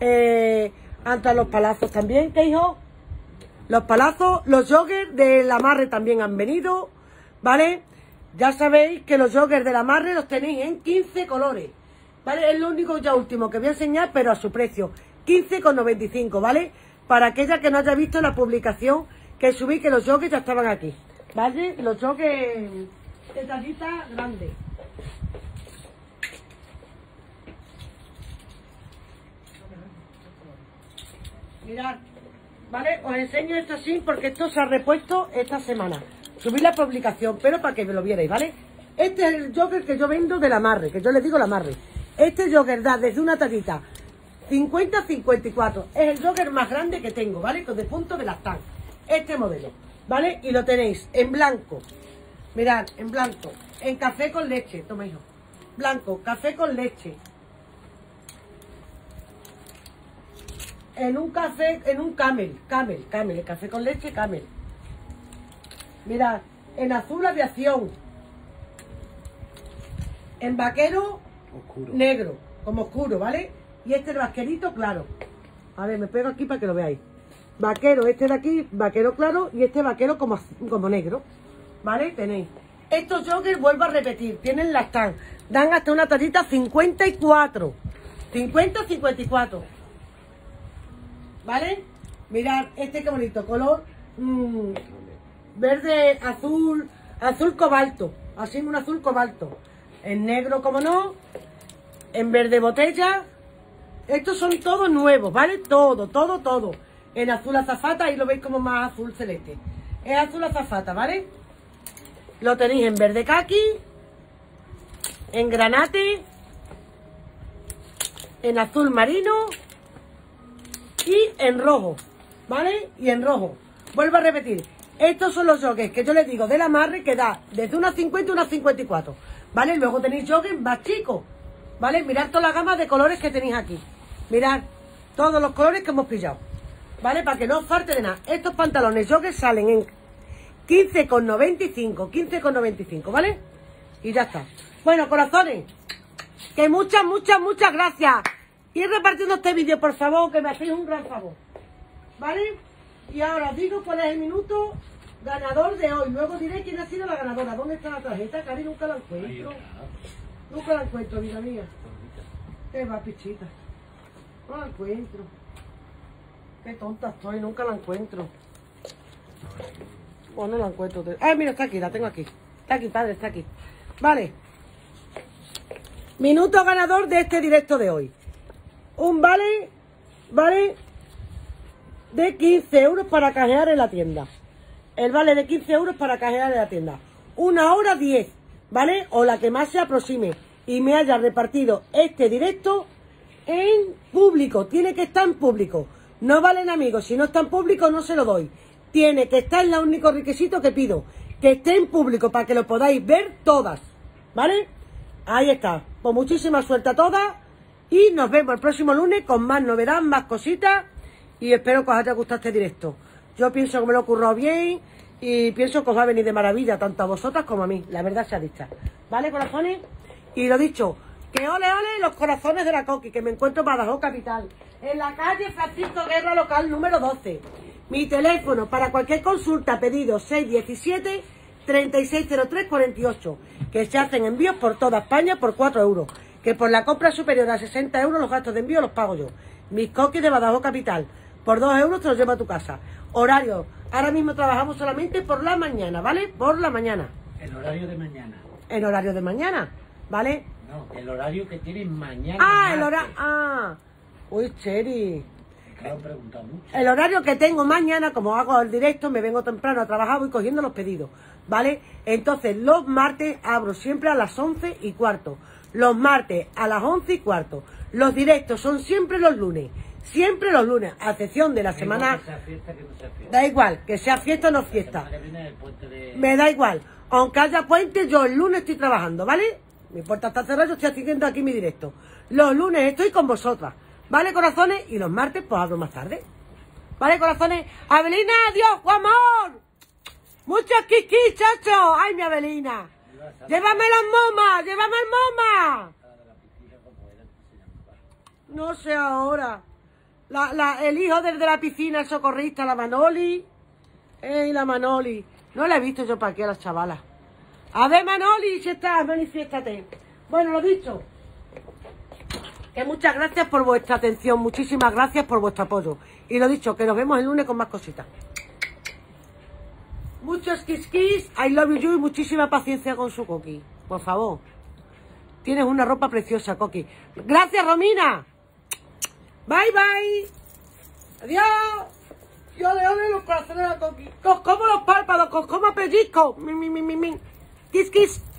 Han traído los palazos también, ¿qué hijo? Los palazos, los joggers del amarre también han venido, ¿vale? Ya sabéis que los joggers del amarre los tenéis en 15 colores, ¿vale? Es lo único ya último que voy a enseñar, pero a su precio, 15,95, ¿vale? Para aquella que no haya visto la publicación que subí, que los joggers ya estaban aquí, ¿Vale? Los choques de tallita grande. Mirad, ¿vale? Os enseño esto así porque esto se ha repuesto esta semana. Subí la publicación, pero para que me lo vierais, ¿vale? Este es el jogger que yo vendo del amarre, que yo les digo el amarre. Este jogger da desde una tallita 50 a 54. Es el jogger más grande que tengo, ¿vale? Con de punto de lactán. Este modelo, ¿vale? Y lo tenéis en blanco. Mirad, en blanco. En café con leche. Toma, hijo. Blanco, café con leche. En un café, en un camel, el café con leche, camel. Mirad, en azul aviación. En vaquero oscuro. Negro, como oscuro, ¿vale? Y este es vaquerito claro. A ver, me pego aquí para que lo veáis. Vaquero, este de aquí, vaquero claro, y este vaquero como negro. ¿Vale? Tenéis. Estos joggers, vuelvo a repetir, tienen lactán. Dan hasta una tallita 54. 50-54. ¿Vale? Mirad, este qué bonito, color verde, azul cobalto, así un azul cobalto, en negro como no, en verde botella. Estos son todos nuevos, ¿vale? Todo, en azul azafata, ahí lo veis como más azul celeste, es azul azafata, ¿vale? Lo tenéis en verde kaki, en granate, en azul marino y en rojo, ¿vale? Y en rojo. Vuelvo a repetir, estos son los joggers que yo les digo del amarre, que da desde unas 50 a unas 54, ¿vale? Luego tenéis joggers más chicos, ¿vale? Mirad toda la gama de colores que tenéis aquí. Mirad todos los colores que hemos pillado, ¿vale? Para que no os falte de nada. Estos pantalones joggers salen en 15,95, ¿vale? Y ya está. Bueno, corazones, que muchas gracias. Ir repartiendo este vídeo, por favor, que me hacéis un gran favor, ¿vale? Y ahora os digo cuál es el minuto ganador de hoy. Luego diré quién ha sido la ganadora. ¿Dónde está la tarjeta, Cari? Nunca la encuentro. Nunca la encuentro, vida mía. Qué va, pichita. No la encuentro. Qué tonta estoy, nunca la encuentro. Oh, no la encuentro. Mira, está aquí, la tengo aquí. Está aquí, padre, está aquí. Vale. Minuto ganador de este directo de hoy. Un vale de 15 euros para canjear en la tienda. El vale de 15 euros para canjear en la tienda. 1 hora 10, ¿vale? O la que más se aproxime y me haya repartido este directo en público. Tiene que estar en público. No valen amigos. Si no está en público no se lo doy. Tiene que estar, en el único requisito que pido. Que esté en público para que lo podáis ver todas, ¿vale? Ahí está. Pues muchísima suerte a todas. Y nos vemos el próximo lunes con más novedades, más cositas. Y espero que os haya gustado este directo. Yo pienso que me lo he currado bien. Y pienso que os va a venir de maravilla, tanto a vosotras como a mí. La verdad sea dicha. ¿Vale, corazones? Y lo dicho, que ole los corazones de la Coqui, que me encuentro en Badajoz Capital. En la calle Francisco Guerra, local número 12. Mi teléfono para cualquier consulta, pedido 617 3603 48. Que se hacen envíos por toda España por 4 euros. Que por la compra superior a 60 euros los gastos de envío los pago yo. Mis Coquis de Badajoz Capital. Por 2 euros te los llevo a tu casa. Horario. Ahora mismo trabajamos solamente por la mañana, ¿vale? Por la mañana. El horario de mañana. El horario de mañana, ¿vale? No, el horario que tienen mañana. El horario. Uy, Cheri. Me lo han preguntado mucho. El horario que tengo mañana, como hago el directo, me vengo temprano a trabajar, voy cogiendo los pedidos, ¿vale? Entonces, los martes abro siempre a las 11:15. Los martes a las 11:15. Los directos son siempre los lunes. Siempre los lunes, a excepción de la semana. Que sea fiesta, que no sea fiesta. Da igual, que sea fiesta o no fiesta. La semana que viene es el puente de... Me da igual. Aunque haya puente, yo el lunes estoy trabajando, ¿vale? Mi puerta está cerrada, yo estoy haciendo aquí mi directo. Los lunes estoy con vosotras, ¿vale, corazones? Y los martes, pues abro más tarde. ¿Vale, corazones? Abelina, adiós, amor. Muchos kikis, chacho. Ay, mi Abelina. Llévame las momas, llévame el moma. No sé ahora. El hijo desde la piscina, el socorrista, la Manoli. La Manoli. No la he visto yo para aquí a las chavalas. A ver, Manoli, si estás, manifiéstate. Bueno, lo dicho. Que muchas gracias por vuestra atención. Muchísimas gracias por vuestro apoyo. Y lo dicho, que nos vemos el lunes con más cositas. Muchos kiss, I love you y muchísima paciencia con su Coqui. Por favor. Tienes una ropa preciosa, Coqui. Gracias, Romina. Bye, bye. Adiós. Yo le doy los corazones a Coqui. Cos como los párpados, cos como pellizco. Kiss.